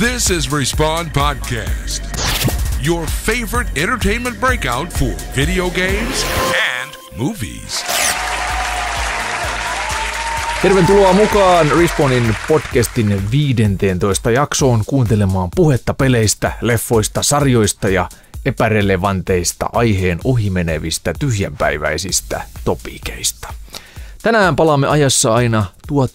This is Respawn Podcast, your favorite entertainment breakout for video games and movies. Tervetuloa mukaan Respawnin podcastin 15 jaksoon kuuntelemaan puhetta peleistä, leffoista, sarjoista ja epärelevanteista aiheen ohimenevistä tyhjänpäiväisistä topikeista. Tänään palaamme ajassa aina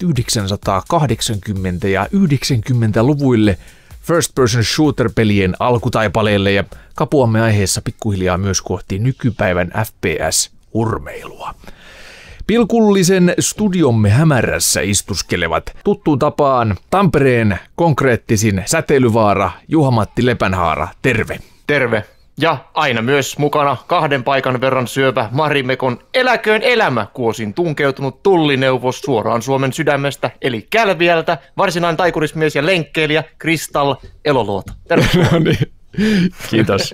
1980- ja 90-luvuille first-person shooter-pelien alkutaipaleelle ja kapuamme aiheessa pikkuhiljaa myös kohti nykypäivän FPS-urmeilua. Pilkullisen studiomme hämärässä istuskelevat tuttuun tapaan Tampereen konkreettisin säteilyvaara Juha-Matti Lepänhaara. Terve. Terve. Ja aina myös mukana 2 paikan verran syövä Marimekon Eläköön elämä -kuosin tunkeutunut tullineuvos suoraan Suomen sydämestä, eli Kälviältä, varsinainen taikurismies ja lenkkeilijä Kristall Eloluoto. Tervetuloa. Niin. Kiitos.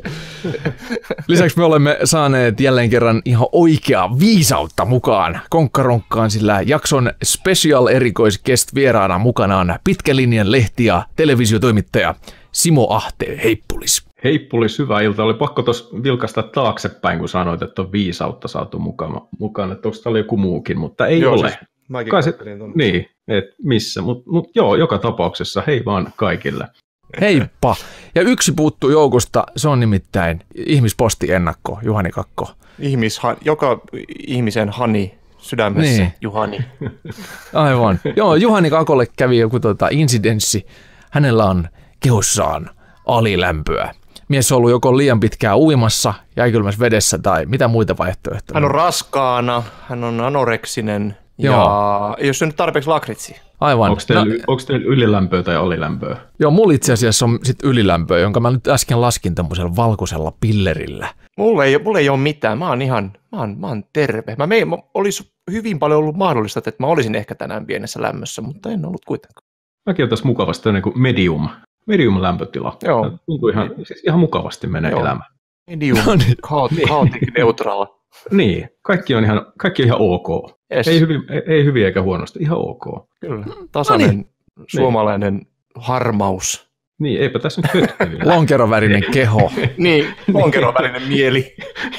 Lisäksi me olemme saaneet jälleen kerran ihan oikeaa viisautta mukaan konkkaronkkaan, sillä jakson special erikoiskest vieraana mukanaan pitkän linjan lehti- ja televisiotoimittaja Simo Ahte. Heippulis. Heippulis, hyvää iltaa. Oli pakko tuossa vilkaista taaksepäin, kun sanoit, että on viisautta saatu mukaan. Että onko täällä joku muukin, mutta ei ole. Siis mäkin katselin tuonne. Niin, et missä. Mut joo, joka tapauksessa hei vaan kaikille. Heippa. Ja yksi puuttuu joukosta, se on nimittäin ihmispostiennakko, Juhani Kakko. Joka ihmisen hani sydämessä, niin. Juhani. Aivan. Joo, Juhani Kakolle kävi joku insidenssi. Hänellä on kehossaan alilämpöä. Mies on ollut joko liian pitkään uimassa, jäikylmässä vedessä tai mitä muita vaihtoehtoja. Hän on raskaana, hän on anoreksinen ja ei ole syönyt tarpeeksi lakritsia. Aivan. Onko teillä ylilämpöä tai alilämpöä? Joo, mulla itse asiassa on sit ylilämpöä, jonka mä nyt äsken laskin tämmöisellä valkoisella pillerillä. Mulla ei ole mitään, mä oon terve. Olisi hyvin paljon ollut mahdollista, että mä olisin ehkä tänään pienessä lämmössä, mutta en ollut kuitenkaan. Mäkin on tässä mukavasti niin kuin medium lämpötila. Joo. Tuntuu ihan mukavasti menee elämä. Medium, chaotic neutral. Niin, kaikki on ihan ok. Yes. Ei hyvin eikä huonosti, ihan ok. Kyllä, tasainen suomalainen harmaus. Niin, eipä tässä nyt hötkyillä. Lonkerovärinen keho. Niin, lonkerovärinen mieli.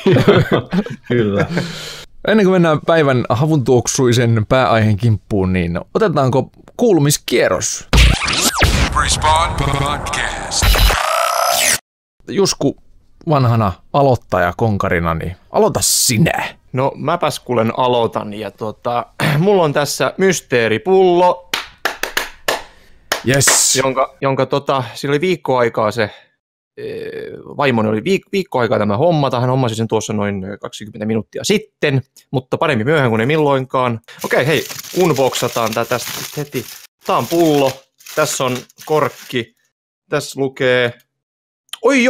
Kyllä. Ennen kuin mennään päivän havuntuoksuisen pääaiheen kimppuun, niin otetaanko kuulumiskierros? Respawn Podcast. Jusku vanhana aloittajakonkarina, niin aloita sinä. No mäpäs kuulen aloitan ja mulla on tässä mysteeripullo, Yes. jonka sillä oli viikko aikaa vaimoni oli viikko aikaa tämä hommata. Hän hommasi sen tuossa noin 20 minuuttia sitten, mutta paremmin myöhään kuin ei milloinkaan. Okei, hei, unboxataan tää tästä heti. Tää on pullo, tässä on korkki, tässä lukee oi.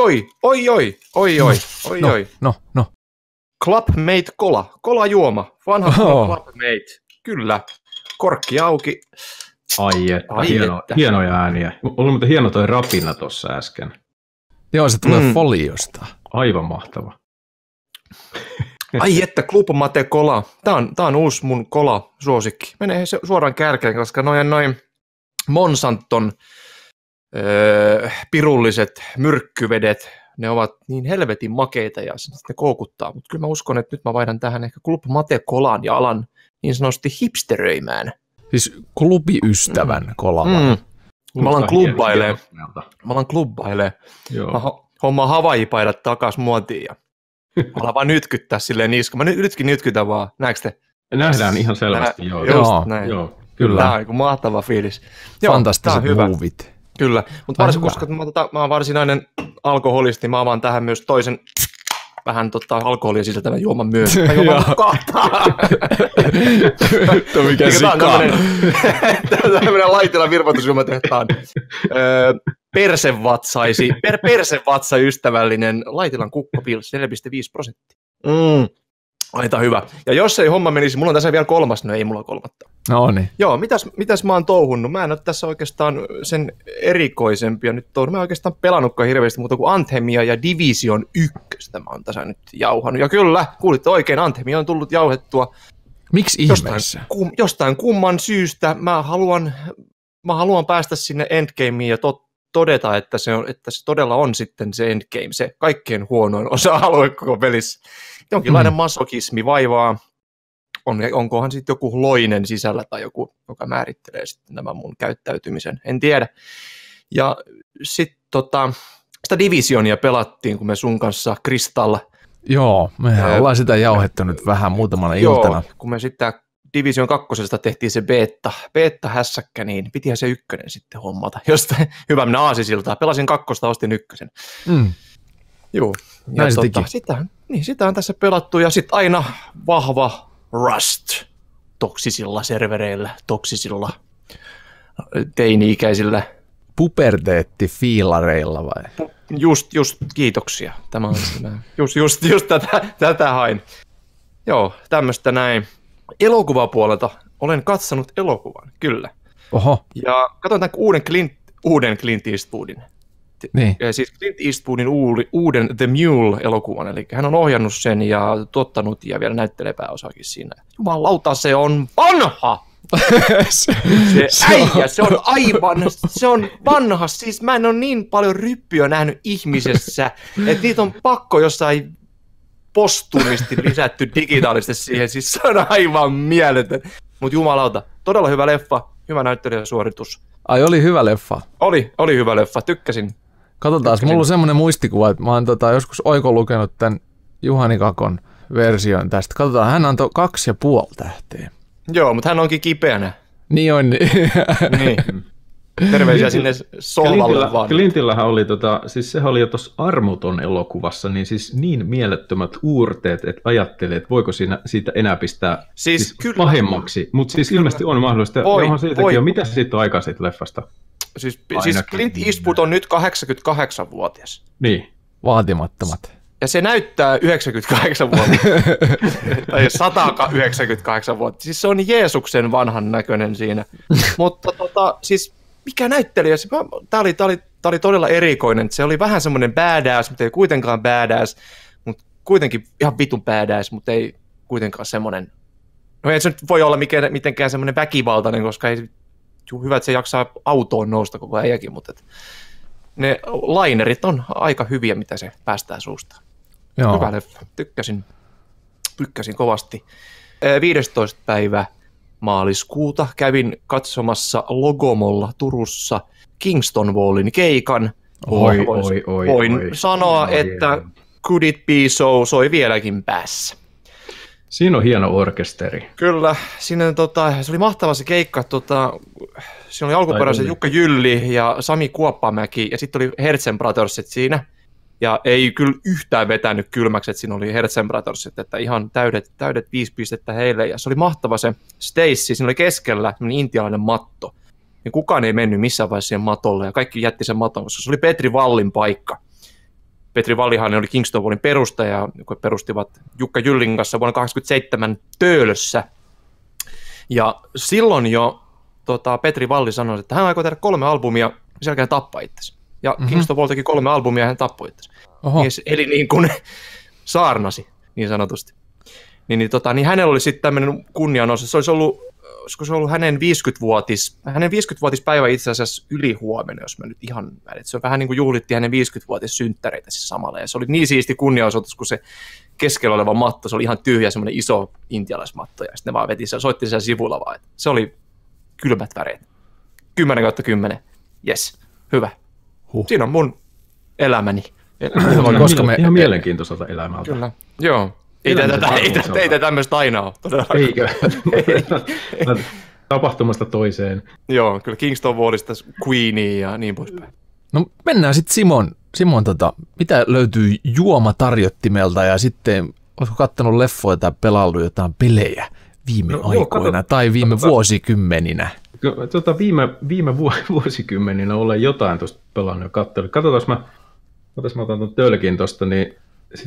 No. Clubmate kolajuoma, vanha Clubmate, kyllä, korkki auki. Ai että, hienoja ääniä. Oli muuten hieno toi rapina tuossa äsken. Joo, se tulee foliosta. Aivan mahtava. Ai että, Clubmate kola. Tää on uusi mun kola-suosikki. Menee suoraan kärkeen, koska noin Monsanton pirulliset myrkkyvedet, ne ovat niin helvetin makeita ja ne koukuttaa. Mutta kyllä mä uskon, että nyt mä vaihdan tähän ehkä Clubmate kolaan ja alan niin sanotusti hipsteröimään. Siis klubiystävän kola. Mä alan klubbailee. Mä hommaan Hawaii-paidat takas muotiin ja mä alan vaan nytkyttää silleen niska. Mä nytkin nytkytän vaan, näetkö te? Nähdään ihan selvästi, joo. Joo. Kyllä. Tää on mahtava fiilis. Fantastiset muuvit. Kyllä, mutta koska mä oon varsinainen alkoholisti, mä avaan tähän myös toisen vähän alkoholia sisältävän juoman myös. Mä juomaan kahtaa. Mikä sika. Tämä on tämmöinen Laitilan virvoitusjuomatehtaan persevatsa-ystävällinen Laitilan kukkopils, 4,5%. Aita hyvä. Ja jos ei homma menisi, mulla on tässä vielä kolmas, no ei mulla kolmatta. No niin. Joo, mitäs mä oon touhunnut? Mä en ole tässä oikeastaan sen erikoisempia nyt touhunnut. Mä en oikeastaan pelannutkaan hirveästi muuta kuin Anthemia ja Division 1. Mä oon tässä nyt jauhannut. Ja kyllä, kuulitte oikein, Anthemia on tullut jauhettua. Miksi ihmeessä? Jostain kumman syystä mä haluan päästä sinne endgameen ja todeta, että se todella on sitten se endgame, se kaikkein huonoin osa-alue koko pelissä. Jonkinlainen masokismi vaivaa. Onkohan sitten joku loinen sisällä tai joku, joka määrittelee sitten nämä mun käyttäytymisen, en tiedä. Ja sitten sitä Divisionia pelattiin, kun me sun kanssa Kristalla. Joo, mehän ollaan sitä jauhettu nyt vähän muutamana iltana. Kun me sitten Division 2 tehtiin se beta-hässäkkä, niin pitihän se ykkönen sitten hommata. Jostain hyvä mennä aasisiltaan. Pelasin 2, ostin 1. Joo. Näin se teki. Sitä on tässä pelattu ja sitten aina vahva Rust toksisilla servereillä, toksisilla teini-ikäisillä. Puberteettifiilareilla vai? Just, kiitoksia. Tämä on just tätä hain. Joo, tämmöistä näin. Elokuvapuolelta olen katsonut elokuvan, kyllä. Oho. Ja katsoin tämän uuden Clint Eastwoodin. Niin. Siis Clint Eastwoodin uuden The Mule-elokuvan, eli hän on ohjannut sen ja tuottanut ja vielä näyttelee pääosakin siinä. Jumalauta, se on vanha! Se on vanha, siis mä en ole niin paljon ryppyä nähnyt ihmisessä, että niitä on pakko jossain postumisti lisätty digitaalisesti siihen, siis se on aivan mieletön. Mutta jumalauta, todella hyvä leffa, hyvä näyttelijäsuoritus. Ai, oli hyvä leffa? Oli hyvä leffa, tykkäsin. Katsotaan, mulla on semmoinen muistikuva, että mä oon joskus lukenut tämän Juhani Kakon version tästä. Katsotaan, hän antoi 2,5 tähteä. Joo, mutta hän onkin kipeänä. Niin on. Niin. Terveisiä sinne sohvalle vaan. Clintillähän oli, siis sehän oli jo tuossa Armoton elokuvassa, niin mielettömät uurteet, että ajattelee, että voiko siitä enää pistää siis pahemmaksi. Mutta siis ilmeisesti on mahdollista. Johon siitäkin on. Mitä siitä on aikaa siitä leffasta? Siis Clint Eastwood on nyt 88-vuotias. Niin. Vaatimattomat. Ja se näyttää 98-vuotias. Tai 198-vuotias. Siis se on Jeesuksen vanhan näköinen siinä. Mutta siis mikä näyttelijä? Tämä oli todella erikoinen. Se oli vähän semmoinen badass, mutta ei kuitenkaan badass. Mutta kuitenkin ihan vitun badass, mutta ei kuitenkaan semmoinen. No ei se nyt voi olla mitenkään semmoinen väkivaltainen, koska ei hyvä, että se jaksaa autoon nousta koko äijäkin, mutta ne lainerit on aika hyviä, mitä se päästää suusta. Joo. Hyvä leffa. Tykkäsin kovasti. 15. päivä maaliskuuta kävin katsomassa Logomolla Turussa Kingston Wallin keikan. Voin sanoa, että Could It Be So soi vieläkin päässä. Siinä on hieno orkesteri. Kyllä, siinä se oli mahtava se keikka. Siinä oli alkuperäisen Jukka Jylli ja Sami Kuoppamäki ja sitten oli Hertzen Brothersit siinä. Ja ei kyllä yhtään vetänyt kylmäksi, että siinä oli Hertzen Brothersit, että ihan täydet 5 pistettä heille. Ja se oli mahtava se Stacy, siinä oli keskellä intialainen matto. Ja kukaan ei mennyt missään vaiheessa siihen matolle ja kaikki jätti sen maton, koska se oli Petri Wallin paikka. Petri Wallihan oli Kingston Wallin perustaja, joka perustivat Jukka Jyllin kanssa vuonna 1987 Töölössä. Ja silloin jo Petri Walli sanoi, että hän aikoo tehdä 3 albumia ja sen jälkeen tappaa itsensä. Ja Kingston Wall teki 3 albumia ja hän tappoi itsensä. Eli niin kuin saarnasi, niin sanotusti. Niin hänellä oli sitten tämmöinen kunnianosa. Se olisi ollut hänen 50-vuotispäivä itse asiassa ylihuomenna, jos mä nyt ihan välit. Se on vähän niin kuin juhlittiin hänen 50-vuotissynttäreitä siis samalla. Ja se oli niin siisti kunnianosoitus, kun se keskellä oleva matto, se oli ihan tyhjä, semmoinen iso intialaismatto. Ja sitten ne vaan soitti siellä sivulla vaan. Se oli kylmät väreet. 10/10. Yes, hyvä. Siinä on mun elämäni. Ihan mielenkiintoiselta elämältä. Kyllä, joo. Ei tämmöistä aina ole. Eikö? Tapahtumasta toiseen. Joo, kyllä Kingston Wallista Queenie ja niin poispäin. No mennään sitten Simon mitä löytyy juomatarjottimelta ja sitten oletko kattonut leffoja tai pelaillut jotain pelejä viime aikoina tai viime vuosikymmeninä? Viime vuosikymmeninä olen jotain tuosta pelannut ja katsellut. Katsotaan, mä otan tuon tölkin tuosta, niin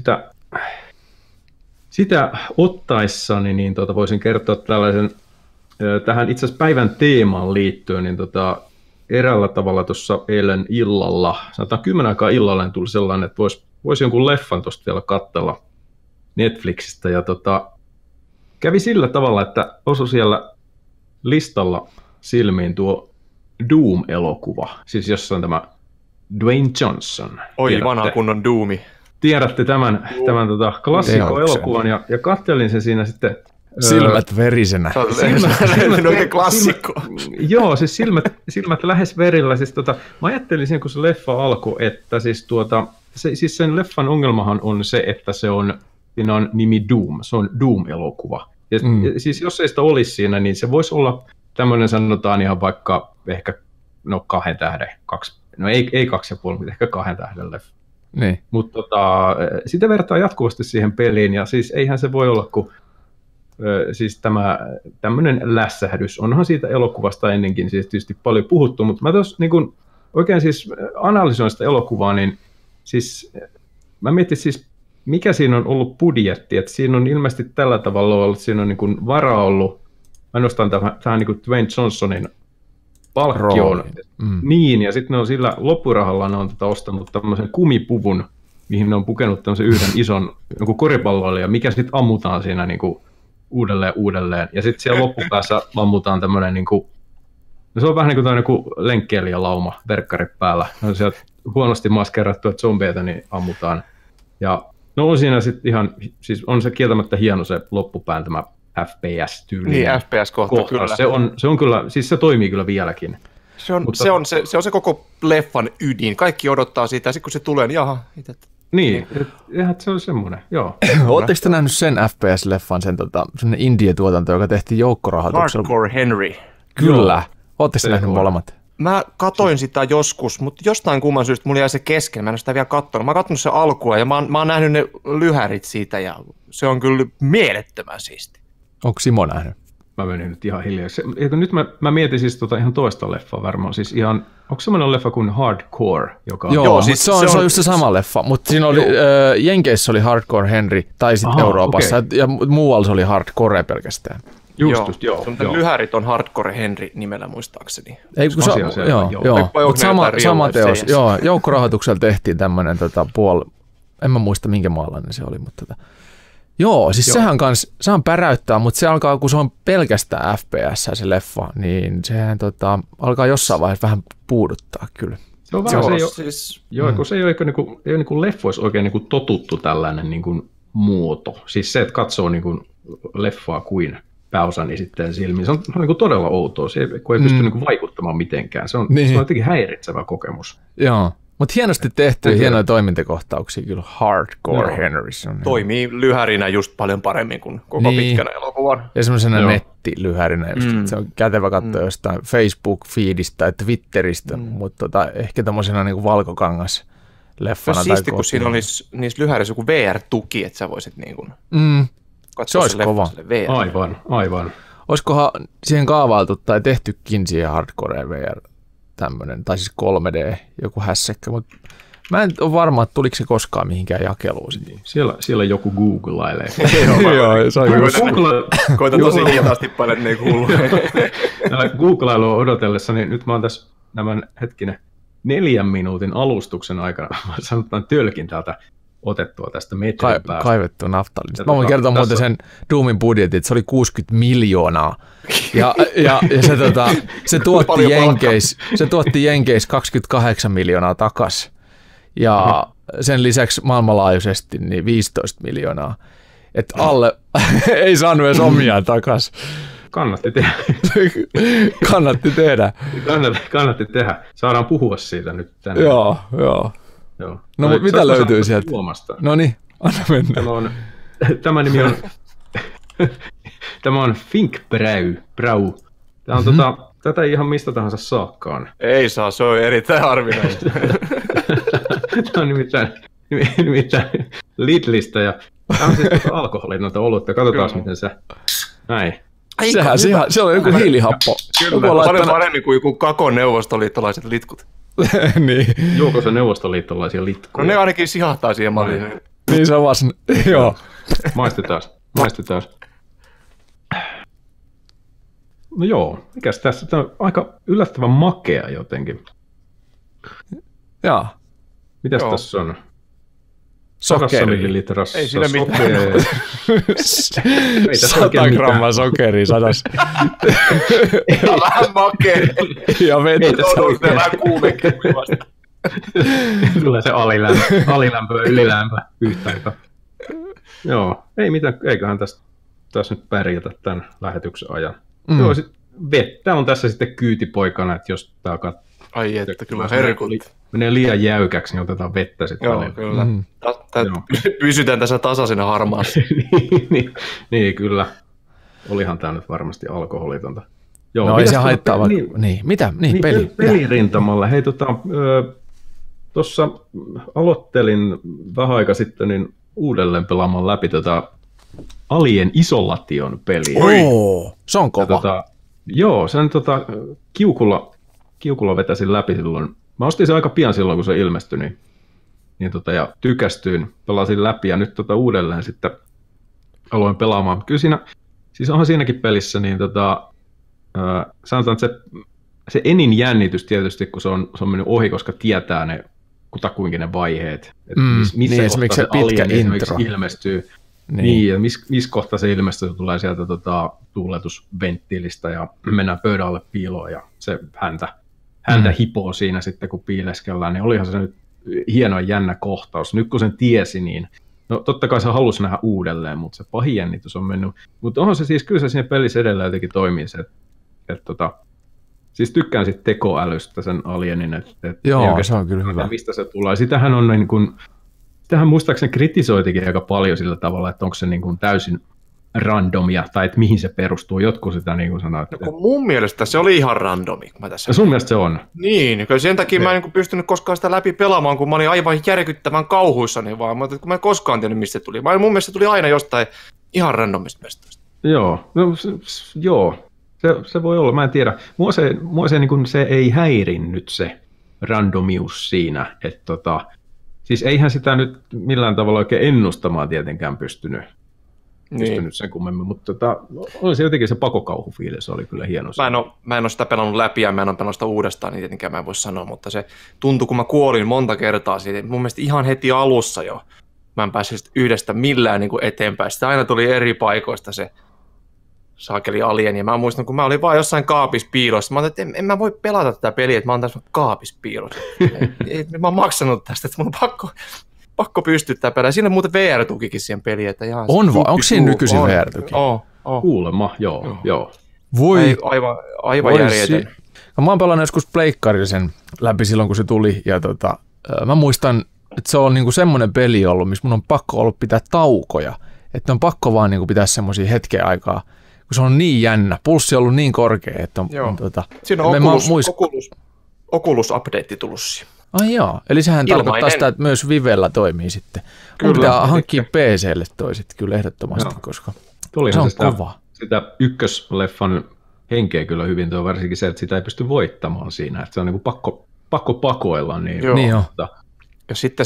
sitä ottaessani niin voisin kertoa tällaisen, tähän itse asiassa päivän teemaan liittyen, niin eräällä tavalla tuossa eilen illalla, sanotaan 10 aikaa illalla, niin tuli sellainen, että voisi jonkun leffan tuosta vielä katsella Netflixistä, ja kävi sillä tavalla, että osui siellä listalla silmiin tuo Doom-elokuva, siis jossa on tämä Dwayne Johnson. Oi, vanha kunnon Doomi. Tiedätte tämän klassikko-elokuvan ja katselin sen siinä sitten. Silmät verisenä. Silmät oikein klassikko. Joo, siis silmät lähes verillä. Siis mä ajattelin siinä, kun se leffa alkoi, että siis sen leffan ongelmahan on se, että siinä on nimi Doom. Se on Doom-elokuva. Ja siis jos ei sitä olisi siinä, niin se voisi olla tämmöinen, sanotaan ihan vaikka ehkä 2 tähden, ei 2,5, mutta ehkä 2 tähden leffa. Niin. Mutta sitä vertaa jatkuvasti siihen peliin, ja siis eihän se voi olla, kun siis tämmöinen lässähdys, onhan siitä elokuvasta ennenkin siis tietysti paljon puhuttu, mutta mä tuossa niin oikein siis analysoin sitä elokuvaa, niin siis mä mietin siis, mikä siinä on ollut budjetti, että siinä on ilmeisesti tällä tavalla ollut, että siinä on niin kuin varaa ollut, ainoastaan tähän niin kuin Dwayne Johnsonin palkkioon. Niin, ja sitten ne on sillä loppurahalla ne on ostanut tämmöisen kumipuvun, mihin ne on pukenut tämmöisen yhden ison koripalloille, ja mikä sitten ammutaan siinä niin kuin uudelleen. Ja sitten siellä loppupäässä ammutaan tämmöinen, niin kuin, no se on vähän niin kuin tämmöinen lenkkeilijälauma verkkari päällä. No sieltä huonosti maskerattua zombeita, niin ammutaan. Ja no on siinä sitten ihan, siis on se kieltämättä hieno se loppupään tämä FPS-tyyli. Niin, FPS-kohta kyllä. Se on kyllä, siis se toimii kyllä vieläkin. Se on se koko leffan ydin. Kaikki odottaa sitä, ja sitten kun se tulee, niin jaha. Niin, eihän se on semmoinen, joo. Oletteko te nähnyt sen FPS-leffan, sen indie-tuotanto, joka tehtiin joukkorahoituksella? Hardcore Henry. Kyllä. Oletteko te nähnyt molemmat? Mä katoin sitä joskus, mutta jostain kumman syystä mulla jäi se kesken. Mä en ole sitä vielä katsonut. Mä oon katsonut se alkua ja mä oon nähnyt ne lyhärit siitä ja se on kyllä mielettömän siisti. Onko Simo nähnyt? Mä menin nyt ihan hiljaa. Nyt mä mietin siis ihan toista leffaa varmaan. Siis ihan, onko semmoinen leffa kuin Hardcore? Joka Joo, siis se on just se sama leffa, mutta siinä oli, Jenkeissä oli Hardcore Henry, tai sitten Euroopassa, okay. Ja muualla se oli Hardcore pelkästään. Joo. Lyhärit on Hardcore Henry nimellä muistaakseni. Ei, kun sama teos. Joo, joukkorahoituksella tehtiin tämmöinen en mä muista minkä maalainen se oli, mutta joo, siis sehän päräyttää, mutta se alkaa, kun se on pelkästään FPS se leffa, niin sehän alkaa jossain vaiheessa vähän puuduttaa kyllä. Se on vähän kun se ei ole niinku leffoissa oikein niinku totuttu tällainen niinku muoto. Siis se, että katsoo niinku leffaa kuin pääosan esittäjän silmiin, se on niinku todella outoa, kun ei pysty niinku vaikuttamaan mitenkään. Se on jotenkin häiritsevä kokemus. Joo. Mutta hienosti tehty, hienoja toimintakohtauksia kyllä Hardcore Henry. Toimii lyhärinä just paljon paremmin kuin koko pitkänä elokuvan. Ja semmoisena nettilyhärinä, se on kätevä katsoa jostain Facebook-feedistä tai Twitteristä, mutta ehkä tämmöisenä niin valkokangas-leffana. Se on siisti, kun siinä olisi niissä lyhärissä joku VR-tuki, että sä voisit niin kuin se olisi kova. Aivan. Olisikohan siihen kaavailtu tai tehtykin siihen Hardcore VR tämmöinen, tai siis 3D, joku hässäkkä, mutta mä en ole varma, että tuliko se koskaan mihinkään jakeluun. Siellä joku googlailee. Joo, se on koitan tosi hitaasti paljon, että ne ei kuulu. Googlailua odotellessa, niin nyt mä oon tässä tämän 4 minuutin alustuksen aikana, mä sanotaan tölkin täältä otettua tästä metrin päästä. Kaivettua naftalin. Mä voin kertoa muuten sen Doomin budjetin, että se oli 60 miljoonaa. Ja se tuotti Jenkeissä 28 miljoonaa takas. Ja sen lisäksi maailmanlaajuisesti niin 15 miljoonaa. Että alle ei saanut edes omiaan takas. Kannatti tehdä. Kannatti tehdä. Saadaan puhua siitä nyt tänään. Joo. No mutta mitä löytyy sieltä? No niin, anna mennä. Tämä nimi on tämä on Think Brau. Tämä on tätä ei ihan mistä tahansa saakkaan. Ei saa, se on erittäin harvinaista. Tämä on nimittäin Lidlistä ja tämä on siis alkoholia noita olutta. Katsotaan miten se näin. Se on joku hiilihappo. Kyllä, paljon paremmin kuin joku kakon neuvostoliittolaiset litkut. Niin. Juoko se neuvostoliittolaisia litkuja? No ne ainakin sihahtaa siihen malliin. Niin se on vaan, joo. Maistetaan. No joo, mikäs tässä? Tämä on aika yllättävän makea jotenkin. Jaa. Mitäs tässä on? 100 millilitrassa. Ei siinä mitään. 100 grammaa sokeria 100. Ja vähän makea. Ja vettä. Vähän kuumekin vasta. Tulee se alilämpö ja ylilämpö yhtä aikaa. Joo, ei mitään, eiköhän tässä nyt pärjätä tämän lähetyksen ajan. Joo, sit vettä on tässä sitten kyytipoikana, että jos tää ai että, kyllä herkut. Menee liian jäykäksi, niin otetaan vettä sitten. Joo, kyllä. Pysytään tässä tasaisena harmaassa. niin, kyllä. Olihan tää nyt varmasti alkoholitonta. Joo, no ei se haittaa vaikka. Mitä? Pelirintamalla. Hei, tuossa aloittelin vähän aika sitten niin uudelleen pelaamaan läpi Alien Isolation peliä. Se on kova. Joo, sen kiukulla vetäsin läpi silloin. Mä ostin sen aika pian silloin, kun se ilmestyi, niin ja tykästyin, pelasin läpi ja nyt uudelleen sitten aloin pelaamaan. Kyllä siinä, siis onhan siinäkin pelissä, niin sanotaan, että se enin jännitys tietysti, kun se on mennyt ohi, koska tietää ne kutakuinkin ne vaiheet, että missä kohtaa se alien esimerkiksi ilmestyy. Niin, ja missä kohtaa se ilmestyy, tulee sieltä tuuletusventtiilistä ja mennään pöydän alle piiloon ja se häntä hipoo siinä sitten, kun piileskellään, niin olihan se nyt hieno ja jännä kohtaus. Nyt kun sen tiesi, niin no totta kai se halusi nähdä uudelleen, mutta se pahin jännitys on mennyt. Mutta onhan se siis, kyllä se siinä pelissä edelleen jotenkin toimii se, että siis tykkään sitten tekoälystä sen alienin, joo, se on kyllä hyvä. Mistä se tulee. Sitähän on niin kuin, sitähän muistaakseni kritisoitikin aika paljon sillä tavalla, että onko se niin kuin täysin randomia, tai että mihin se perustuu. Jotkut sitä niin kuin sanoo. No, mun mielestä se oli ihan randomi. Ja sun mielestä se on? Niin, sen takia mä en niin pystynyt koskaan sitä läpi pelaamaan, kun mä olin aivan järkyttävän kauhuissani vaan, mutta kun mä en koskaan tiennyt, mistä se tuli. Mun mielestä se tuli aina jostain ihan randomista mestoista. Joo, joo. Se voi olla, mä en tiedä. Mua se, niin kuin, se ei häirinnyt se randomius siinä, että siis eihän sitä nyt millään tavalla oikein ennustamaan tietenkään pystynyt sen kummemmin, mutta oli se jotenkin se pakokauhufiilis, se oli kyllä hieno. Mä en ole sitä pelannut läpi ja mä en ole pelannut sitä uudestaan, niin tietenkään mä en voi sanoa, mutta se tuntui, kun mä kuolin monta kertaa siitä, mun mielestä ihan heti alussa jo, mä en päässyt yhdestä millään niin kuin eteenpäin, sitä aina tuli eri paikoista se saakeli alien, ja mä muistan, kun mä olin vaan jossain kaapissa piilossa, mä ajattelin, että en mä voi pelata tätä peliä, että mä oon tässä kaapissa piilossa. Mä oon maksanut tästä, että mun on pakko pystyttää pelaa. Siinä on muuten VR-tukikin siihen peliin. Että onko siinä nykyisin VR-tuki? Kuulemma, joo. Voi. Aivan järjetön. Mä oon pelannut joskus pleikkarisen läpi silloin, kun se tuli, ja mä muistan, että se on niinku semmoinen peli ollut, missä mun on pakko ollut pitää taukoja, että on pakko vaan niinku pitää semmoisia hetken aikaa, kun se on niin jännä. Pulssi on ollut niin korkea, että on siinä on Oculus-update tullut siihen. Ai joo, eli sehän tarkoittaa sitä, että myös Vivellä toimii sitten. Kyllä. Mun pitää hankkia PC:lle toi sitten kyllä ehdottomasti, koska se on kova. Sitä ykkösleffan henkeä kyllä hyvin, tuo varsinkin se, että sitä ei pysty voittamaan siinä, että se on niin kuin pakko pakoilla. Niin joo. Ja sitten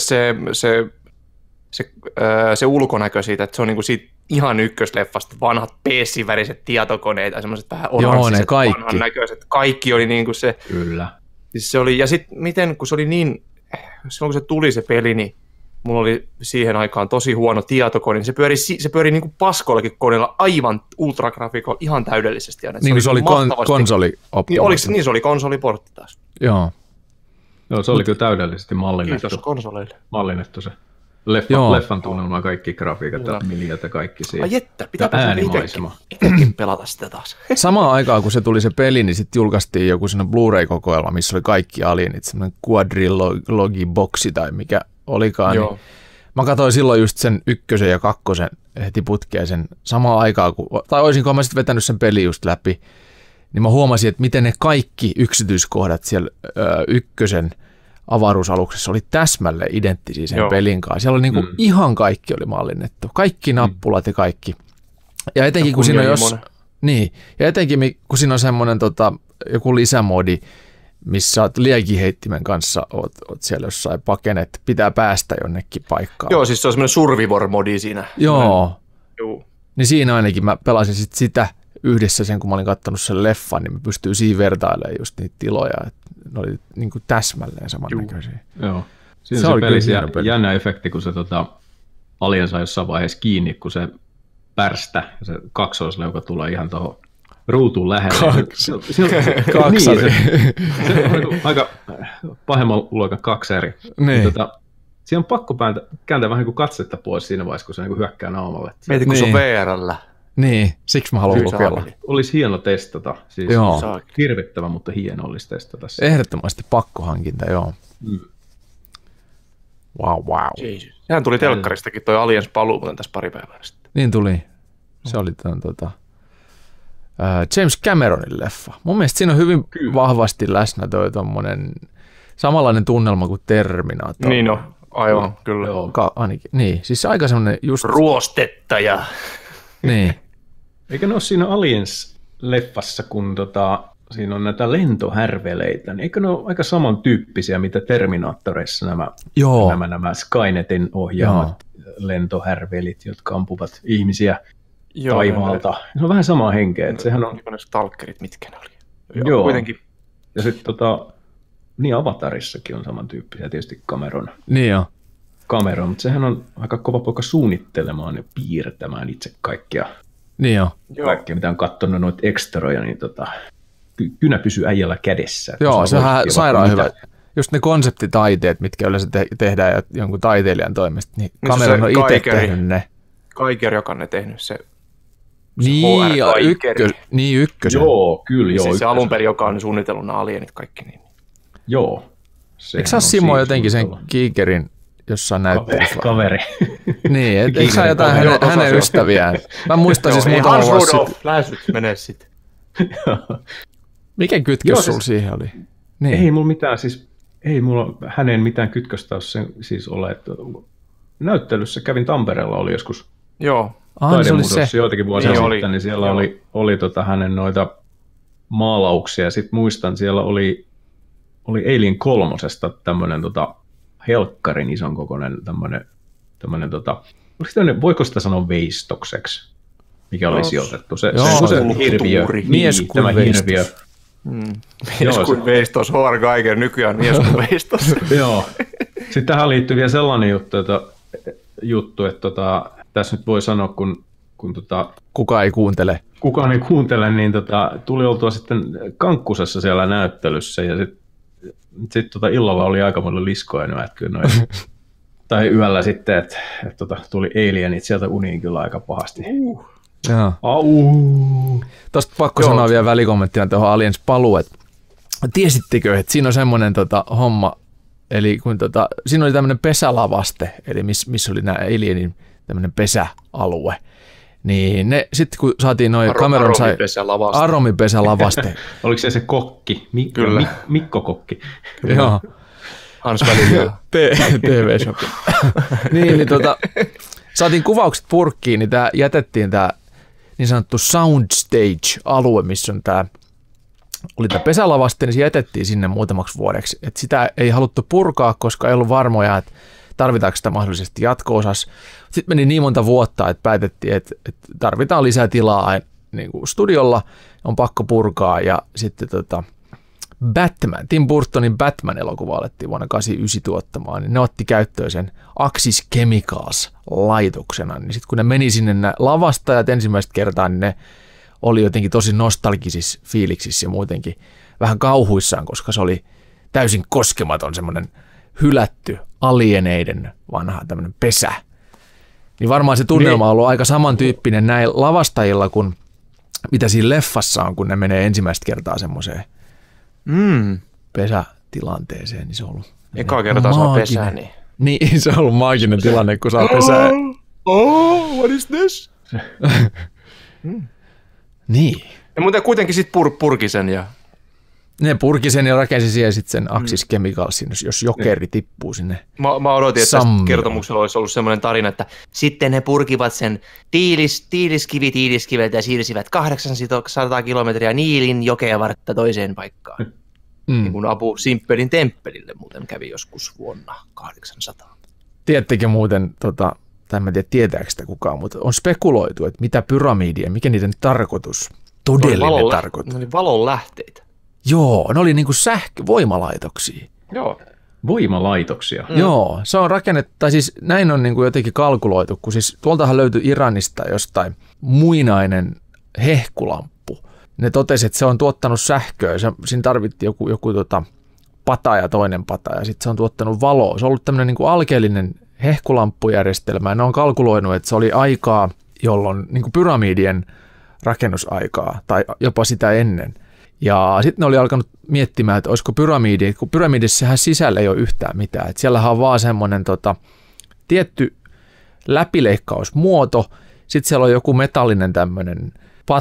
se ulkonäkö siitä, että se on niin kuin siitä ihan ykkösleffasta vanhat PC-väriset tietokoneet ja semmoiset vähän oranssiset vanhan näköiset. Kaikki oli niin kuin se. Kyllä. Siis se oli, ja sitten miten, kun se oli niin, silloin kun se tuli se peli, niin mulla oli siihen aikaan tosi huono tietokone, niin se pyöri niin kuin paskollakin koneella aivan ultragrafikolla ihan täydellisesti. Niin kuin se oli konsolioptimoitu. Niin se oli konsoliportti taas. Joo. Joo, se oli kyllä täydellisesti mallinnettu. Kiitos konsoleille. Mallinnettu se. Leffan tunnelma, kaikki grafiikat ja miljat ja kaikki siihen. Ai jettä, pitääpä itsekin pelata sitä taas. Samaan aikaan, kun se tuli se peli, niin sitten julkaistiin joku sellainen Blu-ray-kokoelma, missä oli kaikki alienit, semmoinen quadrilogi-boksi tai mikä olikaan. Niin mä katsoin silloin just sen 1 ja 2 heti putkeen sen samaan aikaan, tai olisinko mä sitten vetänyt sen peli just läpi, niin mä huomasin, että miten ne kaikki yksityiskohdat siellä 1 avaruusaluksessa oli täsmälleen identtisiä sen pelin kanssa. Siellä oli niinku ihan kaikki oli mallinnettu. Kaikki nappulat ja kaikki. Ja etenkin kun siinä on kun siinä on semmoinen joku lisämodi, missä olet liekiheittimen kanssa, oot siellä jossain pakenet, pitää päästä jonnekin paikkaan. Joo, siis se on semmoinen survivor-modi siinä. Joo. Niin siinä ainakin mä pelasin sitä yhdessä sen, kun mä olin katsonut sen leffan, niin mä pystyin siinä vertailemaan just niitä tiloja, että ne oli niin kuin täsmälleen samannäköisiä. Joo. Siinä se pelissä jännä efekti, kun se alien saa jossain vaiheessa kiinni, kun se pärstä ja se kaksoisleuka tulee ihan tuohon ruutuun lähellä. Kaksari. Se on aika pahemman luokan kaksari. Niin. Siinä on pakko kääntää vähän niin kuin katsetta pois siinä vaiheessa, kun se niin hyökkää naamalle. Mietin, kun se on VR:llä. Niin, siksi mä haluan kokeilla. Olisi hieno testata. Siis Joo. Hirvittävä, mutta hieno olisi testata. Ehdottomasti pakkohankinta, joo. Wow. Sehän tuli telkkaristakin toi Aliens Paluu, muuten tässä pari päivää sitten. Niin tuli. Se oli James Cameronin leffa. Mun mielestä siinä on hyvin vahvasti läsnä toi tommonen samanlainen tunnelma kuin Terminator. Niin no, aivan, kyllä. Ainakin. Niin, siis aika semmonen just... Ruostetta ja... Niin. Eikä ne ole siinä Aliens-leffassa, kun siinä on näitä lentohärveleitä, niin eikö ne ole aika samantyyppisiä, mitä Terminaattoreissa nämä Skynetin ohjaamat lentohärvelit, jotka ampuvat ihmisiä taivaalta. Se on vähän samaa henkeä. Sehän on... Ne stalkerit, mitkä ne oli. Joo. Kuitenkin. Ja sitten niin Avatarissakin on samantyyppisiä, tietysti Cameron. Niin jo. Cameron, mutta sehän on aika kova poika suunnittelemaan ja piirtämään itse kaikkea. Niin jo. Kaikkea, mitä on katsonut noita extroja, niin kynä pysyy äijällä kädessä. Joo, se on sairaan hyvä. Just ne konseptitaiteet, mitkä yleensä tehdään jonkun taiteilijan toimesta, niin Cameron on itse tehnyt ne. Kaikeri, joka on ne tehnyt se. Niin, ykkösen. Joo, kyllä. Siis se alun perin, joka on suunnitellut nämä alienit kaikki. Niin. Joo. Eikö sä Simo jotenkin sen Kiikerin jossain näyttelyssä? Kaveri. Niin, eikö sä jotain hänen ystäviään? Mä muistan siis muutama vuosi sitten. Lähestyt, mene sitten. Mikä kytkös sulla siihen oli? Niin. Ei mulla mitään, siis ei mulla hänen mitään kytköstä siis ole, että näyttelyssä kävin Tampereella, oli joskus taidemuutossa joitakin vuosia sitten, niin siellä oli hänen noita maalauksia, sitten muistan, siellä oli Alien 3:sta tämmöinen helkkarin ison kokoinen tämmöinen oliko tämmöinen, voiko sitä sanoa veistokseksi, mikä oli sijoitettu, se hirviö, tämä hirviö. Mies kuin veistos, H.R. Geiger, nykyään mies kuin veistos. Joo. Sitten tähän liittyy vielä sellainen juttu, että tässä nyt voi sanoa, kun kukaan ei kuuntele. Kukaan ei kuuntele, niin tuli oltua sitten Kankkusessa siellä näyttelyssä ja sitten illalla oli aika paljon liskoja kyllä tai yöllä sitten, että tuli alienit sieltä uniin kyllä aika pahasti. Tuosta pakko sanoa vielä välikommenttina tuohon Aliens Paluu, että tiesittekö, että siinä on semmoinen homma, eli kun siinä oli tämmöinen pesälavaste, eli missä oli nämä Alienin tämmöinen pesäalue, niin ne sitten kun saatiin noin Cameron sai Aromipesälavaste. Oliko se kokki? Kyllä. Mikko Kokki. Joo. Hans Välimäellä. TV-shopi. niin saatiin kuvaukset purkkiin, niin jätettiin tämä niin sanottu soundstage-alue, missä on oli tämä pesälavaste, niin se jätettiin sinne muutamaksi vuodeksi. Et sitä ei haluttu purkaa, koska ei ollut varmoja, että tarvitaanko sitä mahdollisesti jatko-osassa. Sitten meni niin monta vuotta, että päätettiin, että tarvitaan lisää tilaa niin kuin studiolla, on pakko purkaa ja sitten Tim Burtonin Batman-elokuva alettiin vuonna 1989 tuottamaan, niin ne otti käyttöön sen Axis Chemicals-laitoksena. Niin sitten kun ne meni sinne nämä lavastajat ensimmäistä kertaa, niin ne oli jotenkin tosi nostalgisissa fiiliksissä ja muutenkin vähän kauhuissaan, koska se oli täysin koskematon semmoinen hylätty alieneiden vanha tämmöinen pesä. Niin varmaan se tunnelma on ollut aika samantyyppinen näin lavastajilla kuin mitä siinä leffassa on, kun ne menee ensimmäistä kertaa semmoiseen pesätilanteeseen, niin se on ollut eka kertaa saa pesää, niin. Niin, se on ollut maaginen tilanne, kun saa pesää. What is this? Niin. Ja muuten kuitenkin sitten purki sen ja... Ne purki sen ja rakensi siihen sitten sen Axis Chemicalsin, jos jokeri tippuu sinne. Mä odotin, että tästä kertomuksella olisi ollut semmoinen tarina, että sitten ne purkivat sen tiiliskiveltä ja siirsivät 800 kilometriä Niilin jokea vartta toiseen paikkaan. Niin kuin Abu Simppelin temppelille muuten kävi joskus vuonna 800. Tiedättekö muuten, tai en tiedä tietääkö sitä kukaan, mutta on spekuloitu, että mitä pyramidia, mikä niiden tarkoitus, todellinen tarkoitus. Ne oli valonlähteitä. Joo, ne oli niinku voimalaitoksia. Joo. Voimalaitoksia? Joo, se on rakennettu, tai siis näin on niinku jotenkin kalkuloitu, kun siis tuoltahan löytyi Iranista jostain muinainen hehkulamppu, ne totesi, että se on tuottanut sähköä. Siinä tarvittiin joku pata ja toinen pata, ja sitten se on tuottanut valoa. Se on ollut tämmöinen niin kuin alkeellinen hehkulamppujärjestelmä, ja ne on kalkuloinut, että se oli aikaa, jolloin niin kuin pyramidien rakennusaikaa, tai jopa sitä ennen. Ja sitten ne oli alkanut miettimään, että olisiko pyramidi, kun pyramidissähän sisällä ei ole yhtään mitään. Että siellähän on vaan semmoinen tietty läpileikkausmuoto, sitten siellä on joku metallinen tämmöinen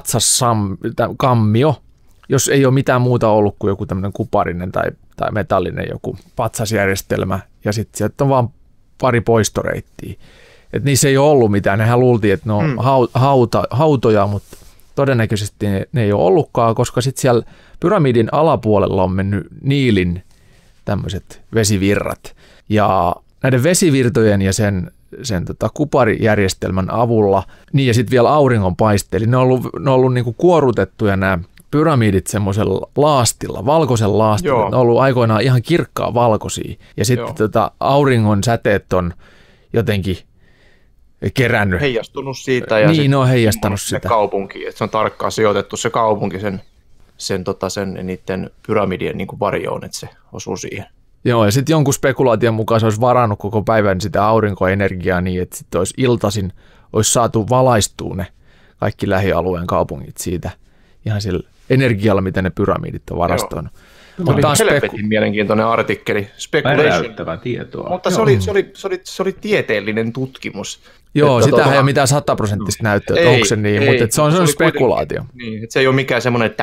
patsaskammio, jos ei ole mitään muuta ollut kuin joku tämmöinen kuparinen tai metallinen joku patsasjärjestelmä, ja sitten sieltä on vaan pari poistoreittiä. Että niissä ei ole ollut mitään, nehän luultiin, että ne on hautoja, mutta todennäköisesti ne ei ole ollutkaan, koska sitten siellä pyramidin alapuolella on mennyt Niilin tämmöiset vesivirrat. Ja näiden vesivirtojen ja sen kuparijärjestelmän avulla, niin ja sitten vielä auringonpaiste, eli ne on ollut niinku kuorutettuja nämä pyramidit semmoisella laastilla, valkoisen laastilla. Ne on ollut aikoinaan ihan kirkkaa valkoisia. Ja sitten auringon säteet on jotenkin kerännyt. Heijastunut siitä ja niin, ne on heijastanut sitä. Kaupunki, että se on tarkkaan sijoitettu se kaupunki sen niiden pyramidien niin kuin varjoon, että se osuu siihen. Joo, ja sitten jonkun spekulaation mukaan se olisi varannut koko päivän sitä aurinkoenergiaa niin, että sitten olisi iltaisin olisi saatu valaistua ne kaikki lähialueen kaupungit siitä ihan sillä energialla, mitä ne pyramidit on varastoinut. Oli helvetin mielenkiintoinen artikkeli. Päräyttävää tietoa. Mutta se oli tieteellinen tutkimus. Joo, sitähän ei ole mitään 100% näyttöä, että onko se niin, mutta se on spekulaatio. Niin, että se ei ole mikään semmoinen, että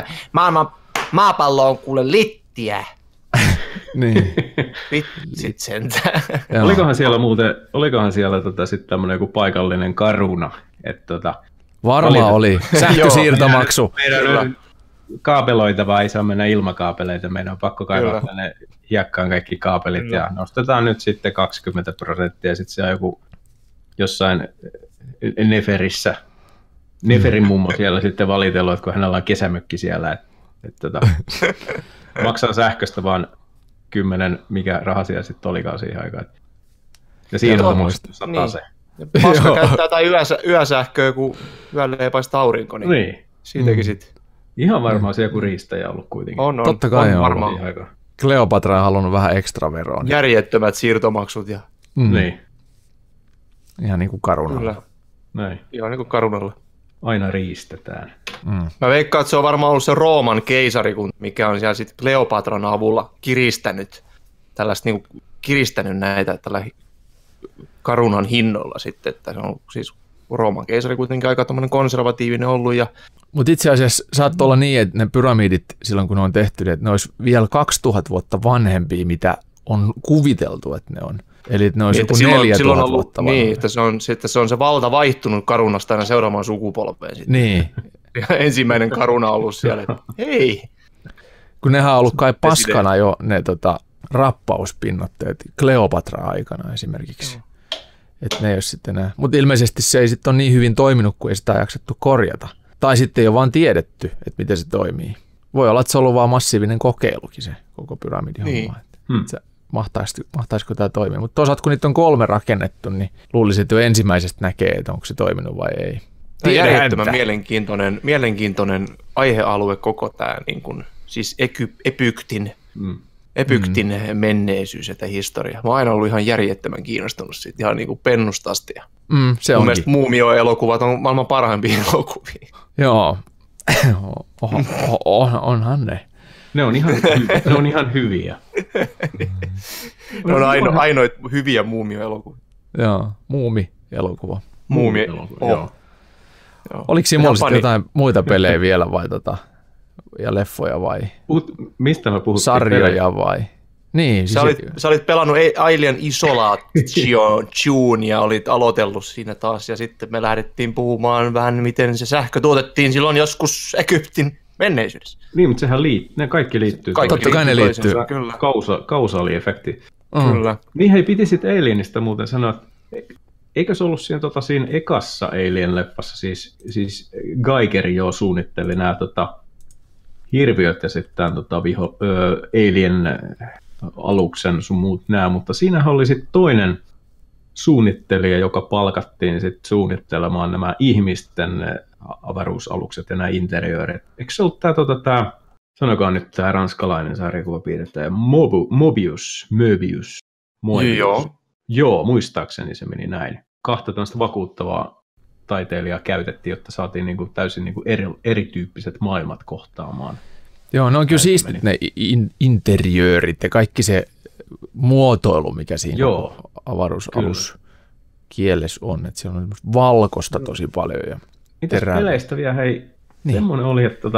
maapallo on kuule littiä. Niin. Vitsit sentään. Olikohan siellä sitten tämmöinen joku paikallinen Caruna, että varmaan oli. Sähkösiirtomaksu. Meidän kaapeloitavaa ei saa mennä ilmakaapeleita, meidän on pakko kaivaa tänne hiekkaan kaikki kaapelit ja nostetaan nyt sitten 20%, sitten se on joku jossain Neferissä, Neferin mummo siellä sitten valitellut, että kun hänellä on kesämökki siellä, että maksaa sähköstä vaan 10, mikä raha siellä sitten olikaan siihen aikaan. Ja siinä on muista 100 se. Paska käyttää jotain yösähköä, kun yöllä ei paista aurinko, niin siitäkin sitten. Ihan varmaan se joku riistäjä ollut kuitenkin. On. Totta kai on varmaan. Kleopatra on halunnut vähän ekstra veroa. Järjettömät siirtomaksut. Ja... Niin. Ihan niin kuin Carunalla. Kyllä. Näin. Ihan niin kuin Carunalla. Aina riistetään. Mä veikkaan, että se on varmaan ollut se Rooman keisari, mikä on siellä sitten Kleopatran avulla kiristänyt näitä tällä Carunan hinnoilla sitten, että se on siis Rooman keisari kuitenkin aika tommoinen konservatiivinen ollut. Mutta itse asiassa saattoi olla niin, että ne pyramidit silloin kun ne on tehty, että ne olisi vielä 2000 vuotta vanhempia, mitä on kuviteltu, että ne on. Eli että ne olisi joku 4000 vuotta vanhempia. Niin, että se on se valta vaihtunut Carunasta aina seuraamaan sukupolveen. Sitten. Niin. Ja ensimmäinen Caruna on ollut siellä, että hei. Kun nehän on ollut kai paskana jo ne rappauspinnotteet Kleopatra-aikana esimerkiksi. Että ne ei ole sitten enää. Mutta ilmeisesti se ei sitten ole niin hyvin toiminut, kun ei sitä jaksettu korjata. Tai sitten ei ole vaan tiedetty, että miten se toimii. Voi olla, että se on ollut vaan massiivinen kokeilukin se koko pyramidihomma. Niin. Mahtaisiko tämä toimia. Mutta toisaalta kun niitä on 3 rakennettu, niin luulisin, että jo ensimmäisestä näkee, että onko se toiminut vai ei. Tämä on järjettömän mielenkiintoinen aihealue koko tämä niin kuin, siis Egyptin menneisyys ja historia. Mä oon aina ollut ihan järjettömän kiinnostunut siitä, ihan niin kuin pennusta asti. Se mun mielestä muumio-elokuvat on maailman parhaimpia elokuvia. Joo, onhan ne. Ne on ihan hyviä. Ne on ainoit hyviä muumio-elokuvia. Joo, muumi-elokuva. Muumi-elokuva, joo. Oliko siinä jotain muita pelejä vielä vai ja leffoja vai? Mistä mä puhuttiin? Sarjoja vai? Niin. Sä olit pelannut Alien Isolation ja olit aloitellut siinä taas ja sitten me lähdettiin puhumaan vähän miten se sähkö tuotettiin silloin joskus Egyptin menneisyydessä. Niin, mutta sehän ne kaikki liittyy. Totta kai ne liittyy. Kausaaliefekti. Kyllä. Niin hei, piti sitten Alienista muuten sanoa, eikö se ollut siinä ekassa Alien-leffassa, siis Geiger jo suunnitteli nämä hirviöt ja sitten Alien-aluksen sun muut nää, mutta siinähän oli sitten toinen suunnittelija, joka palkattiin sitten suunnittelemaan nämä ihmisten avaruusalukset ja nämä interiöörit. Eikö se ollut tämä sanokaa nyt tämä ranskalainen sarjakuvapiirtäjä Mobius. Joo, muistaakseni se meni näin. 2 tämmöistä vakuuttavaa taiteilijaa käytettiin, jotta saatiin niin kuin täysin niin kuin erityyppiset maailmat kohtaamaan. Joo, ne on kyllä siistit ne interiöörit ja kaikki se muotoilu, mikä siinä avaruusaluskielessä on. Että siellä on valkoista tosi paljon. Ja mitäs peleistä vielä, semmoinen oli, että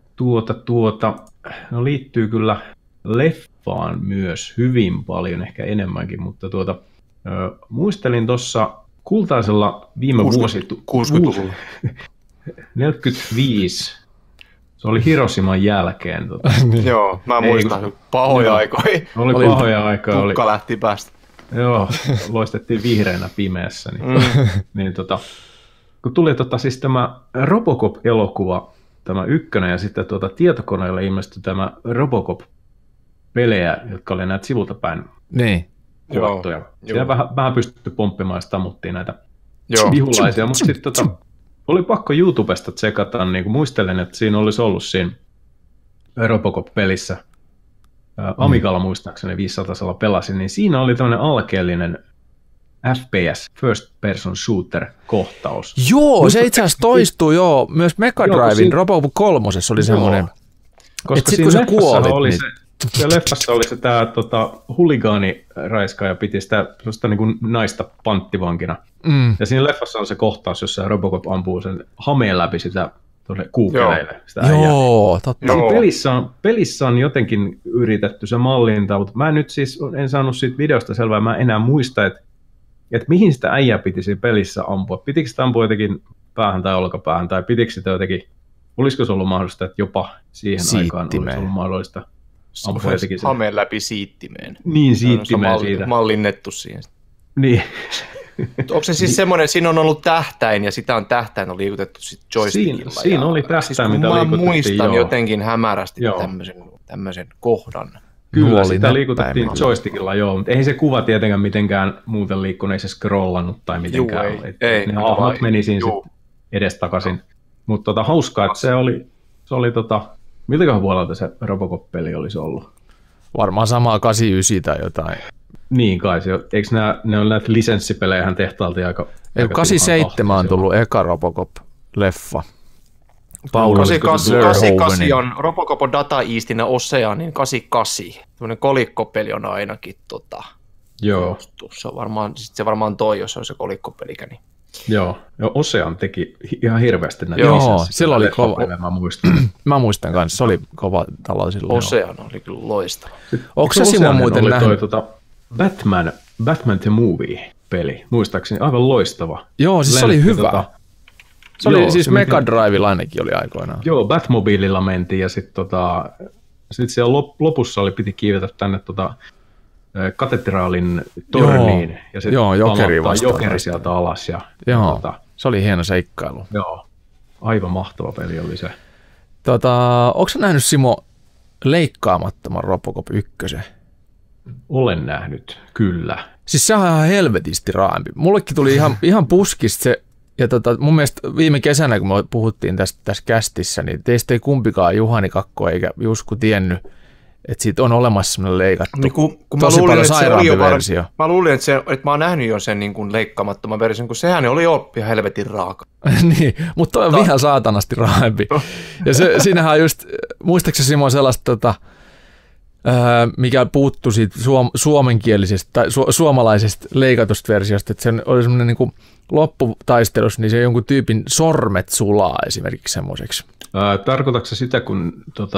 no liittyy kyllä leffaan myös hyvin paljon, ehkä enemmänkin, mutta muistelin tuossa kultaisella viime vuosi 60-luvulla. 45. Se oli Hiroshiman jälkeen. Joo, mä muistan pahoja aikoja. Oli pahoja aikaa. Tukka lähti päästä. Joo, loistettiin vihreänä pimeässä. Niin, kun tuli siis tämä Robocop-elokuva, tämä 1, ja sitten tietokoneelle ilmestyi tämä Robocop-pelejä, jotka oli näitä sivulta päin kuvattuja. Siellä vähän pystytty pomppimaan ja stammuttiin näitä vihulaisia, mutta sitten oli pakko YouTubesta tsekata, niin kuin muistelen, että siinä olisi ollut siinä Robocop-pelissä, Amigalla muistaakseni 500 pelasin, niin siinä oli tämmöinen alkeellinen FPS, First Person Shooter-kohtaus. Joo, se itse asiassa toistuu myös Mega Driven Robocop 3 oli semmoinen. Koska siinä leffassa oli leffassa oli se tämä huligaaniraiskaaja piti sitä niin kuin naista panttivankina. Ja siinä leffassa on se kohtaus, jossa Robocop ampuu sen hameen läpi sitä kuukeleille. Joo, totta. Pelissä on jotenkin yritetty se mallinta, mutta mä nyt siis en saanut siitä videosta selvää, mä enää muista, että mihin sitä äijää piti siinä pelissä ampua. Pitikö sitä ampua jotenkin päähän tai olkapäähän, tai pitikö sitä jotenkin, olisiko se ollut mahdollista, että jopa siihen aikaan olisi ollut mahdollista ampua jotenkin sen hameen läpi siittimeen. Niin, siittimeen siitä. Mallinnettu siihen. Niin. Onko se siis semmoinen, siinä on ollut tähtäin ja sitä on liikutettu sitten joystickilla? Siinä oli tähtäin, siis, mitä liikutettiin. Mä muistan jotenkin hämärästi tämmöisen kohdan. Kyllä, sitä liikutettiin joystickilla, mutta eihän se kuva tietenkään mitenkään muuten liikkunut, ei se scrollannut tai mitenkään. Ei, ne hahmot meni siinä edestakaisin. Mutta hauskaa, että se oli miltäköhän vuodelta se Robocop-peli olisi ollut? Varmaan samaa 89 tai jotain. Niin kai, eikö ne ole näitä lisenssipelejä tehtaalta aika 87 on tullut eka Robocop-leffa. 88 on Robocop on Data Eastin Oceanin 88. Tämmöinen kolikkopeli on ainakin Joo. Se varmaan toi, jos on se kolikkopelikä. Niin. Joo, Ocean teki ihan hirveästi näitä. Joo, sillä oli kova. Mä muistan kanssa, se oli kova talo silloin. Ocean oli kyllä loistava. Onko se Simo muuten nähnyt? Batman the Movie-peli, muistaakseni aivan loistava. Joo, siis se oli hyvä. Se oli siis Mega Drivella ainakin oli aikoinaan. Joo, Batmobiililla mentiin ja sitten siellä lopussa piti kiivetä tänne katedraalin torniin. Ja sitten jokeri sieltä alas. Se oli hieno seikkailu. Joo, aivan mahtava peli oli se. Onko sä nähnyt, Simo, leikkaamattoman Robocop 1? Olen nähnyt, kyllä. Siis se on ihan helvetisti raampi. Mullekin tuli ihan puskista se, ja mun mielestä viime kesänä, kun me puhuttiin tässä kästissä, niin teistä ei kumpikaan Juhani Kakko eikä Jusku tiennyt, että siitä on olemassa semmoinen leikattu niin kun tosi paljon sairaampi versio. Mä luulin, että mä oon nähnyt jo sen niin kuin leikkaamattoman version, kun sehän oli jo ihan helvetin raaka. Niin, mutta toi on ihan saatanasti raampi. Ja siinähän on just, muistaakseni Simo sellaista, mikä puuttui siitä suomenkielisestä tai suomalaisesta leikatusta versiosta, että se oli semmoinen niin kuin lopputaistelussa, niin se jonkun tyypin sormet sulaa esimerkiksi semmoiseksi. Tarkoitatko se sitä, kun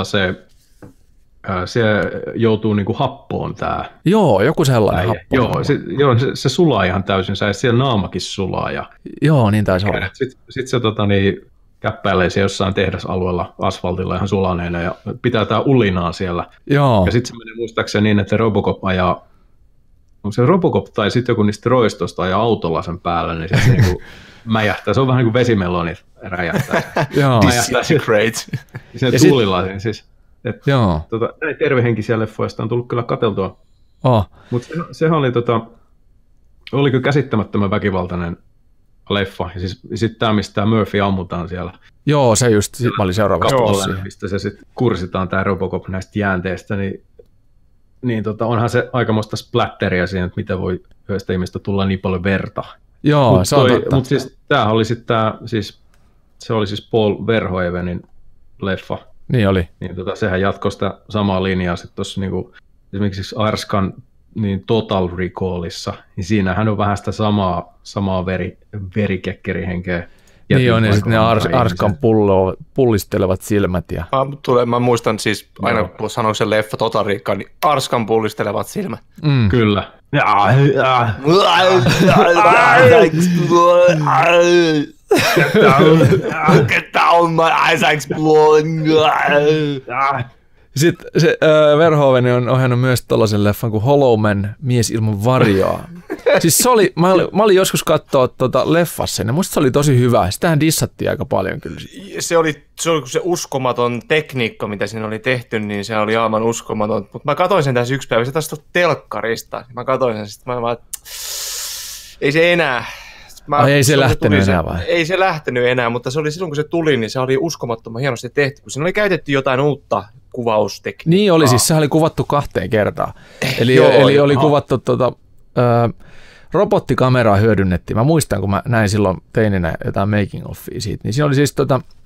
se joutuu niin kuin happoon tää? Joo, joku sellainen happo. Joo, se sulaa ihan täysin, siellä naamakin sulaa. Joo, niin taisi olla. Sitten se käppäilee se jossain tehdasalueella asfaltilla ihan sulaneena ja pitää tää ulinaa siellä. Joo. Ja sitten se menee muistaakseni niin, että Robocop ajaa, onko se Robocop tai sitten joku niistä roistosta ajaa autolla sen päällä, niin se niinku mäjähtää. Se on vähän niin kuin vesimelonit räjähtää. Joo. Disintegrate. Siinä tuulilaisiin siis. Näin tervehenkisiä leffoista on tullut kyllä katseltua. Oh. Mutta sehän oli, oli kyllä käsittämättömän väkivaltainen leffa. Ja siis sitten tämä, mistä tämä Murphy ammutaan siellä. Joo, se just, mä olin seuraavaksi tulossa siihen. Mistä se sitten kursitaan tämä Robocop näistä jäänteistä, niin onhan se aikamoista splatteria siihen, että miten voi yhdestä ihmistä tulla niin paljon verta. Joo, se on totta. Mutta siis tämähän oli sitten se oli siis Paul Verhoevenin leffa. Niin oli. Niin sehän jatkoi sitä samaa linjaa sitten tuossa niinku, esimerkiksi Arskan niin Total Recallissa, niin siinähän on vähän sitä samaa verikekkerihenkeä. Niin on, ja sitten ne Arskan pullistelevat silmät. Ja... Mä muistan siis, aina kun sanoin sen leffa Total Recall, niin Arskan pullistelevat silmät. Kyllä. Get down, my eyes are exploding. Sitten se Verhoeven on ohjannut myös tällaisen leffan kuin Hollow Man, mies ilman varjoa. Siis se oli, mä olin joskus katsoa leffassa ja musta se oli tosi hyvä. Sitähän dissattiin aika paljon kyllä. Se oli se uskomaton tekniikka, mitä siinä oli tehty, niin se oli aivan uskomaton. Mutta mä katsoin sen tässä yksi päivä, se taas telkkarista. Mä katsoin sen, sitten mä vaan, ei se enää. Ei se lähtenyt enää vai? Ei se lähtenyt enää, mutta se oli silloin kun se tuli, niin se oli uskomattoman hienosti tehty, kun siinä oli käytetty jotain uutta kuvaustekniikkaa. Niin oli, siis sehän oli kuvattu 2 kertaa. Eli oli kuvattu robottikameraa hyödynnettiin. Mä muistan, kun mä näin silloin teininä jotain making offia siitä, niin siinä oli siis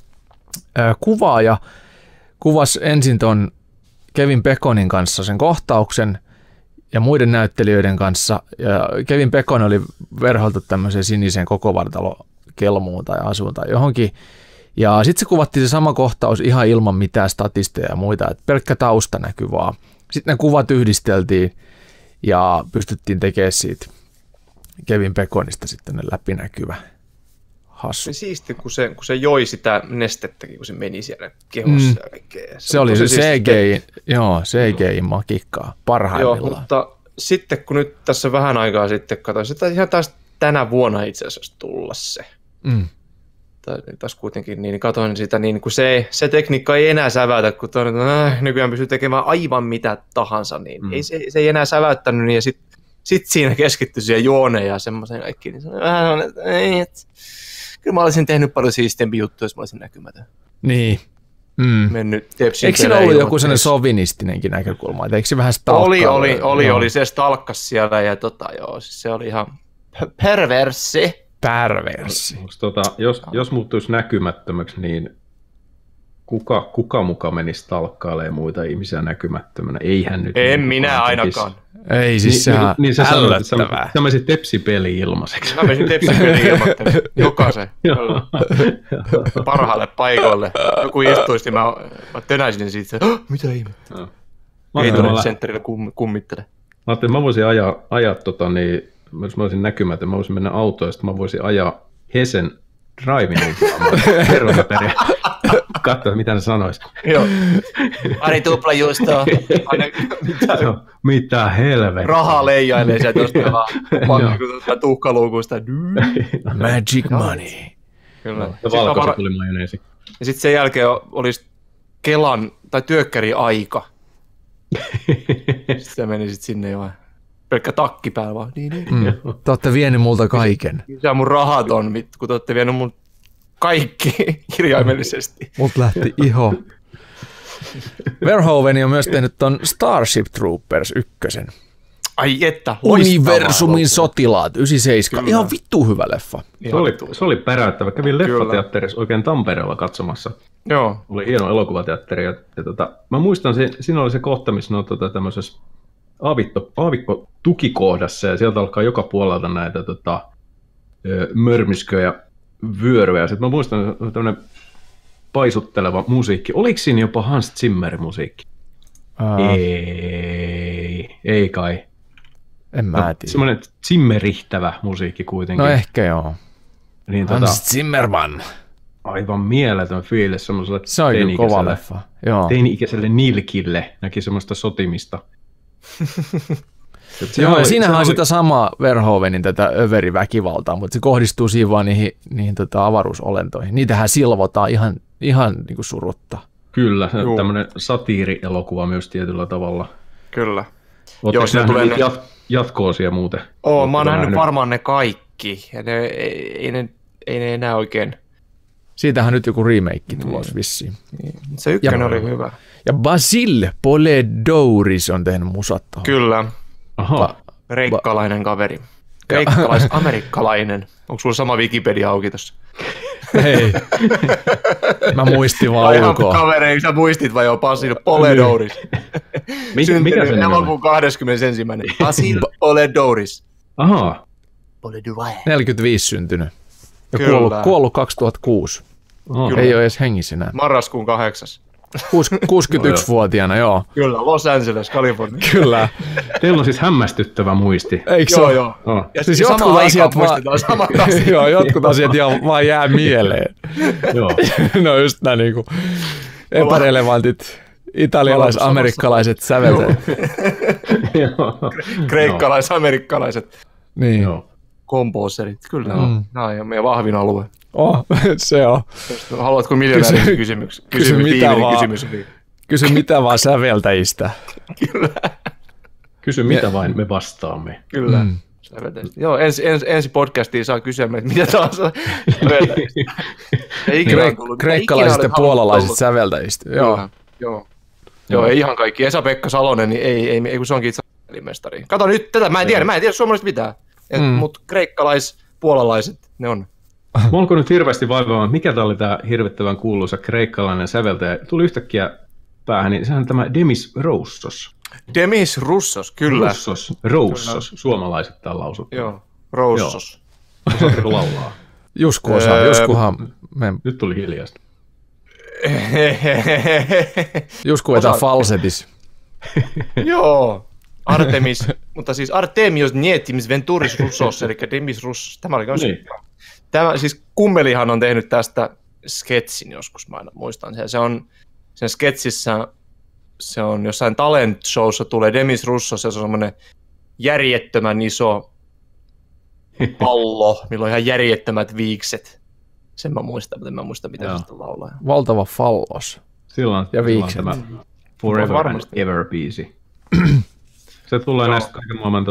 kuvaaja kuvasi ensin ton Kevin Baconin kanssa sen kohtauksen ja muiden näyttelijöiden kanssa. Ja Kevin Bacon oli verhoiltu tämmöiseen siniseen koko vartalokelmuun tai asuun tai johonkin. Ja sitten se kuvattiin se sama kohtaus ihan ilman mitään statisteja ja muita, että pelkkä tausta näkyy vaan. Sitten ne kuvat yhdisteltiin ja pystyttiin tekemään siitä Kevin Baconista sitten läpinäkyvä hassu. Se siisti, kun se joi sitä nestettäkin, kun se meni siellä kehossa ja kaikkea. Se oli se CGI-makikkaa parhaimmillaan. Joo, mutta sitten kun nyt tässä vähän aikaa sitten katsoin, että ihan taas tänä vuonna itse asiassa tulla se. Taas kuitenkin niin katsoin sitä, niin kun se tekniikka ei enää säväytä, kun nykyään pystyy tekemään aivan mitä tahansa, niin se ei enää säväyttänyt, niin ja sitten siinä keskittyi siihen juoneen ja semmoiseen kaikkiin, niin se on vähän, kyllä mä olisin tehnyt paljon siistiempi juttuja, jos mä olisin näkymätön. Niin. Mennyt eikö siinä ollut joku sellainen sovinistinenkin näkökulma? Eikö se vähän stalkkaa? Oli, se stalkkas siellä ja siis se oli ihan perverssi. Jos muuttuisi näkymättömäksi, niin kuka muka menisi talkkailemaan muita ihmisiä näkymättömänä? Eihän nyt. En minä ainakaan. Ei, siis sehän ällöttävää. Sä menisit tepsipeliin ilmaiseksi. Mä menisin tepsipeliin ilmoittelemaan. Jokaisen. Parhaalle paikoille. Joku istuisi, mä tönäisin siitä. Mitä ihmettä? Ei tuonne sentterille kummittele. Mä ajattelin, mä voisin ajaa jos mä olisin näkymätön, mä voisin mennä autoon ja sitten mä voisin ajaa Hesen Drive-in Herronaperia. Katsoa, mitä ne sanois. Joo. Ari tuplajuustoa. Mitä helvettiä. Rahaa leijailee sieltä jostain vaan tuhkaluukusta. Magic money. Kyllä. Ja valkoisen tuli majoneesi. Ja sitten sen jälkeen olisi Kelan tai työkkäri aika. Sitten se meni sinne jo. Pelkkä takki päällä vaan. Te olette vienyt multa kaiken. Se on mun rahaton, kun te olette vienyt mun kaikki kirjaimellisesti. Mut lähti iho. Verhoeven on myös tehnyt ton Starship Troopers 1. Ai että, Universumin sotilaat 97. Kyllä. Ihan vittu hyvä leffa. Se oli päräyttävä. Kävin leffateatterissa oikein Tampereella katsomassa. Joo. Oli hieno elokuvateatteri. Mä muistan, siinä oli se kohta, missä ne on tämmöisessä aavikko-tukikohdassa ja sieltä alkaa joka puolelta näitä mörmysköjä vyöryä. Sitten mä muistan tämmöinen paisutteleva musiikki. Oliko siinä jopa Hans Zimmerin musiikki? Ei kai. En mä tiedä. Semmoinen zimmerihtävä musiikki kuitenkin. No ehkä joo. Niin, Hans Zimmerman. Aivan mieletön fiilis semmoiselle se on kyllä kova leffa. Teini-ikäiselle nilkille näki semmoista sotimista. Joo, ja siinähän on sitä samaa Verhoevenin tätä överiväkivaltaa, mutta se kohdistuu siinä vaan niihin avaruusolentoihin. Niitähän silvotaan ihan niin kuin surutta. Kyllä, tämmöinen satiirielokuva myös tietyllä tavalla. Kyllä. Oletteko nähnyt jatko-osia muuten? Mä oon nähnyt varmaan ne kaikki. kaikki. Ja ei ne enää oikein. Siitähän nyt joku remake tulos vissiin. Niin. Se ykkönen oli hyvä. Ja Basile Poledouris on tehnyt musat tohon. Kyllä. Aha. Kreikkalainen kaveri. Kreikkalais-amerikkalainen. Onko sulla sama Wikipedia auki tossa? Hei. Mä muistin vaan Ihan ulkoa. kavereiksi sä muistit vai joo, Basile Poledouris. Mikä se Syntynyt nimi on? elokuun 21. Basile Poledouris. Aha. 45 syntynyt. Ja Kyllä. kuollut 2006. Aha. Ei ole edes hengissä enää. Marraskuun 8. 61-vuotiaana, joo. Kyllä, Los Angeles, Kalifornia. Kyllä. Teillä on siis hämmästyttävä muisti. Eikö se Joo, ole? joo. Oh. Ja Siis samaan jotkut aikaan asiat vaan... muistetaan samat asiat. Joo, jotkut asiat ihan vaan jää mieleen. Joo. No just nämä niinku epärelevantit italialais-amerikkalaiset säveltäjät. Joo. Kreikkalais-amerikkalaiset Niin. Joo. komposerit. Kyllä, nämä on meidän vahvin alue. Oh, se on. Haluatko miljonäärin kysymyksen? Kysy mitä viimeinen vaan. kysymys oli. Kysy mitä vaan säveltäjistä. Kysy mitä vain, me vastaamme. Kyllä. Joo, ensi podcastiin saa kysyä meitä mitä tahansa. Kreikkalaiset ja puolalaiset säveltäjistä. Joo. Joo, ei ihan kaikki. Esa-Pekka Salonen, niin ei kun se onkin itse mestari. Kato nyt tätä, mä en tiedä suomalaiset mitään. Mutta kreikkalais-puolalaiset, ne on. Onko nyt hirveästi vaivaamaan, mikä tämä oli tämä hirvittävän kuuluisa kreikkalainen säveltäjä? Tuli yhtäkkiä päähän, niin sehän on tämä Demis Roussos. Demis Roussos, kyllä. Roussos, suomalaiset täällä lausuttu. Joo, Roussos. Osaatko laulaa? Jusku osaa, Juskuhan... Nyt tuli hiljaista. Jusku vetää falsetis. Joo, Artemis, mutta siis Artemios Nietimis Venturis Roussos, eli Demis Roussos. Tämä oli myös. Niin. Tämä, siis Kummelihan on tehnyt tästä sketsin joskus, mä aina muistan sen. Se on, sen sketsissä, se on jossain talent showssa tulee Demis Roussos, se on semmoinen järjettömän iso pallo, millä on ihan järjettömät viikset. Sen mä muistan, mutta en mä muista, mitä se sitten laulaa. Valtava fallos. Silloin tämä Forever and Ever biisi. Se tulee näistä kaiken maailman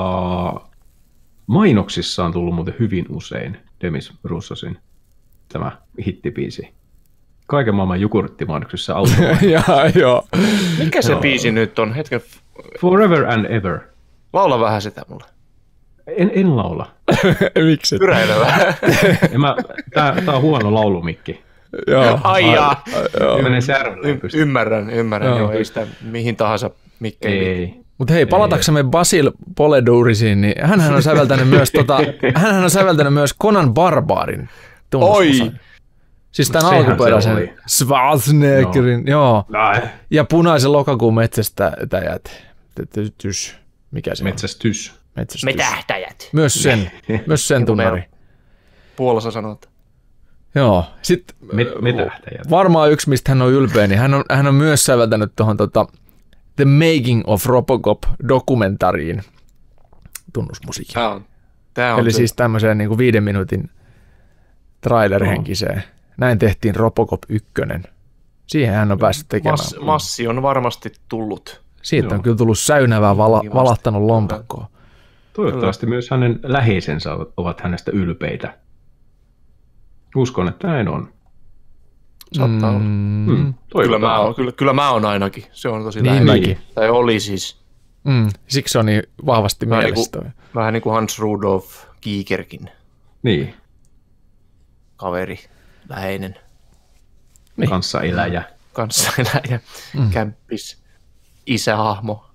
mainoksissa on tullut muuten hyvin usein Demis Roussosin tämä hittibiisi. Kaiken maailman jogurttimainoksissa Joo. Mikä se biisi nyt on? Hetken. Forever and Ever. Laula vähän sitä mulle. En laula. Miksi? Pyräile vähän. Tää on huono laulumikki. Joo. Aijaa. Menee särmään. Ymmärrän. Joo, ei sitä mihin tahansa mikkeihin. Ei. Mutta hei, palataksemme Basile Poledourisiin, niin hänhän on säveltänyt myös Conan Barbarin tunnusosan. Siis tämän alkuperäisen Schwarzeneggerin, joo. Ja Punaisen lokakuun metsästäjät. Mikä se on? Metsästys. Metähtäjät. Myös sen tunnari. Puolassa sanotaan. Joo. Sitten Metähtäjät. varmaan yksi, mistä hän on ylpeä, niin hän on myös säveltänyt tuohon The Making of Robocop-dokumentariin tunnusmusiikin. Tää on Eli se. siis tämmöiseen niin kuin 5 minuutin trailer-henkiseen. Näin tehtiin Robocop 1. Siihen hän on päässyt tekemään. Massi on varmasti tullut. Siitä on kyllä tullut säynävää valahtanut lompakkoa. Toivottavasti myös hänen läheisensä ovat hänestä ylpeitä. Uskon, että näin on. Saattaa olla. Kyllä mä oon ainakin. Se on tosi Niin mäkin. Tai oli siis. Siksi se on niin vahvasti mielessä. Vähän niin kuin Hans Rudolf Gigerkin Niin, kaveri, läheinen, Niin. kanssaeläjä. kanssaeläjä, kämppis, isähahmo.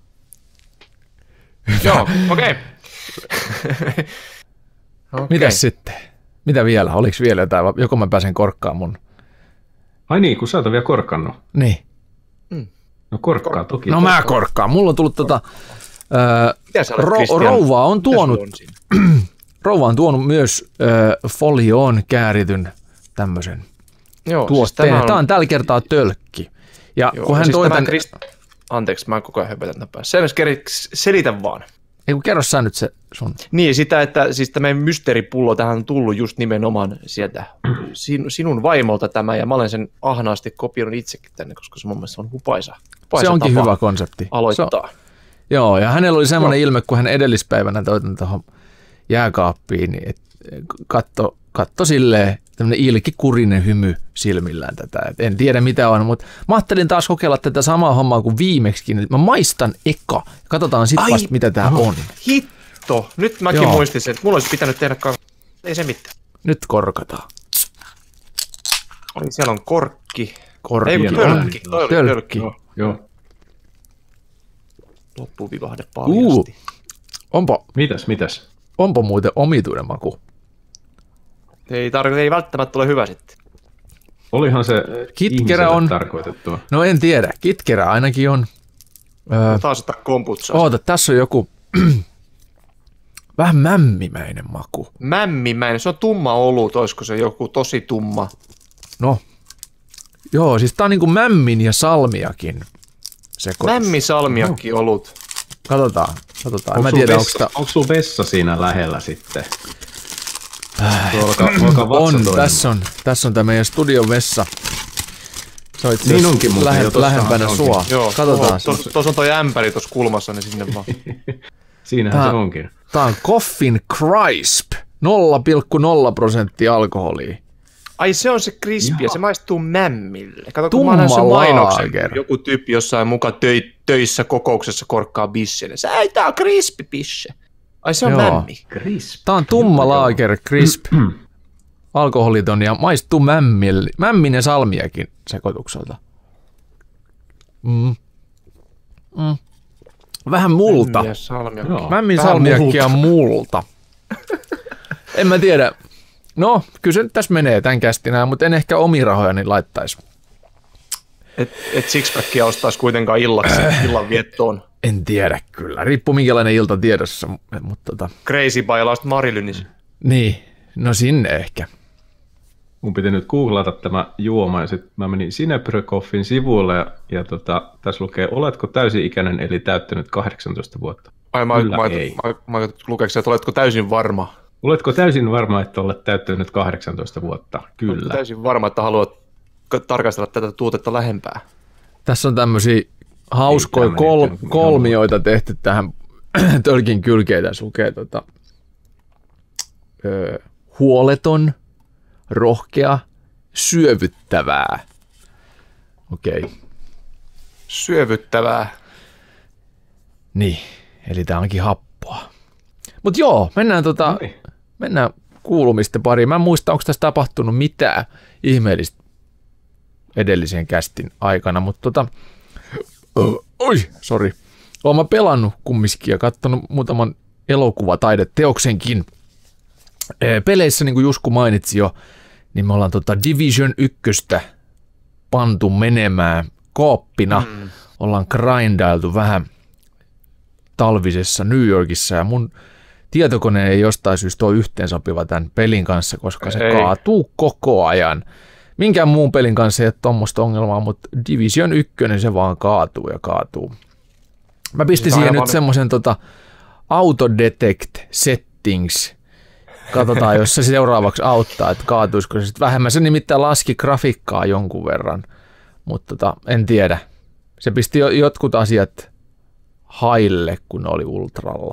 Joo, okei. Mitäs sitten? Mitä vielä? Oliko vielä jotain? Joko mä pääsen korkkaan mun? Ai niin, kun sä oot vielä korkannut. Niin. No korkkaa toki. No mä korkkaan. Mulla on tullut rouva on tuonut myös folioon käärityn tämmöisen tuotteen. Siis tämä on tällä kertaa tölkki. Ja kun hän toi tän... Anteeksi, mä koko ajan höpötän päässä. Selitä vaan. Ei kun kerro sä nyt se sun. Niin, sitä, että siis tämä mysteeripullo tähän on tullut just nimenomaan sieltä sinun vaimolta tämä, ja mä olen sen ahnaasti kopioinut itsekin tänne, koska se mun mielestä on hupaisa se onkin hyvä konsepti. Aloittaa. Joo, ja hänellä oli semmoinen ilme, kun hän edellispäivänä toi tuohon jääkaappiin, niin katto silleen, tämmöinen ilkikurinen hymy silmillään tätä. Et en tiedä mitä on, mutta mä ajattelin taas kokeilla tätä samaa hommaa kuin viimeksikin. Mä maistan eka. Katsotaan sitten vasta, mitä tää on. Hitto! Nyt mäkin muistin sen, että mulla olisi pitänyt tehdä ei se mitään. Nyt korkataan. Oi, siellä on korkki. Korkki. Ei, tölkki. Tölkki. Joo. Loppuvivahde paljasti. Mitäs? Onpa muuten omituinen maku. Ei välttämättä ole hyvä sitten. Olihan se Kitkerä on tarkoitettua. No en tiedä. Kitkerä ainakin on. Taas ottaa komputsaa. Oota, tässä on joku vähän mämmimäinen maku. Mämmimäinen? Se on tumma olut. Olisiko se joku tosi tumma? No. Joo, siis tää on niinku mämmin ja salmiakin sekoitus. Mämmisalmiakki olut. Katsotaan. En mä tiedä, onko sulla vessa siinä lähellä sitten? On, tässä on tämä meidän studion vessa. Se on itse asiassa lähempänä sua. Joo, katsotaan. Tuossa on toi ämpäri tuossa kulmassa, niin sinne vaan. Siinähän se onkin. Tää on Coffin Crisp. 0,0% alkoholia. Ai se on se crispy ja se maistuu mämmille. Kato, kun Tumma mä näin sen mainoksen. laager. Joku tyyppi jossain mukaan töissä kokouksessa korkkaa bissenä. Ei, tää on crispy bisse. Ai se on mämmi. Crisp. Tää on tumma lager crisp. Alkoholiton ja maistuu mämminen salmiakin sekoitukselta. Vähän multa. Mämmin salmiakki on multa. En mä tiedä. No, kyllä se nyt tässä menee tämän kästinään, mutta en ehkä omia rahojani laittaisi. Et sixpackia ostaisi kuitenkaan illaksi, illan viettoon. En tiedä kyllä. Riippuu minkälainen ilta tiedossa. Mutta Crazy by Last Marilynis. Niin, no sinne ehkä. Mun piti nyt googlata tämä juoma ja sitten mä menin Sinebrykoffin sivuille ja tässä lukee, oletko täysi-ikäinen eli täyttänyt 18 vuotta? Ai mä lukeeko että oletko täysin varma? Oletko täysin varma, että olet täyttänyt 18 vuotta? Kyllä. Oletko täysin varma, että haluat tarkastella tätä tuotetta lähempää? Tässä on tämmöisiä hauskoja kolmioita tehty tähän tölkin kylkeen. Tässä lukee huoleton, rohkea, syövyttävää. Okei. Syövyttävää. Niin, eli tää onkin happoa. Mut joo, mennään kuulumisten pariin. Mä en muista, onko tässä tapahtunut mitään ihmeellistä edellisen kästin aikana, mutta Oon mä pelannut kumminkin ja katsonut muutaman elokuvataideteoksenkin. Peleissä, niin kuin Jusku mainitsi jo, niin me ollaan Division 1 pantu menemään kooppina. Ollaan grindailtu vähän talvisessa New Yorkissa ja mun tietokone ei jostain syystä ole yhteensopiva tämän pelin kanssa, koska se kaatuu koko ajan. Minkään muun pelin kanssa ei ole tuommoista ongelmaa, mutta Division 1 se vaan kaatuu ja kaatuu. Mä pistin siihen nyt semmoisen Autodetect Settings. Katsotaan, jos se seuraavaksi auttaa, että kaatuisiko se sitten vähemmän. Se nimittäin laski grafiikkaa jonkun verran, mutta en tiedä. Se pisti jotkut asiat haille, kun ne oli ultralla.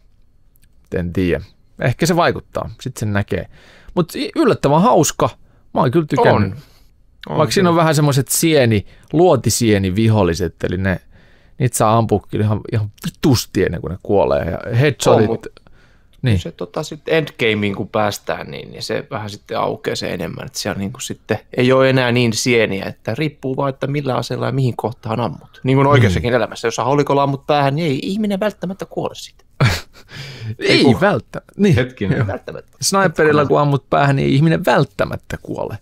En tiedä. Ehkä se vaikuttaa, sitten sen näkee. Mutta yllättävän hauska. Mä oon kyllä tykännyt. On vaikka siinä on vähän semmoiset luotisieni viholliset, eli niitä saa ampua kyllä ihan vitusti ennen kuin ne kuolee. Ja headshotit. Niin. Se sitten endgameen kun päästään, niin se vähän sitten aukeaa se enemmän. Että siellä niin kuin sitten ei ole enää niin sieniä, että riippuu vaan, että millä aseella ja mihin kohtaan ammut. Niin kuin oikeassakin elämässä. Jos haulikolla ammut päähän, niin ei ihminen välttämättä kuole siitä. Ei välttämättä. Niin. Hetkinen. Sniperilla kun ammut päähän, niin ei ihminen välttämättä kuole.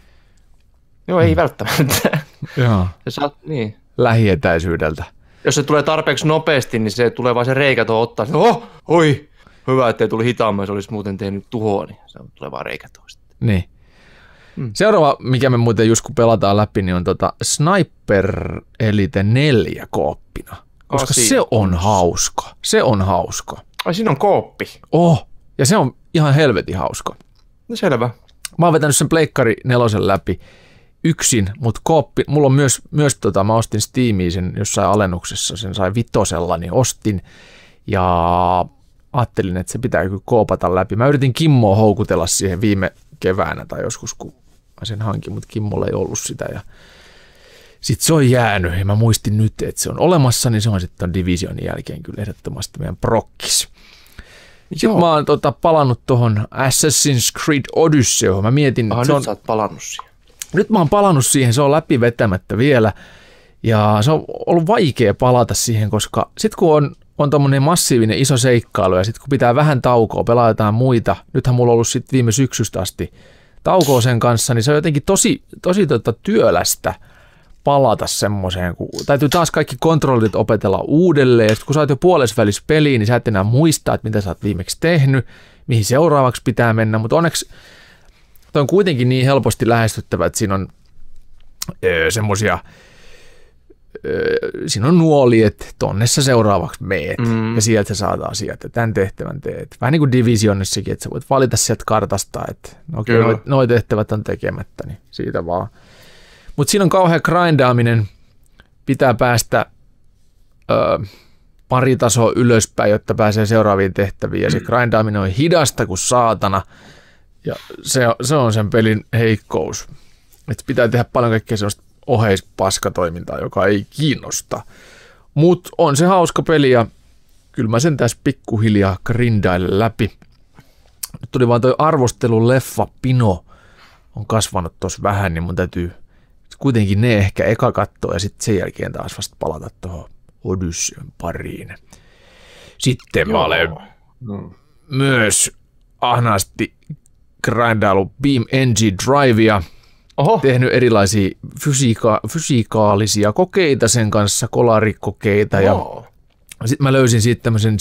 Joo, ei välttämättä. Joo. Niin. Lähietäisyydeltä. Jos se tulee tarpeeksi nopeasti, niin se tulee vaan se reikä tuohon ottaa. Oi! Hyvä, ettei tuli hitaammin, se olisi muuten tehnyt tuhoa, niin se tulee vaan reikä toista. Niin. Seuraava, mikä me muuten just kun pelataan läpi, niin on Sniper Elite 4 kooppina. Koska se on hauska. Se on hauska. Ai siinä on kooppi. Ja se on ihan helvetin hauska. No selvä. Mä oon vetänyt sen Pleikkari 4 läpi yksin, mutta kooppi, mulla on myös mä ostin Steamiin sen jossain alennuksessa, sen sai 5, niin ostin. Ja ajattelin, että se pitää kyllä koopata läpi. Mä yritin Kimmoa houkutella siihen viime keväänä tai joskus, kun mä sen hankin, mutta Kimmolla ei ollut sitä. Ja sitten se on jäänyt ja mä muistin nyt, että se on olemassa, niin se on sitten Divisionin jälkeen kyllä ehdottomasti meidän prokkis. Sitten mä oon palannut tuohon Assassin's Creed Odyssey, mä mietin, että nyt sä oot palannut siihen. Nyt mä oon palannut siihen, se on läpi vetämättä vielä ja se on ollut vaikea palata siihen, koska sitten kun on tommoinen massiivinen iso seikkailu ja sitten kun pitää vähän taukoa, pelataan muita, nythän mulla on ollut sitten viime syksystä asti taukoa sen kanssa, niin se on jotenkin tosi työlästä palata semmoiseen, kun täytyy taas kaikki kontrollit opetella uudelleen, ja sitten kun sä oot jo puolesvälissä peliin, niin sä et enää muistaa, että mitä sä oot viimeksi tehnyt, mihin seuraavaksi pitää mennä, mutta onneksi toi on kuitenkin niin helposti lähestyttävä, että siinä on semmoisia, siinä on nuoli, että tonne sä seuraavaksi meet, ja sieltä sä saat asiat, ja tämän tehtävän teet. Vähän niin kuin Divisionissakin, että sä voit valita sieltä kartasta, että noi tehtävät on tekemättä, niin siitä vaan. Mutta siinä on kauhean grindaaminen, pitää päästä pari tasoa ylöspäin, jotta pääsee seuraaviin tehtäviin, ja se grindaaminen on hidasta kuin saatana, ja se on sen pelin heikkous. Että pitää tehdä paljon kaikkea sellaista oheispaskatoimintaa, joka ei kiinnosta. Mutta on se hauska peli, ja kyllä mä sen tässä pikkuhiljaa grindailen läpi. Nyt tuli vaan toi arvostelun leffa Pino on kasvanut tossa vähän, niin mun täytyy kuitenkin ne ehkä eka katsoa ja sitten sen jälkeen taas vasta palata tuohon Odysseyn pariin. Sitten mä olen myös ahnaasti grindailu Beam NG Drivea, tehnyt erilaisia fysikaalisia kokeita sen kanssa, kolarikokeita ja sitten mä löysin siitä tämmöisen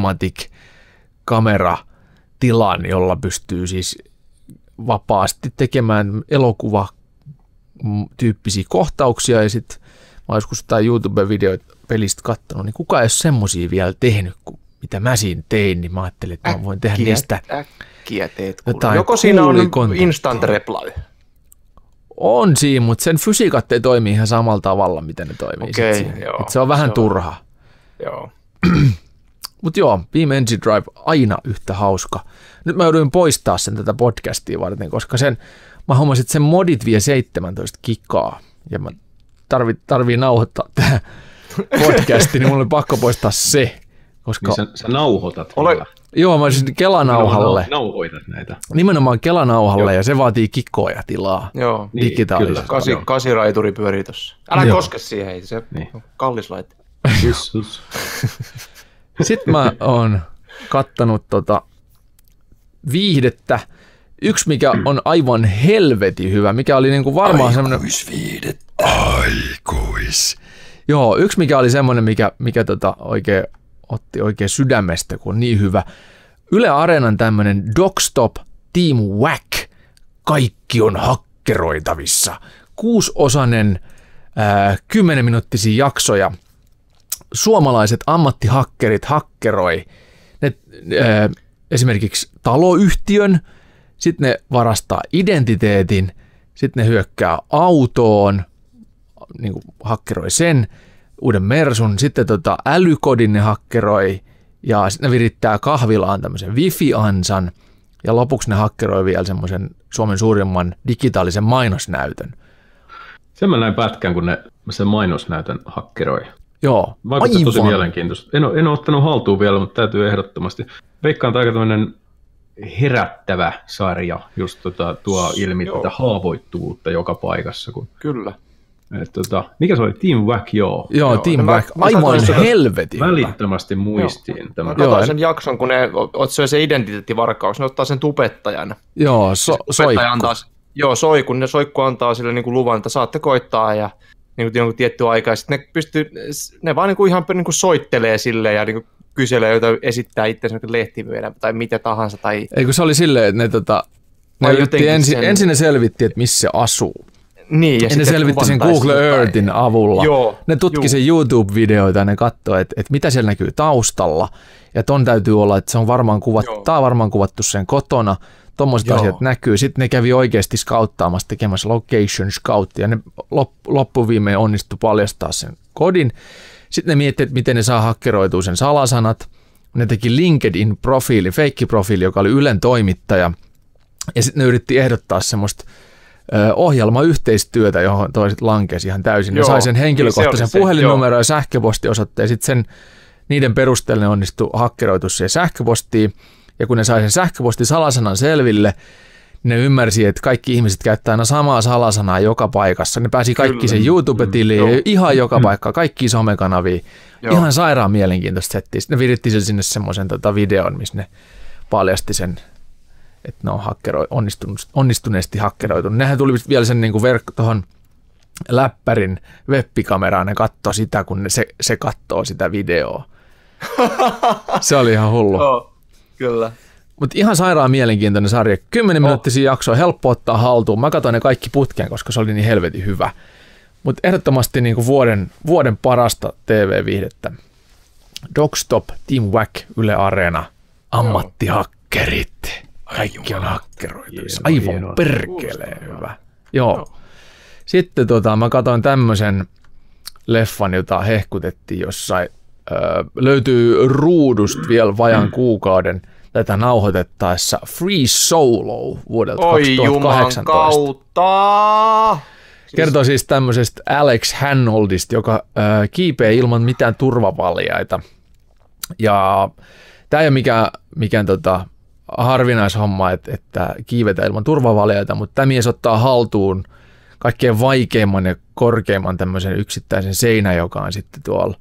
cinematic-kameratilan, jolla pystyy siis vapaasti tekemään elokuva-tyyppisiä kohtauksia ja sitten mä joskus jotain YouTube-videoita pelistä katsonut, niin kukaan ei ole semmosia vielä tehnyt kuin mitä mä siinä tein, niin mä ajattelin, että mä voin tehdä niistä äkkiä teet. Joko siinä on instant reply? On siinä, mutta sen fysiikat ei toimi ihan samalla tavalla, miten ne toimii. Se on vähän turha. Joo. Mutta joo, Beam NG Drive aina yhtä hauska. Nyt mä jouduin poistaa sen tätä podcastia varten, koska mä hommasin, että sen modit vie 17 gigaa. Ja mä tarvii nauhoittaa tämä podcasti, niin mulla oli pakko poistaa se. Koska niin sä nauhoitat. Joo, mä olisin Kelanauhalle. Nauhoitat näitä. Nimenomaan Kelanauhalle, ja se vaatii kikkoja tilaa. Joo, digitaalisesti. Kasiraituri pyörii tossa. Älä koske siihen, se on kallis laite. Sitten mä oon kattanut viihdettä. Yksi, mikä on aivan helvetin hyvä, mikä oli niinku varmaan semmoinen... Aikuis. Joo, yksi mikä oli semmoinen, mikä otti oikein sydämestä, kun on niin hyvä. Yle Areenan tämmöinen Dogstop Team Whack. Kaikki on hakkeroitavissa. 6-osainen 10-minuuttisia jaksoja. Suomalaiset ammattihakkerit hakkeroi ne, esimerkiksi taloyhtiön, sitten ne varastaa identiteetin, sitten ne hyökkää autoon, niin kuin hakkeroi sen, uuden Mersun, sitten älykodin ne hakkeroi, ja sitten ne virittää kahvilaan tämmöisen wifi-ansan, ja lopuksi ne hakkeroi vielä semmoisen Suomen suurimman digitaalisen mainosnäytön. Sen mä näin pätkän, kun ne sen mainosnäytön hakkeroi. Joo, vaikuttaa tosi mielenkiintoista. En ole ottanut haltuun vielä, mutta täytyy ehdottomasti. Veikkaan aika tämmöinen herättävä sarja, just tuo ilmi tätä haavoittuvuutta joka paikassa. Kyllä. Mikä se oli? Team Whack, joo. Joo, Team Whack, aivan helvetin. Välittömästi muistiin. Mä katsoin sen jakson, kun ne otsoi se identiteettivarkaus, ne ottaa sen tubettajan. Joo, soikku. Kun ne soikku antaa sille niin kuin luvan, että saatte koittaa ja niin kuin jonkun tiettyä aikaa. Sitten ne vaan niin kuin ihan niin kuin soittelee silleen ja niin kuin kyselee, joita esittää itseänsä lehtimyydä tai mitä tahansa. Tai... Eikö se oli silleen, että ensin ne selvitti, että missä se asuu. Niin, ja ne selvitti sen Google Earthin avulla. Joo, ne tutki sen YouTube-videoita ja ne katsoi, että mitä siellä näkyy taustalla. Ja ton täytyy olla, että se on varmaan kuvattu sen kotona. Tuommoiset asiat näkyy. Sitten ne kävi oikeasti scouttaamassa, tekemässä location scouttia. Ne loppuviimein onnistui paljastaa sen kodin. Sitten ne miettivät, että miten ne saa hakkeroitua sen salasanat. Ne teki LinkedIn-profiili, feikkiprofiili, joka oli Ylen toimittaja. Ja sitten ne yritti ehdottaa semmoista ohjelmayhteistyötä, johon toiset lankesi ihan täysin. Ne sai sen henkilökohtaisen puhelinnumeron ja sähköpostiosoitteen. Sitten niiden perusteella ne onnistui hakkeroitua siihen sähköpostiin. Ja kun ne sai sen sähköpostisalasanan selville, ne ymmärsi, että kaikki ihmiset käyttää aina samaa salasanaa joka paikassa. Ne pääsi kaikki sen YouTube-tiliin, ihan joka paikka, kaikki somekanavia. Ihan sairaan mielenkiintoista settiä. Sitten ne viritti sen sinne semmoisen videon, missä ne paljasti sen, että ne on onnistuneesti hakkeroitu. Nehän tuli vielä sen niin kuin tuohon läppärin web-kameraan, ne katsoi sitä, kun se katsoo sitä videoa. Se oli ihan hullu. Kyllä. Mutta ihan sairaan mielenkiintoinen sarja. 10-minuuttisia jaksoa, helppo ottaa haltuun. Mä katsoin ne kaikki putkeen, koska se oli niin helvetin hyvä. Mutta ehdottomasti niin kuin vuoden parasta TV-viihdettä. Dogstop, Team Wack, Yle Areena, ammattihakkerit. Kaikki on hakkeroitu. Aivan perkeleen hyvä. Joo. Sitten mä katsoin tämmöisen leffan, jota hehkutettiin jossain. Löytyy ruudusta vielä vajaan kuukauden tätä nauhoitettaessa. Free Solo vuodelta 2018. Kautta! Kertoo siis tämmöisestä Alex Honnoldista, joka kiipee ilman mitään turvavaljaita. Ja tämä ei ole mikään harvinaishomma, että kiivetään ilman turvavaljaita, mutta tämä mies ottaa haltuun kaikkein vaikeimman ja korkeimman tämmöisen yksittäisen seinän, joka on sitten tuolla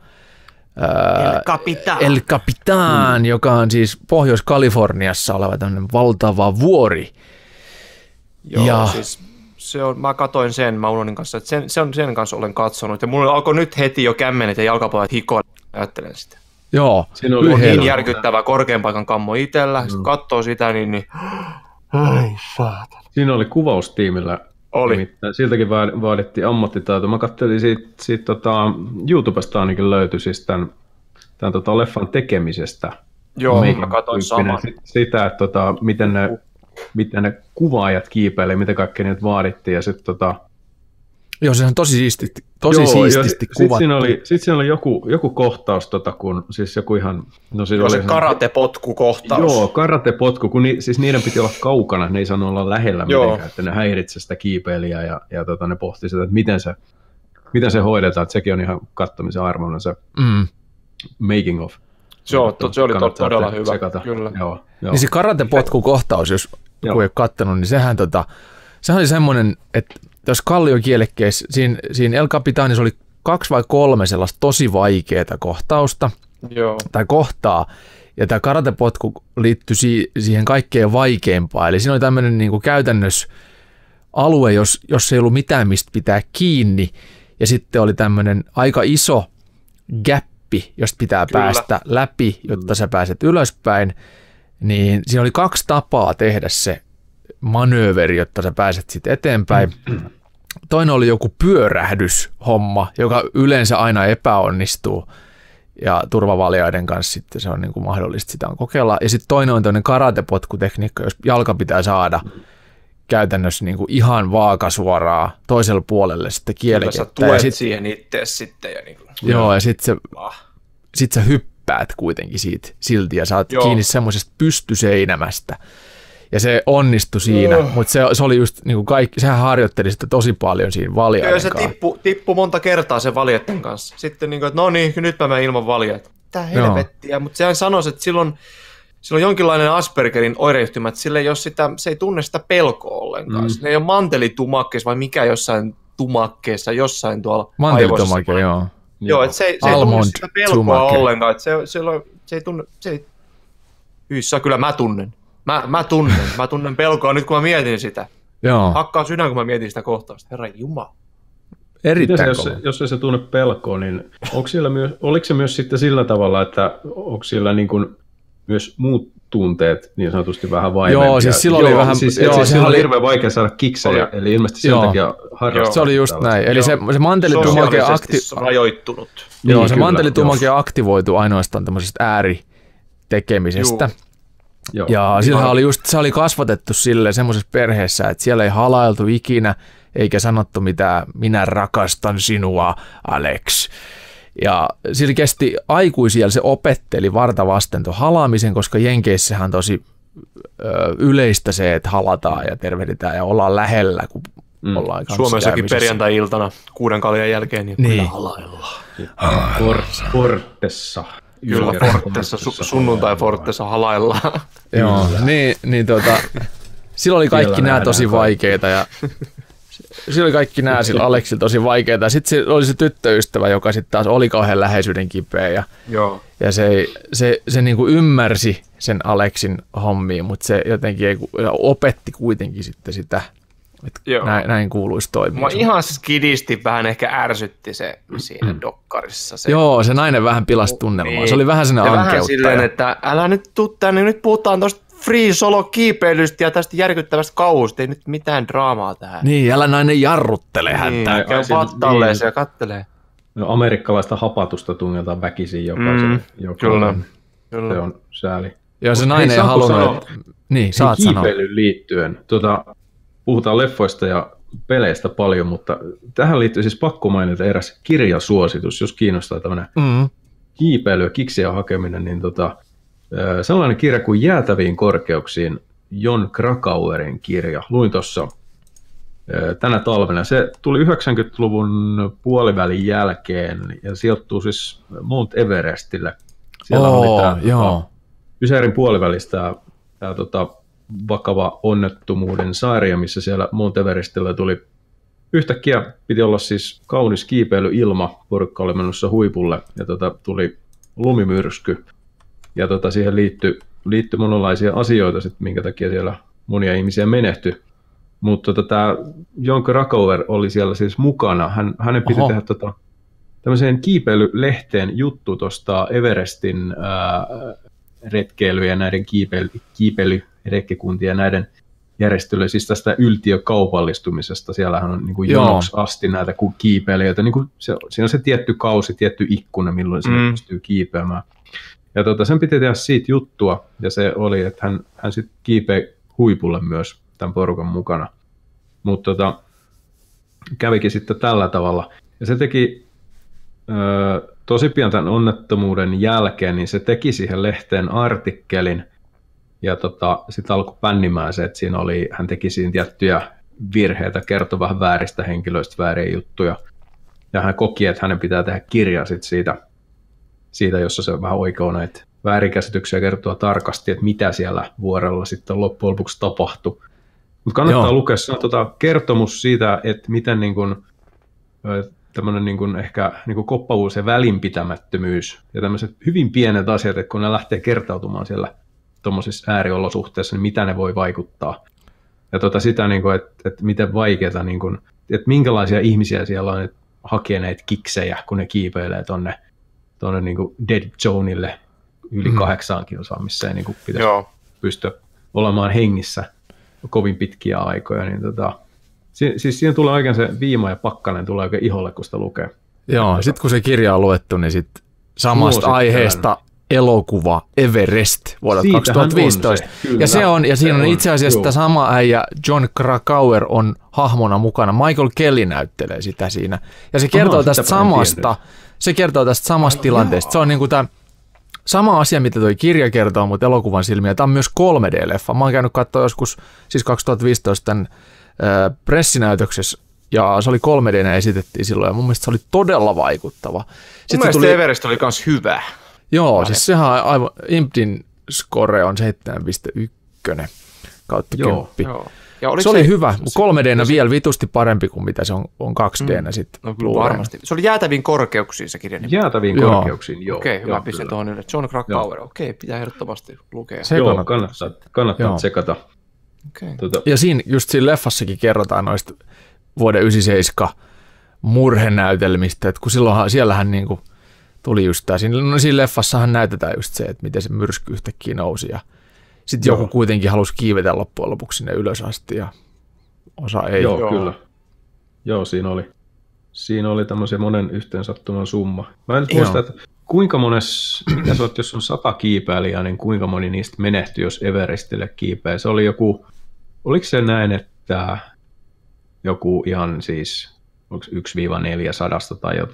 El Capitan, joka on siis Pohjois-Kaliforniassa oleva tämmöinen valtava vuori. Joo, siis se on, mä katoin sen Maunonin kanssa, että sen kanssa olen katsonut, ja mulla alkoi nyt heti jo kämmenet ja jalkapuolet hikoa, ajattelen sitä. Joo. Siinä oli niin järkyttävä korkean paikan kammo itsellä, katsoo sitä, niin ai saatana. Siinä oli kuvaustiimillä. Oli. Siltäkin vaadittiin ammattitaito. Mä katselin siitä YouTubesta ainakin löytyi siis tämän leffan tekemisestä. Joo, mä katsoin saman. Sitä, että miten ne kuvaajat kiipeilee, mitä kaikkea niitä vaadittiin. Ja sit, Joo, se on tosi siististi kuvattu. Sitten siinä oli joku kohtaus, kun siis joku ihan... No, siis oli se karate-potku-kohtaus. Joo, karate-potku, kun siis niiden piti olla kaukana, ne ei saanut olla lähellä mitenkään, että ne häiritsee sitä kiipeilijää ja ne pohti sitä, että miten se hoidetaan, että sekin on ihan kattomisen arvoinen se making of. Se oli todella hyvä, sekata. Kyllä. Joo. Niin se karate-potku-kohtaus, jos kun ei ole kattonut, niin sehän oli semmoinen, että jos kalliokielekkeessä, siinä El Capitanissa oli 2 vai 3 sellaista tosi vaikeaa kohtausta, tai kohtaa, ja tämä karatepotku liittyi siihen kaikkein vaikeimpaan, eli siinä oli tämmöinen niin kuin käytännössä alue, jos ei ollut mitään mistä pitää kiinni, ja sitten oli tämmöinen aika iso gäppi, josta pitää päästä läpi, jotta sä pääset ylöspäin, niin siinä oli 2 tapaa tehdä se manööveri, jotta sä pääset sitten eteenpäin. Toinen oli joku pyörähdyshomma, joka yleensä aina epäonnistuu, ja turvavaljaiden kanssa sitten se on niin kuin mahdollista sitä kokeilla. Ja sitten toinen on toinen karatepotkutekniikka, jos jalka pitää saada käytännössä niin kuin ihan vaakasuoraa toiselle puolelle sitten kielekettä. Sä tuet siihen itse sitten. Ja niin kuin. Joo, ja sitten sä hyppäät kuitenkin silti ja saat kiinni semmoisesta pystyseinämästä. Ja se onnistui siinä, mutta se oli just niin kuin kaikki, sehän harjoitteli sitä tosi paljon siinä valjaiden kanssa. Se tippui monta kertaa sen valjetten kanssa. Sitten niin kuin, että no niin, nyt mä menen ilman valjeita. Tää helvettiä, mutta sehän sanoisi, että silloin jonkinlainen Aspergerin oireyhtymä, että se ei tunne sitä pelkoa ollenkaan. Se ei ole mantelitumakkeessa vai mikä jossain tumakkeessa, jossain tuolla mantelitumakke, joo. Joo, että se ei tunne sitä pelkoa ollenkaan. Että se ei tunne, kyllä mä tunnen. Mä tunnen pelkoa nyt, kun mä mietin sitä. Joo. Hakkaa sydän, kun mä mietin sitä kohtausta. Herra Jumala. Erittäin jos ei se tunne pelkoa, niin oliko se myös sitten sillä tavalla, että onko siellä niin kuin myös muut tunteet niin sanotusti vähän vaimempia? Joo, siis silloin oli vähän... Silloin oli hirveän vaikea saada kiksejä, eli ilmeisesti sen takia harrastaa. Se oli just näin. Eli se mantelitumake rajoittunut. Joo, se mantelitumake aktivoitu ainoastaan tämmöisestä ääritekemisestä. Ja sillähän oli just, se oli kasvatettu sille semmoisessa perheessä, että siellä ei halailtu ikinä, eikä sanottu mitään, minä rakastan sinua, Alex. Ja sillä kesti aikuisia, se opetteli varta vasten tuon halaamisen, koska Jenkeissähän on tosi yleistä se, että halataan ja tervehditään ja ollaan lähellä, kun ollaan Suomessakin perjantai-iltana 6 kaljan jälkeen, niin kyllä halaillaan. Fortessa. Kyllä, Fortessa, sunnuntai-Fortessa halaillaan. Joo, niin silloin oli kaikki nämä tosi vaikeita ja silloin oli kaikki nämä sillä Aleksilla tosi vaikeita. Sitten oli se tyttöystävä, joka sitten taas oli kauhean läheisyyden kipeä ja se niinku ymmärsi sen Aleksin hommiin, mutta se jotenkin opetti kuitenkin sitten sitä, että näin kuuluisi toimia. Mua ihan skidisti vähän ehkä ärsytti se siinä dokkarissa. Joo, se nainen vähän pilasi tunnelmaa. Niin. Se oli vähän sellainen ankeuttaja. Vähän silleen, että älä nyt tuu tänne, nyt puhutaan tuosta free solo kiipeilystä ja tästä järkyttävästä kauhusta, ei nyt mitään draamaa tähän. Niin, älä nainen jarruttele häntä. Niin, käy pattalleen se ja kattelee. No, amerikkalaista hapatusta tungetaan väkisin jokaiselle. Kyllä. Se on sääli. Joo, se nainen ei halunnut. Niin, saat sanoa. Kiipeilyyn liittyen. Puhutaan leffoista ja peleistä paljon, mutta tähän liittyy siis pakko mainita eräs kirjasuositus, jos kiinnostaa tämmöinen kiipeily ja kiksien hakeminen, niin sellainen kirja kuin Jäätäviin korkeuksiin, Jon Krakauerin kirja. Luin tuossa tänä talvena. Se tuli 90-luvun puolivälin jälkeen ja sijoittuu siis Mount Everestille. Siellä oli tämä Ysärin puolivälistä tämä vakava onnettomuuden sarja, missä siellä Mount Everestillä tuli yhtäkkiä, piti olla siis kaunis kiipeilyilma, porukka oli menossa huipulle ja tuli lumimyrsky ja siihen liittyi monenlaisia asioita, sit, minkä takia siellä monia ihmisiä menehtyi. Mutta tämä Jon Krakauer oli siellä siis mukana. Hänen piti tehdä tämmöiseen kiipeilylehteen juttu tuosta Everestin retkeily ja näiden kiipeilyretkikuntien ja näiden järjestelyä, siis tästä yltiökaupallistumisesta. Siellähän on niin kuin jonoksi asti näitä kiipeilijöitä. Niin kuin siinä on se tietty kausi, tietty ikkuna, milloin sinne pystyy kiipeämään. Ja sen piti tehdä siitä juttua, ja se oli, että hän sitten kiipei huipulle myös tämän porukan mukana. Mutta kävikin sitten tällä tavalla. Ja se teki tosi pian tämän onnettomuuden jälkeen, niin se teki siihen lehteen artikkelin, ja sitten alkoi pännimään se, että hän teki siinä tiettyjä virheitä, kertoi vähän vääristä henkilöistä vääriä juttuja, ja hän koki, että hänen pitää tehdä kirja siitä, jossa se vähän oikoo näitä väärinkäsityksiä, kertoo tarkasti, että mitä siellä vuorella sitten loppujen lopuksi tapahtui. Mutta kannattaa lukea kertomus siitä, että miten niin kun, tämmöinen niin kun ehkä niin kun koppavuus ja välinpitämättömyys ja tämmöiset hyvin pienet asiat, että kun ne lähtee kertautumaan siellä tuommoisissa ääriolosuhteissa, niin mitä ne voi vaikuttaa. Ja sitä, niin kun, että miten vaikeaa, niin kun, että minkälaisia ihmisiä siellä on, että hakee näitä kiksejä, kun ne kiipeilee tuonne niin kuin dead zoneille yli 8 kilsaa, missä ei niin kuin pitäisi pystyä olemaan hengissä kovin pitkiä aikoja. Niin siis siihen tulee oikein se viima ja pakkanen tulee oikein iholle, kun sitä lukee. Joo, sitten kun se kirja on luettu, niin sitten samasta aiheesta elokuva Everest vuodelta 2015. Ja siinä on itse asiassa sama äijä, Jon Krakauer on hahmona mukana. Michael Kelly näyttelee sitä siinä. Ja se kertoo tästä samasta tilanteesta. Se on niinku tämä sama asia, mitä tuo kirja kertoo, mutta elokuvan silmiä. Tämä on myös 3D-leffa. Mä oon käynyt katsoa joskus, siis 2015 tämän pressinäytöksessä, ja se oli 3D-nä esitettiin silloin, ja mun mielestä se oli todella vaikuttava. Mun mielestä Everest oli myös hyvä. Joo, siis sehän on aivan, IMDb:n score on 7.1 kautta 10. Se oli hyvä, mutta 3D:nä vielä vitusti parempi kuin mitä se on 2D:nä sitten. No, varmasti. Se oli Jäätäviin korkeuksiin se kirja. Jäätäviin korkeuksiin, joo. Okei, hyvä, pistin tuohon ylle. Jon Krakauer, pitää ehdottomasti lukea. Joo, kannattaa tsekata. Ja siinä leffassakin kerrotaan noista vuoden 97 murhenäytelmistä, että kun siellähän niinku tuli just tämä. Siinä leffassahan näytetään just se, että miten se myrsky yhtäkkiä nousi ja sitten joku kuitenkin halusi kiivetä loppujen lopuksi sinne ylös asti ja osa ei. Joo, kyllä. Joo, siinä oli tämmöisiä monen yhteensattuman summa. Mä en muista, että kuinka mitä sä oot, jos on 100 kiipeilijää, niin kuinka moni niistä menehtyi, jos Everestille kiipeä. Se oli oliko se näin, että joku ihan siis, onko 1-400 tai jotain.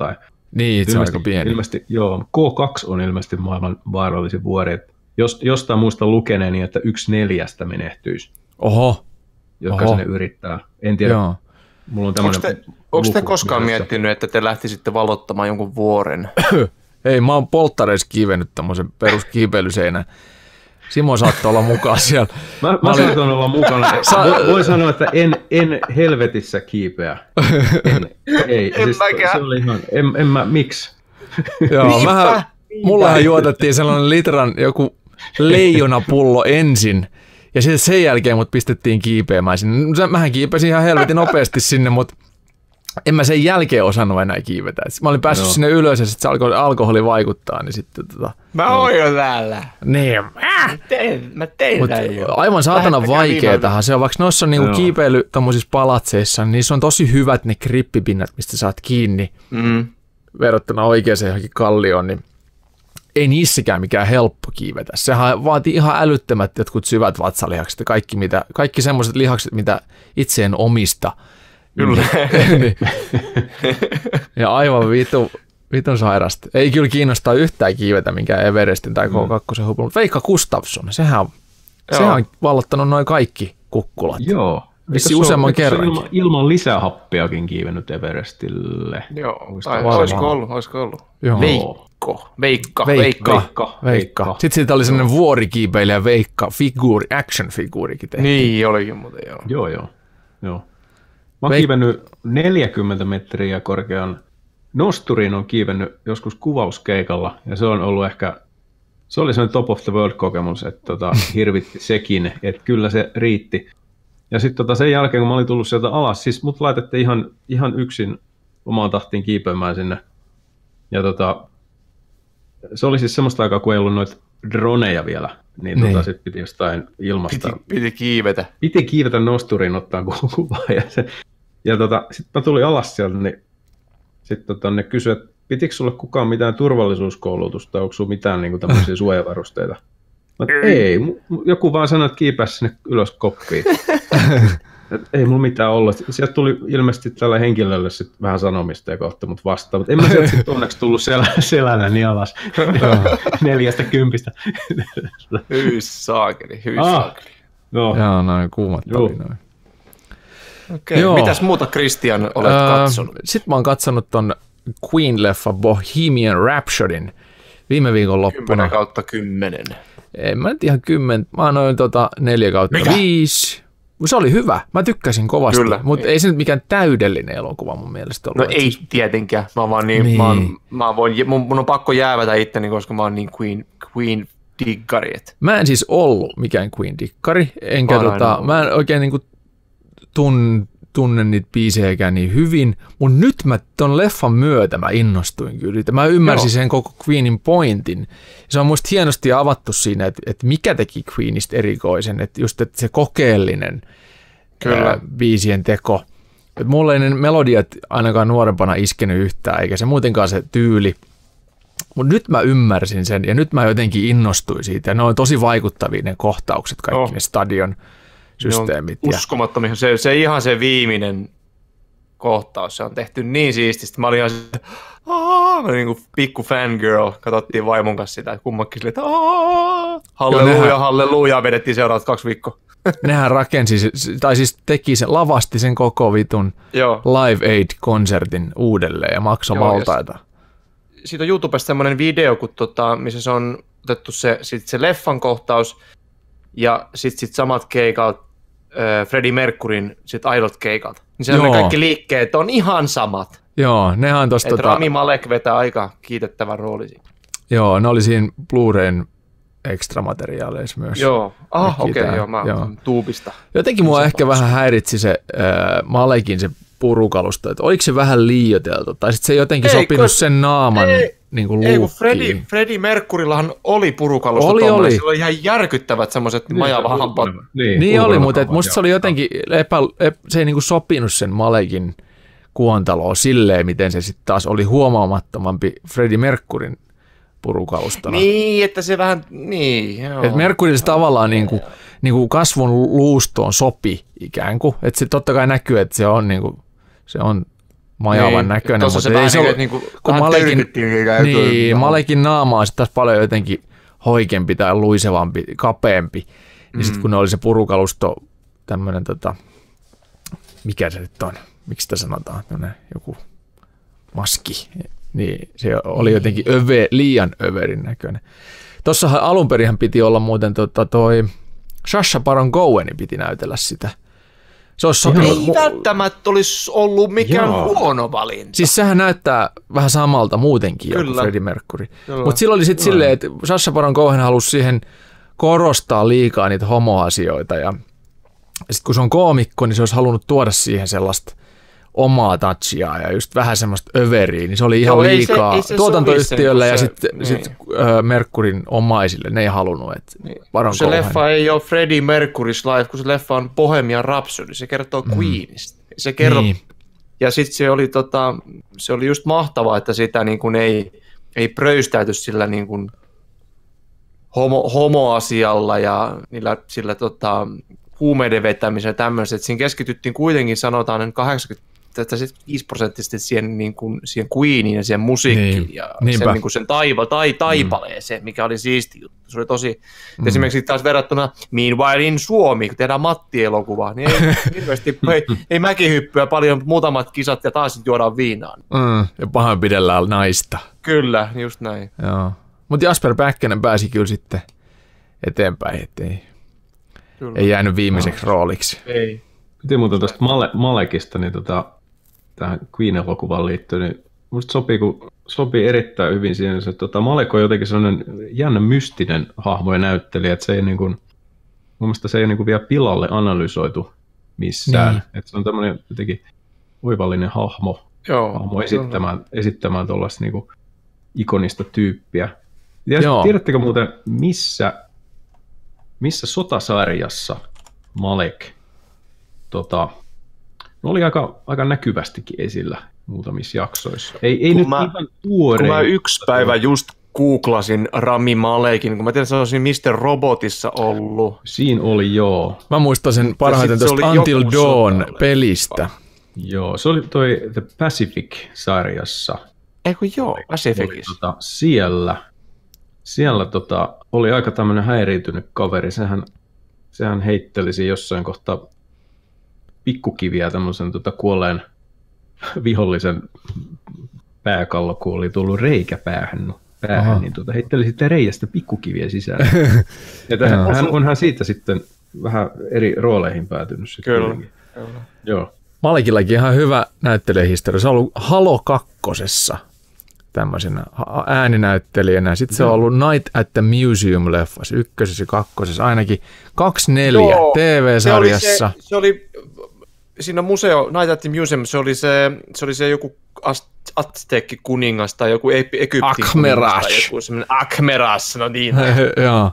Niin, se on aika pieni. Ilmeisesti, joo, K2 on ilmeisesti maailman vaarallisin vuori. Jostain muista lukeneeni, että 1/4 menehtyisi. Oho. Jotka sinne yrittää. En tiedä. Joo. Mulla on tämmöinen Onko te koskaan miettinyt, että te lähtisitte valottamaan jonkun vuoren? Ei, mä oon polttareissa kiivennyt tämmöisen peruskiipeilyseinän. Simo saattoi olla mukaan siellä. Mä saatoin olla mukana. Voi sanoa, että en helvetissä kiipeä. Ei. En siis mäkään. se oli ihan, miksi? Joo, mullahan juotettiin sellainen litran joku leijonapullo ensin, ja sitten sen jälkeen mut pistettiin kiipeämään sinne. Mähän kiipesin ihan helvetin nopeasti sinne, mutta en mä sen jälkeen osannut enää kiivetä. Mä olin päässyt sinne ylös ja sitten se alkoholi vaikuttaa, niin sitten Mä oon jo täällä. Niin. Mä tein tän jo. Aivan saatana vaikeetahan se on, vaikka noissa on niinku Joo. kiipeily tommosissa palatseissa, niin niissä on tosi hyvät ne grippipinnat, mistä saat kiinni verrattuna oikeaan johonkin kallioon, niin ei niissäkään mikään helppo kiivetä. Sehän vaatii ihan älyttömät jotkut syvät vatsalihakset ja kaikki semmoiset lihakset, mitä itse en omista. Kyllä. Ja aivan vitun sairasta. Ei kyllä kiinnostaa yhtään kiivetä minkään Everestin tai K2 huipun, mutta Veikka Gustafsson, sehän on vallottanut noin kaikki kukkulat. Joo. Vissi useamman kerran. Ilman lisähappeakin kiivennyt Everestille. Joo, tai olisiko ollut? Joo. Veikka. Sitten siitä oli sellainen vuorikiipeilijä Veikka action-figuurikin tehty. Niin, olikin muuten, joo. Joo. Mä oon kiivennyt 40 metriä korkean nosturin, on kiivennyt joskus kuvauskeikalla, ja se on ollut ehkä, se oli sellainen top of the world kokemus, että hirvitti sekin, että kyllä se riitti. Ja sitten sen jälkeen, kun mä olin tullut sieltä alas, siis mut laitettiin ihan yksin omaan tahtiin kiipeämään sinne. Ja se oli siis semmoista aikaa, kun ei ollut noita droneja vielä, niin sitten piti jostain ilmasta. Piti kiivetä. Piti kiivetä nosturiin ottaa kuvaa. Ja sitten mä tulin alas sieltä, niin sitten ne kysyi, että pitikö sulle kukaan mitään turvallisuuskoulutusta, onko sulla mitään niin tämmöisiä suojavarusteita? Ei, joku vaan sanoi, että kiipää sinne ylös koppiin. Ei mulla mitään ollut. Sieltä tuli ilmeisesti tällä henkilölle sit vähän sanomista ja kohta mut vastaan, mutta en mä sieltä sitten onneksi tullut selänäni alas 40. Hyys saakeli. Joo, noin kuumottavia noin. Okei, mitäs muuta Christian olet katsonut? Sitten mä oon katsonut ton Queen-leffa Bohemian Rhapsodyn viime viikon loppuna. 10/10. En mä nyt ihan 10, mä annoin 4/5. Se oli hyvä, mä tykkäsin kovasti, mutta ei se nyt mikään täydellinen elokuva mun mielestä ollut. No ei tietenkään, mä oon vaan mun on pakko jäävätä itteni, koska mä oon niin Queen-diggari. Mä en siis ollut mikään Queen-diggari, enkä mä en oikein niinku tunne niitä biisejäkään niin hyvin, mutta nyt mä ton leffan myötä mä innostuin kyllä. Mä ymmärsin sen koko Queenin pointin. Se on musta hienosti avattu siinä, että mikä teki Queenista erikoisen, että just että se kokeellinen biisien teko. Et mulla ei ne melodiat ainakaan nuorempana iskenyt yhtään, eikä se muutenkaan se tyyli. Mutta nyt mä ymmärsin sen ja nyt mä jotenkin innostuin siitä. Ja ne on tosi vaikuttavia ne kohtaukset, kaikki ne stadion systeemit. Uskomattomia. Se ihan se viimeinen kohtaus, se on tehty niin siististi. Mä olin ihan mä olin niin kuin pikku fangirl. Katsottiin vaimon kanssa sitä, kummakin sille, että halleluja, vedettiin seuraavat 2 viikkoa. Nehän rakensi, tai siis teki sen, lavasti sen koko vitun Live Aid-konsertin uudelleen ja maksoi maltaita. Siitä on YouTubesta semmoinen video, missä se on otettu se leffan kohtaus ja sitten samat keikat Freddie Mercuryn Idol-keikalta. Niin se on kaikki liikkeet on ihan samat. Joo, nehän on tosta... Rami Malek vetää aika kiitettävän rooli siinä. Joo, ne oli siinä Blu-rayn ekstramateriaaleissa myös. Joo, mä tuubista. Jotenkin mua ehkä vähän häiritsi se Malekin se purukalusto, että oliko se vähän liioiteltu, tai sitten se jotenkin sopinut sen naaman niin kuin luukkiin. Kun Freddie Mercuryllahan oli purukalusto oli. Sillä oli ihan järkyttävät semmoiset majavahampat. Niin oli, mutta musta se oli jotenkin, se ei niin kuin sopinut sen Malekin kuontaloon silleen, miten se sitten taas oli huomaamattomampi Freddie Mercuryn purukalustona. Niin, että se vähän, joo. Että Mercury se tavallaan niin kuin kasvun luustoon sopi ikään kuin, että se totta kai näkyy, että se on niin kuin, se on majavan näköinen. Tuossa se vähän niinku Malekin naama on sitten taas paljon jotenkin hoikempi tai luisevampi, kapeampi. Ja sitten kun ne oli se purukalusto, tämmöinen mikä se nyt on, miksi sitä sanotaan, joku maski, niin se oli jotenkin liian överin näköinen. Tuossahan alunperinhän piti olla muuten toi Sacha Baron Cohenin piti näytellä sitä. Se olisi ei välttämättä olisi ollut mikään huono valinta. Siis sehän näyttää vähän samalta muutenkin joku Freddie Mercury. Mutta silloin oli sitten silleen, että Sacha Baron Cohen halusi siihen korostaa liikaa niitä homoasioita. Ja sitten kun se on koomikko, niin se olisi halunnut tuoda siihen sellaista omaa touchia ja just vähän semmoista överiä, niin se oli ihan liikaa tuotantoyhtiölle ja sitten Mercuryn omaisille, ne ei halunnut, että Baron se Cohen. Leffa ei ole Freddie Mercury's Life, kun se leffa on Bohemian Rhapsody, se kertoo Queenista. Se kertoo, ja sitten se oli just mahtavaa, että sitä niin kuin ei pröystäyty sillä niin kuin homoasialla ja sillä huumeiden vetämisellä tämmöiset. Siinä keskityttiin kuitenkin, sanotaan 85% siihen, niin kuin, siihen Queeniin ja siihen musiikkiin ja sen, niin kuin sen taipaleeseen, mikä oli siisti juttu. Se oli tosi, esimerkiksi taas verrattuna Meanwhile in Suomi, kun tehdään Matti-elokuvaa, niin ei hirveästi, ei mäkihyppyä paljon, muutamat kisat ja taas juodaan viinaan. Ja pahoinpidellään naista. Kyllä, just näin. Mutta Jasper Päkkänen pääsi kyllä sitten eteenpäin, ettei ei jäänyt viimeiseksi rooliksi. Ei. Piti muuten tästä Malekista, niin tähän Queen-elokuvaan liittyen, niin musta sopii erittäin hyvin siihen, että Malek on jotenkin sellainen jännä mystinen hahmo ja näyttelijä, että se ei niin kuin, mun mielestä se ei niin kuin vielä pilalle analysoitu missään. Niin. Että se on tämmöinen jotenkin oivallinen hahmo esittämään tuollaista niin kuin ikonista tyyppiä. Ja tiedättekö muuten, missä sotasarjassa Malek oli aika näkyvästikin esillä muutamissa jaksoissa. Ei nyt ihan tuorein. Kun mä yksi päivä just googlasin Rami Malekin, kun mä tiedän, että se on siinä Mr. Robotissa ollut. Siinä oli, joo. Mä muistan sen parhaiten tuosta Until Dawn-pelistä. Joo, se oli toi The Pacific-sarjassa. Eikö joo, Pacificissa. Siellä oli aika tämmöinen häiriintynyt kaveri. Sehän heittelisi jossain kohtaa pikkukiviä tämmöisen kuolleen vihollisen pääkallo, kun oli tullut reikä päähän, niin heitteli sitten reiästä pikkukiviä sisään. Ja onhan siitä sitten vähän eri rooleihin päätynyt. Kyllä. Joo. Malekillakin ihan hyvä näyttelijähistoria. Se on ollut Halo 2:ssa tämmöisenä ääninäyttelijänä. Sitten se on ollut Night at the Museum-leffassa, 1. ja 2. ainakin 24 TV-sarjassa. Se oli siinä Night at the Museum, se oli se joku Aztekki kuningas tai joku Egyptin Akhmerach. Joku semmoinen Akhmerach, no niin. Joo,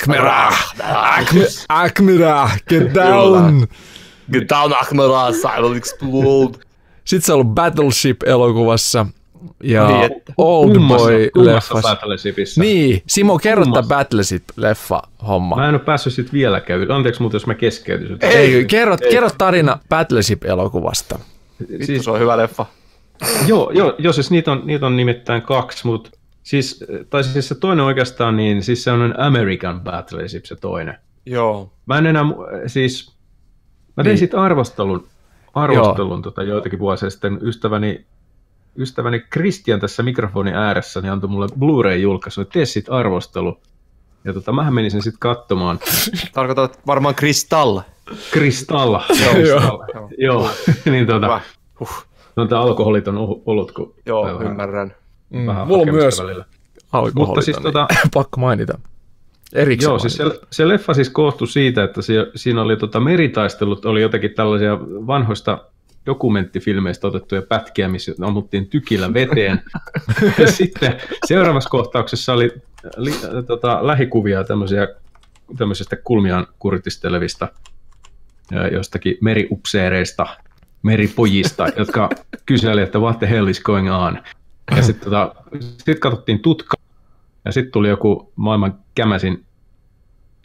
Akhmerach, get down. Get down, Akhmerach, I will explode. Sitten se on ollut Battleship-elokuvassa ja Oldboy-leffassa. Niin, Simo, kerro tämä Battleship-leffa-homma. Mä en ole päässyt sitten vielä käydä. Anteeksi muuten, jos mä keskeytyn. Ei, kerro tarina Battleship-elokuvasta. Vittu, se on hyvä leffa. Joo, siis niitä on nimittäin 2, mutta siis se toinen oikeastaan, niin siis se on American Battleship se toinen. Joo. Mä en enää, siis mä tein sitten arvostelun joitakin vuosia sitten ystäväni Christian tässä mikrofonin ääressä niin antoi mulle Blu-ray-julkaisu, että tee sit arvostelu. Ja mähän menin sen sitten katsomaan. Tarkoitat varmaan Kristall. Kristall. Joo. Niin tämä alkoholiton olut, kun joo, ymmärrän. Mulla on myös alkoholiton, mutta siis, pakko mainita. Erikseen joo, siis se leffa siis koostui siitä, että siinä oli meritaistelut, oli jotakin tällaisia vanhoista dokumenttifilmeistä otettuja pätkiä, missä ammuttiin tykillä veteen. Ja sitten seuraavassa kohtauksessa oli lähikuvia tämmöisestä kulmiaan kuritistelevista jostakin meriupseereista, meripojista, jotka kyselivät, että what the hell is going on. Ja sitten katsottiin tutkaa, ja sitten tuli joku maailman kämäsin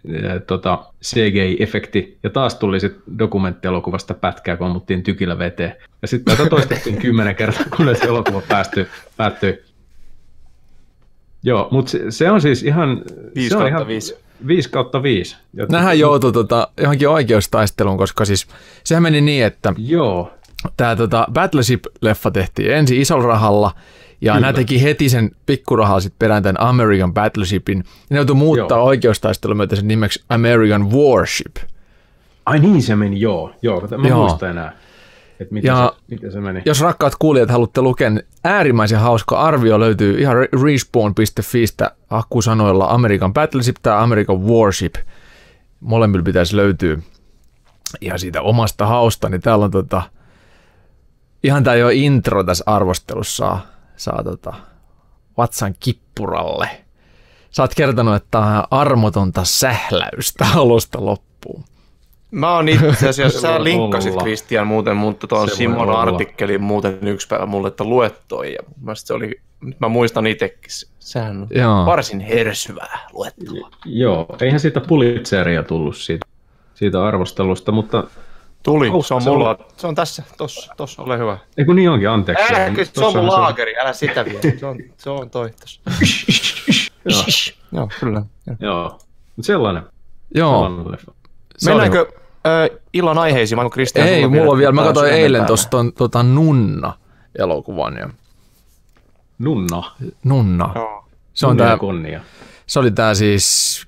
CGI-efekti, ja taas tuli sitten dokumenttielokuvasta pätkää, kun ammuttiin tykillä veteen. Ja sitten tätä toistettiin 10 kertaa, kunnes elokuva päättyi. Joo, mutta se on siis ihan... 5/5. 5/5. Nämähän joutui johonkin oikeustaisteluun, koska siis sehän meni niin, että Joo. tämä Battleship-leffa tehtiin ensin isolla rahalla, ja nämä teki heti sen pikkurahalla sitten perään tämän American Battleshipin. Ne joutui muuttaa oikeustaistelun myötä sen nimeksi American Warship. Ai niin se meni, joo. Mä muistan enää, että miten se meni. Jos rakkaat kuulijat haluatte lukea, niin äärimmäisen hauska arvio löytyy ihan respawn.fiistä hakusanoilla American Battleship tai American Warship. Molemmilla pitäisi löytyä ihan siitä omasta hausta, niin täällä on ihan tämä jo intro tässä arvostelussa saa vatsan kippuralle. Sä oot kertonut, että tämä on armotonta sähläystä alusta loppuun. Mä oon itse asiassa, sä linkkasit Kristian muuten, mutta tuon Simon artikkelin muuten yksi päivä mulle, että luet toi. Ja se oli, nyt mä muistan itsekin, sehän on varsin hersyvää luettua. Joo, eihän siitä Pulitzeria tullut siitä arvostelusta, mutta... Tuli, se on mulla, se on tässä, tossa, ole hyvä. Ei kun niin onkin, anteeksi. Se on mun laakeri, älä sitä vielä, se on toi tossa. Joo, kyllä. Joo, sellainen. Joo. Mennäänkö illan aiheisiin, vai onko Kristian? Ei, mulla on vielä, mä katsoin eilen tuosta Nunna-elokuvan. Ja... Nunna. Joo. Se on tää, se oli tää siis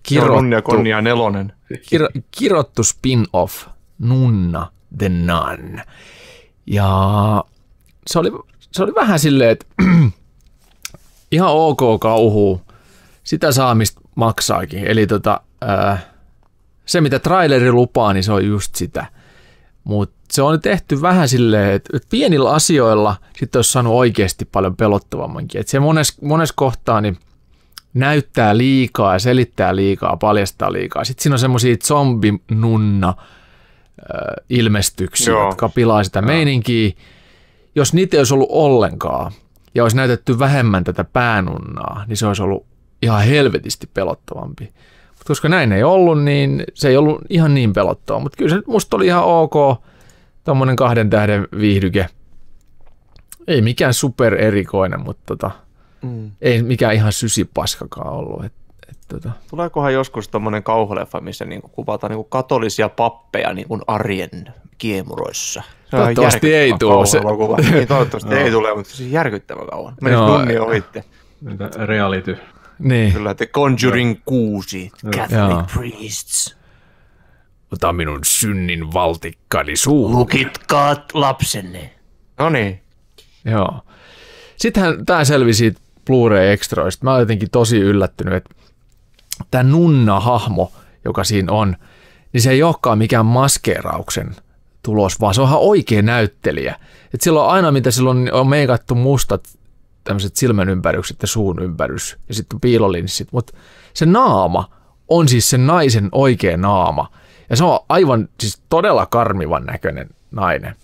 kirottu spin-off Nunna the Nun. Ja se oli vähän silleen, että ihan ok kauhu, sitä saa mistä maksaakin. Eli se mitä traileri lupaa, niin se on just sitä. Mutta se on tehty vähän silleen, että pienillä asioilla sitten olisi saanut oikeasti paljon pelottavammankin. Et se monessa kohtaa niin näyttää liikaa ja selittää liikaa, paljastaa liikaa. Sitten siinä on semmoisia zombinunna ilmestyksiä, jotka pilaa sitä meininkiä. Jos niitä ei olisi ollut ollenkaan ja olisi näytetty vähemmän tätä päänunnaa, niin se olisi ollut ihan helvetisti pelottavampi. Mutta koska näin ei ollut, niin se ei ollut ihan niin pelottava. Mutta kyllä se musta oli ihan ok, tommonen 2 tähden viihdyke. Ei mikään super erikoinen, mutta ei mikään ihan sysipaskakaan ollut. Tuleekohan joskus tommonen kauhuleffa, missä niinku kuvataan niinku katolisia pappeja niinku arjen kiemuroissa? Toivottavasti ei tule. Niin, toivottavasti ei tule, mutta se on järkyttävän kauan. Menis tunnin ohitte. Reality. Niin. Kyllä, The Conjuring 6, Catholic Priests. Ota minun synnin valtikkani suuhun. Lukitkaat lapsenne. No niin. Joo. Sittenhän tämä selvisi Blu-ray-extroista. Mä olen jotenkin tosi yllättynyt, että tämä Nunna-hahmo, joka siinä on, niin se ei olekaan mikään maskeerauksen tulos, vaan se on ihan oikea näyttelijä. Että silloin aina, mitä silloin on meikattu mustat tämmöiset silmän ympärykset ja suun ympärys ja sitten piilolinssit, mutta se naama on siis sen naisen oikea naama. Ja se on aivan siis todella karmivan näköinen nainen.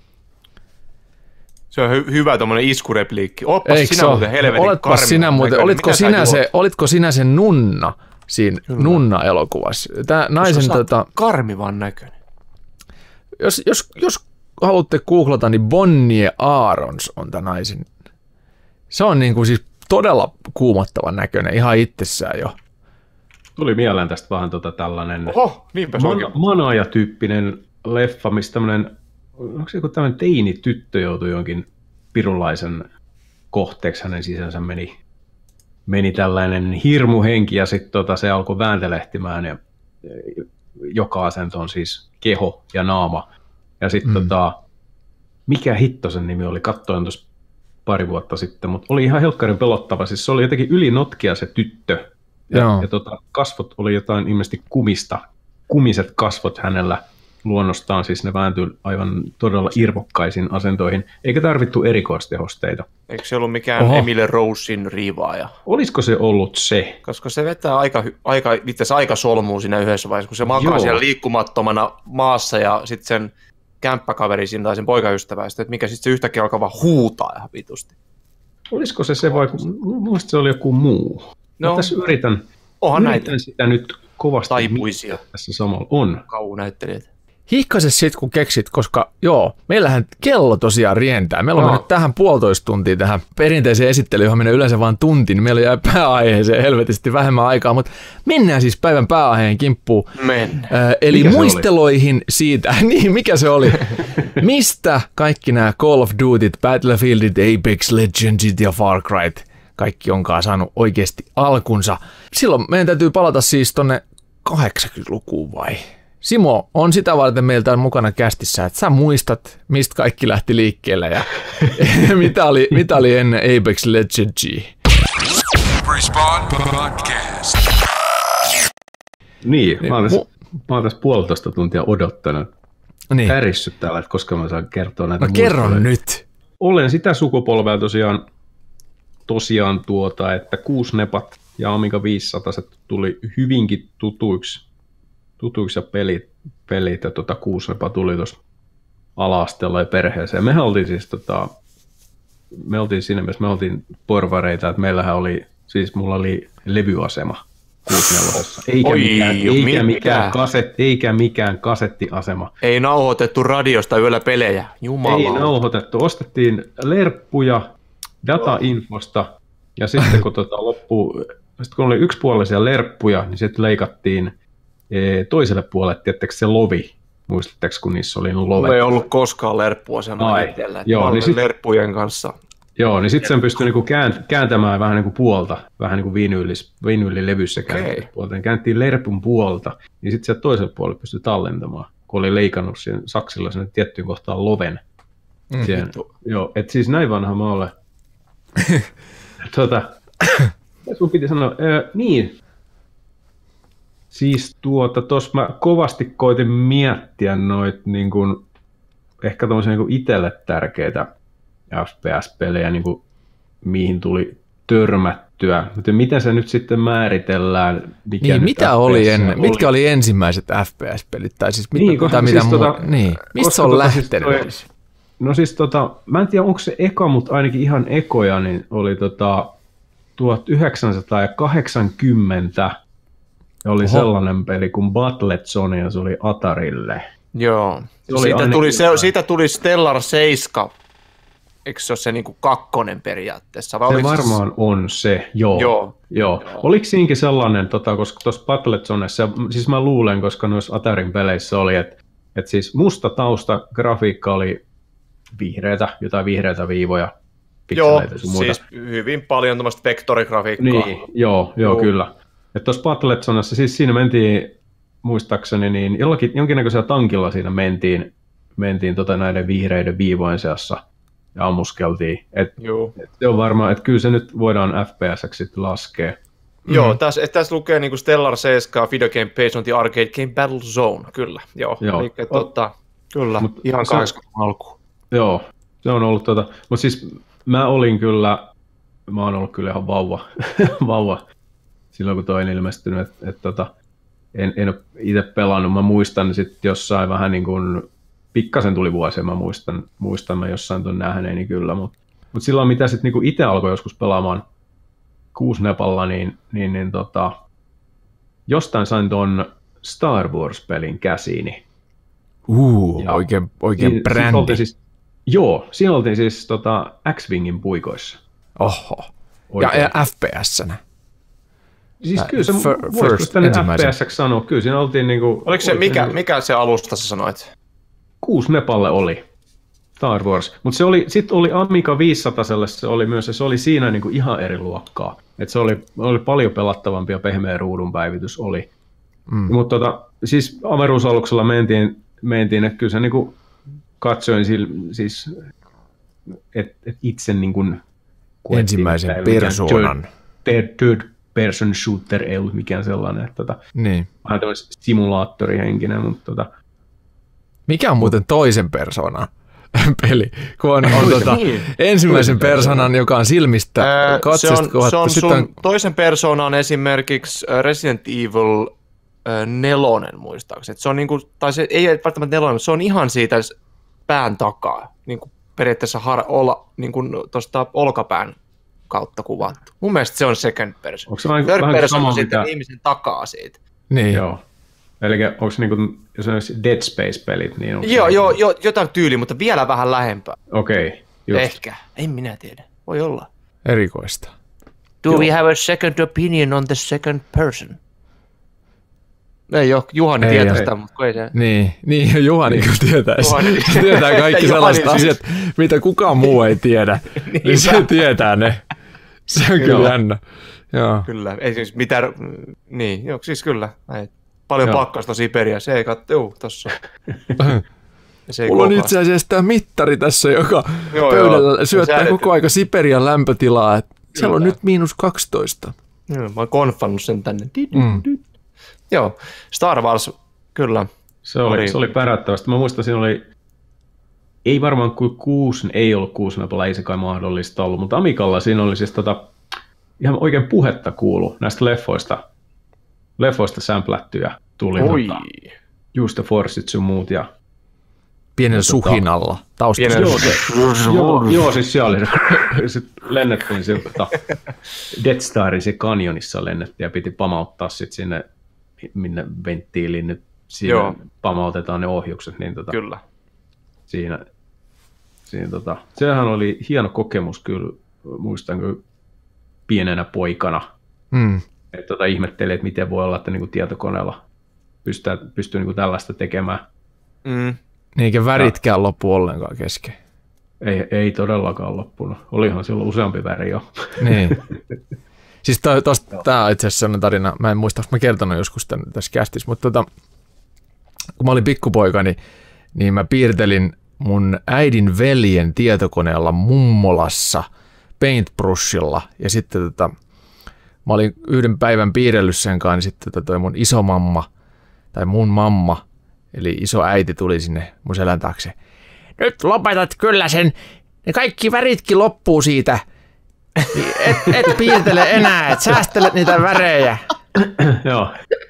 Se on hyvä tommonen iskurepliikki. Ootpas sinä muuten helvetin karmivan. Olitko sinä se nunna siinä Nunna-elokuvassa? Tää naisen karmivan näköinen. Jos haluatte googlata, niin Bonnie Aarons on tämä naisen. Se on niin kuin siis todella kuumottavan näköinen ihan itsessään jo. Tuli mieleen tästä vähän tällainen Manaaja-tyyppinen leffa, missä tämmöinen, onko se joku tämmöinen teini-tyttö joutui jonkin pirunlaisen kohteeksi, hänen sisänsä meni tällainen hirmuhenki ja sitten se alkoi vääntelehtimään ja joka asento on siis keho ja naama. Ja sitten mikä hitto sen nimi oli, katsoin tuossa pari vuotta sitten, mutta oli ihan helkkarin pelottava. Siis se oli jotenkin ylinotkia se tyttö. Ja kasvot oli jotain ilmeisesti kumiset kasvot hänellä luonnostaan, siis ne vääntyi aivan todella irvokkaisiin asentoihin, eikä tarvittu erikoistehosteita. Eikö se ollut mikään Emile Rosein riivaaja? Olisiko se ollut se? Koska se vetää aika solmuun siinä yhdessä vaiheessa, kun se makaa siellä liikkumattomana maassa ja sitten sen kämppäkaveri siinä tai sen poikaystävästä, että mikä sitten se yhtäkkiä alkaa vaan huutaa ihan vitusti. Olisiko se vai mielestäni se oli joku muu? No. Tässä yritän sitä nyt kovasti taipuisia tässä samalla. On. kauhunäyttelijät. Hihkase sit kun keksit, koska joo, meillähän kello tosiaan rientää. Meillä on mennyt tähän 1,5 tuntia tähän perinteiseen esittelyyn, johon menee yleensä vain tunti, niin meillä jää pääaiheeseen helvetisti vähemmän aikaa, mutta mennään siis päivän pääaiheen kimppuun. Eli mikä muisteloihin siitä, niin mikä se oli, mistä kaikki nämä Call of Dutyt, Battlefieldit, Apex Legendsit ja Far Cryt, kaikki onkaan saanut oikeasti alkunsa. Silloin meidän täytyy palata siis tonne 80-lukuun vai? Simo on sitä varten meiltä mukana kästissä, että sä muistat, mistä kaikki lähti liikkeelle ja mitä oli ennen Apex Legends. Respawn Podcast. Niin, mä oon tässä 1,5 tuntia odottanut. Niin. Tärissyt täällä, että koska mä saan kertoa näitä kerron nyt. Olen sitä sukupolvea tosiaan että 6-nepat ja Amiga 500 tuli hyvinkin tutuiksi ja pelit ja 6-nepa tuli tuossa ala-asteella ja perheeseen. Mehän oltiin siis me oltiin siinä mielessä, me oltiin porvareita, että meillähän oli, siis mulla oli levyasema 64, eikä mikään kasettiasema. Ei nauhoitettu radiosta yöllä pelejä, jumala. Ei nauhoitettu, ostettiin lerppuja datainfosta ja sitten kun kun oli yksipuolisia lerppuja, niin sitten leikattiin toiselle puolelle, tiettäkö se lovi, muistatteko kun niissä oli lovet? Mulla ei ollut koskaan lerppuasemaa itsellä, niin lerppujen kanssa. Joo, niin sitten sen pystyi niinku kääntämään vähän niinku puolta, vähän niin kuin vinyylilevyssä kääntämään puolta. Käännettiin lerpun puolta, niin sitten sieltä toiselle puolelle pystyi tallentamaan, kun oli leikannut siihen saksilla sinne tiettyyn kohtaan loven. Joo, et siis näin vanha mä olen. Sun piti sanoa, niin. Siis tuossa mä kovasti koitin miettiä noita niin kun, ehkä tommosia niin itselle tärkeitä FPS-pelejä, niin kun, mihin tuli törmättyä. Mutta miten se nyt sitten määritellään? Mitä mitkä oli ensimmäiset FPS-pelit? Tai siis mistä se on lähtenyt? Siis no siis mä en tiedä onko se eka, mutta ainakin ihan ekoja, niin oli 1980 oli sellainen peli kuin Battlezone ja se oli Atarille. Joo, siitä tuli Stellar 7. Eikö se ole se niinku kakkonen periaatteessa? Vai se varmaan on se, joo. Oliko siinäkin sellainen, koska tuossa Battlezonessa, siis mä luulen, koska noissa Atarin peleissä oli, että siis musta tausta, grafiikka oli jotain vihreitä viivoja, pikseleitä sun muuta. Siis hyvin paljon tuommoista vektorigrafiikkaa. Niin, joo, kyllä. Että tuossa Battlezonessa, siis siinä mentiin, muistaakseni, niin jonkinnäköisellä tankilla siinä mentiin näiden vihreiden viivojen seassa ja ammuskeltiin. Se on varmaan, että kyllä se nyt voidaan FPS-ksi laskea. Joo, tässä lukee niinku Stellar 7 Video Game Based on the Arcade Game Battle Zone, kyllä. Joo. Eli, kyllä, ihan 80 alkuun. Joo, se on ollut mutta siis mä oon ollut kyllä ihan vauva silloin kun toi on ilmestynyt, että en ole itse pelannut. Mä muistan sitten jossain vähän niin kuin, pikkasen tuli vuosia, mä muistan mä jossain tuon nähneeni kyllä, mutta silloin mitä sitten niin itse alkoi joskus pelaamaan 6-nepalla, niin jostain sain ton Star Wars-pelin käsiini. Oikein brändi. Siinä oltiin siis X-Wingin puikoissa. Oho. Ja FPS-nä. Siis kyllä se voisiko tänne FPS-ksi sanoa, kyllä siinä oltiin niinku... Oliko se, mikä se alusta sä sanoit? 6-nepalle oli Star Wars, mutta sitten oli Amiga 500, se oli siinä niinku ihan eri luokkaa. Että se oli paljon pelattavampi ja pehmeä ruudun päivitys oli. Mutta siis avaruusaluksella mentiin, että kyllä se niinku katsoin siis, että itse niinku... Ensimmäisen persoonan. Third person shooter ei ollut mikään sellainen, että niin. Vähän tämmöinen simulaattorihenkinen, mutta mikä on muuten toisen persoonan peli, kun on ensimmäisen persoonan, joka on silmistä katsesta kohdattu. Toisen persoonan esimerkiksi Resident Evil 4 muistaakseni. Se on niinku, tai se ei välttämättä 4, se on ihan siitä pään takaa, niinku periaatteessa niinku tuosta olkapään kautta kuvattu. Mun mielestä se on second person. Third person on sitten ihmisen takaa siitä. Niin. Joo. Eli onko niinku, jos on Dead Space-pelit, niin onko Joo, jotain tyyliä, mutta vielä vähän lähempää. Okei, just. Ehkä, en minä tiedä. Voi olla. Erikoista. Do we have a second opinion on the second person? Ei ole, Juhani tietää sitä, mutta ei se. Niin Juhani kyllä tietäisi. Juhani. Se tietää kaikki sellaiset Juhani siis. asiat, mitä kukaan muu ei tiedä. niin se tietää ne. Se on kyllä jännä. Joo. Kyllä, ei siis mitään, niin, joo, siis kyllä. Paljon pakkasta Siperiassa, ei katso, tossa. Mulla on itse asiassa tämä mittari tässä, joka pöydällä syöttää koko aika Siperian lämpötilaa. Siellä on nyt -12. Joo, mä oon konfannut sen tänne. Joo, Star Wars, kyllä. Se oli pärättävästi. Mä muistan, siinä oli, ei varmaan kuin ei ollut 6-napalla, ei se kai mahdollista ollut, mutta Amicalla siinä oli siis ihan oikein puhetta kuulu näistä leffoista sämplättyjä tuli. Just the Force sun muut ja pienellä suhinalla taustassa. Joo, siis siellä oli lennettiin Death Starin se kanjonissa lennettiin ja piti pamauttaa sitten sinne, minne venttiiliin nyt siinä pamautetaan ne ohjukset. Niin kyllä. Siinä sehän oli hieno kokemus kyllä, muistan kyllä pienenä poikana. Että ihmettelin, että miten voi olla, että niinku tietokoneella pystyy niinku tällaista tekemään. Eikä väritkään loppu ollenkaan kesken. Ei todellakaan loppunut. Olihan silloin useampi väri jo. Niin. Siis tämä on itse asiassa sellainen tarina, mä en muista, onko mä kertonut joskus tässä kästissä, mutta kun mä olin pikkupoika, niin mä piirtelin mun äidin veljen tietokoneella mummolassa paintbrushilla, ja sitten mä olin yhden päivän piirrellyt sen kanssa, niin sitten toi mun isomamma, tai mun mamma, eli iso äiti tuli sinne mun selän taakse. Nyt lopetat kyllä sen, ne kaikki väritkin loppuu siitä. Et piirtele enää, et säästelet niitä värejä. Joo.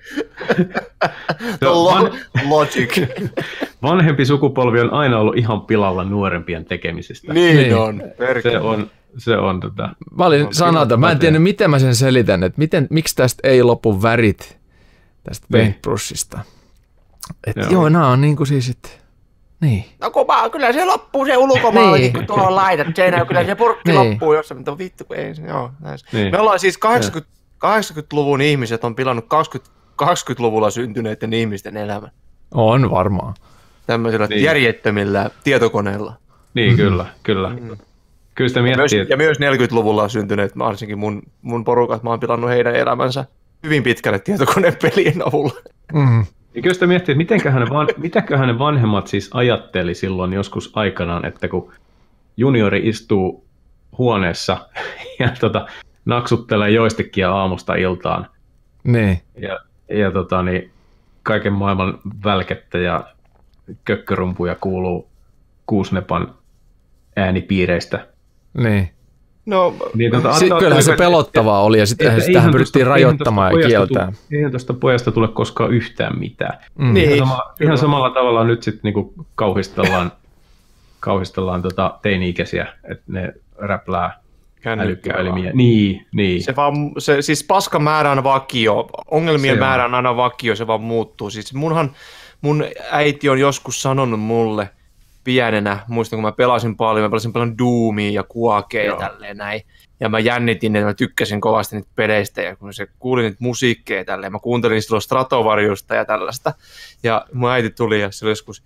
Logic. Vanhempi sukupolvi on aina ollut ihan pilalla nuorempien tekemisistä. Niin on. Se on Mä olin sanota, mä en tiennyt miten mä sen selitän, että miksi tästä ei lopu värit tästä paintbrushista. Joo, nää on niinku siis, että niin. No kyllä se loppuu se ulkomaalakin, kun tuohon laitat seinään, kyllä se purkki loppuu jossain, mutta vittu kun ei, joo. Niin. Me ollaan siis 80-luvun ihmiset on pilannut 20-luvulla syntyneiden ihmisten elämän. On varmaan. Tämmöisillä järjettömillä tietokoneilla. Niin, kyllä. Kyllä sitä miettii. Ja myös 40-luvulla syntyneet, varsinkin mun porukat, mä oon pilannut heidän elämänsä hyvin pitkälle tietokonepelien avulla. Ja kyllä sitä miettii, että mitäköhän ne vanhemmat siis ajatteli silloin joskus aikanaan, että kun juniori istuu huoneessa ja naksuttelee joistikkia aamusta iltaan. Niin. Ja kaiken maailman välkettä ja kökkörumpuja kuuluu kuusnepan äänipiireistä. Niin. No, niin kyllähän se pelottavaa oli ja sitten sitähän pyrittiin rajoittamaan ja kieltämään. Eihän tuosta pojasta tule koskaan yhtään mitään. Niin. Ihan samalla tavalla nyt sitten niinku kauhistellaan teini-ikäisiä, että ne räplää älykkäelimiä. Niin. Se siis paskan määrä on vakio, ongelmien määrä on aina vakio, se vaan muuttuu. Siis mun äiti on joskus sanonut mulle pienenä, muistan kun mä pelasin paljon Doomia ja Quakea ja tälleen näin. Ja mä jännitin, että mä tykkäsin kovasti niitä peleistä ja kun se kuuli niitä musiikkeja tälleen, mä kuuntelin silloin Stratovariusta ja tällaista. Ja mun äiti tuli ja se oli joskus,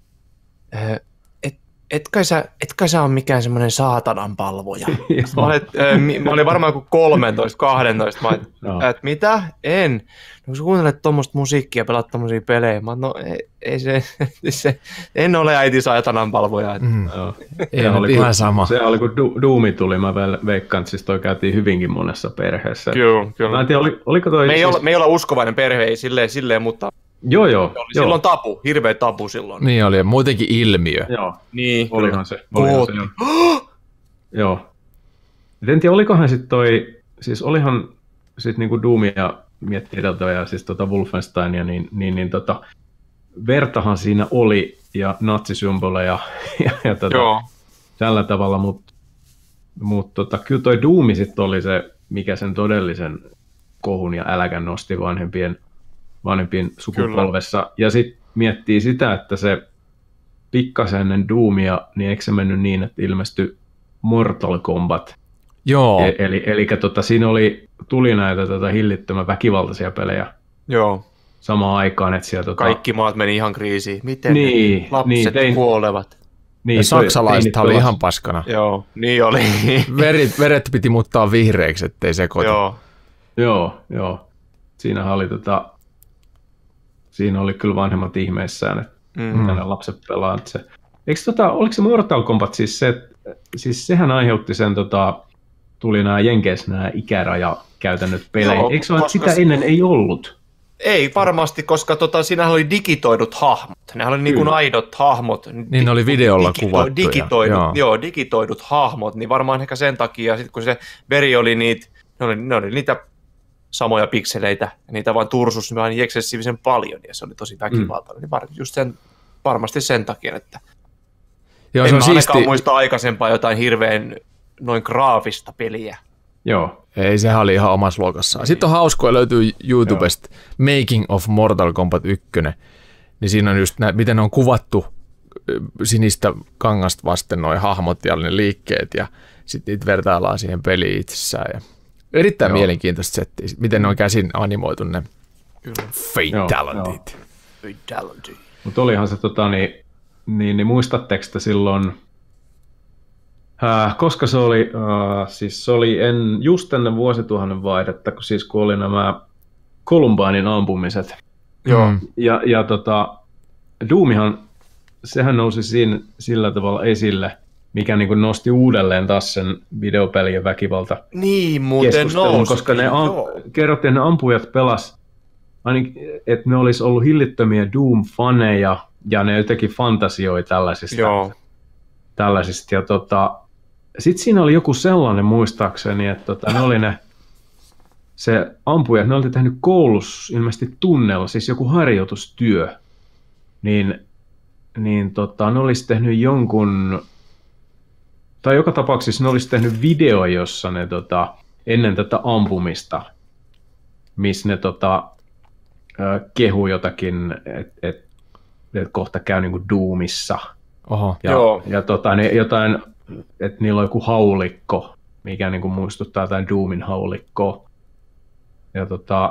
et kai sä ole mikään semmoinen saatanan palvoja. Mä olin varmaan kuin 13, 12. Mä että mitä? En. No kun sä kuuntelet tuommoista musiikkia ja pelaat tommosia pelejä, mä no ei se en ole äiti saatanan palvoja. Ei ole ihan sama. Se oli kun Doomi tuli, mä veikkaan, että siis toi käytiin hyvinkin monessa perheessä. Kyllä. Mä en tiedä, oliko toi... Me ei olla uskovainen perhe, ei silleen, mutta... Joo. Oli silloin tabu, hirveä tabu silloin. Niin oli, muutenkin ilmiö. Joo, niin. Olihan se. Joo. En tiedä, olikohan sitten toi, siis olihan sitten niinku Doomia miettii edeltävää, siis Wolfensteinia, niin vertahan siinä oli ja natsisymboleja ja tällä tavalla, mutta kyllä toi Doomi sitten oli se, mikä sen todellisen kohun ja äläkän nosti vanhempien sukupolvessa. Kyllä. Ja sitten miettii sitä, että se pikkasen ennen Doomia, niin eikö se mennyt niin, että ilmestyi Mortal Kombat? Joo. Eli siinä tuli näitä hillittömän väkivaltaisia pelejä. Joo. Samaan aikaan, että siellä kaikki maat meni ihan kriisiin. Miten lapset kuolevat? Niin, saksalaiset oli ihan paskana. Joo, niin oli. Veret piti muuttaa vihreiksi, ettei sekoita. Joo. Siinähän oli siinä oli kyllä vanhemmat ihmeissään, että mitä ne lapset pelaa. Oliko se Mortal Kombat siis se, siis sehän aiheutti sen, tuli nämä Jenkeissä nämä ikärajakäytännöt peleihin. Eikö se ole, että sitä ennen ei ollut? Ei varmasti, koska siinähän oli digitoidut hahmot. Nehän oli niin kuin aidot hahmot. Niin oli videolla kuvattuja. Digitoidut hahmot, niin varmaan ehkä sen takia, sit kun se veri oli ne oli niitä samoja pikseleitä, ja niitä vaan tursus niin eksessiivisen paljon, ja se oli tosi väkivaltainen. Niin just varmasti sen takia, että joo, en mä ainakaan muista aikaisempaa jotain hirveän noin graafista peliä. Joo. Ei, sehän oli ihan omassa luokassaan. Sitten on hauskoja, löytyy YouTubesta Making of Mortal Kombat 1. Niin siinä on just miten on kuvattu sinistä kangasta vasten nuo hahmot ja ne liikkeet ja sitten niitä vertaillaan siihen peliin itsessään. Ja erittäin mielenkiintoista settiä, miten ne on käsin animoitu ne fatalityt. Mutta olihan se niin muistatteko te silloin, koska se oli, siis se oli just ennen vuosituhannen vaihdetta, kun oli nämä Columbinein ampumiset. Joo. Ja Doomihan, sehän nousi siinä sillä tavalla esille, mikä niin kuin nosti uudelleen taas sen videopelien väkivalta niin, muuten nousi. Koska kerrottiin, että ne ampujat pelas, että ne olisi ollut hillittömiä Doom-faneja, ja ne jotenkin fantasioi tällaisista. Joo. Tällaisista. Ja sitten siinä oli joku sellainen muistaakseni, että se ampujat, ne oli tehnyt koulussa ilmeisesti tunnella, siis joku harjoitustyö, niin ne olisi tehnyt jonkun, tai joka tapauksessa ne olisi tehnyt video, jossa ne ennen tätä ampumista, missä ne kehu jotakin, että kohta käy niin kuin Doomissa. Oho. Ja jotain, että niillä on joku haulikko, mikä niin kuin muistuttaa jotain Doomin haulikkoa. Ja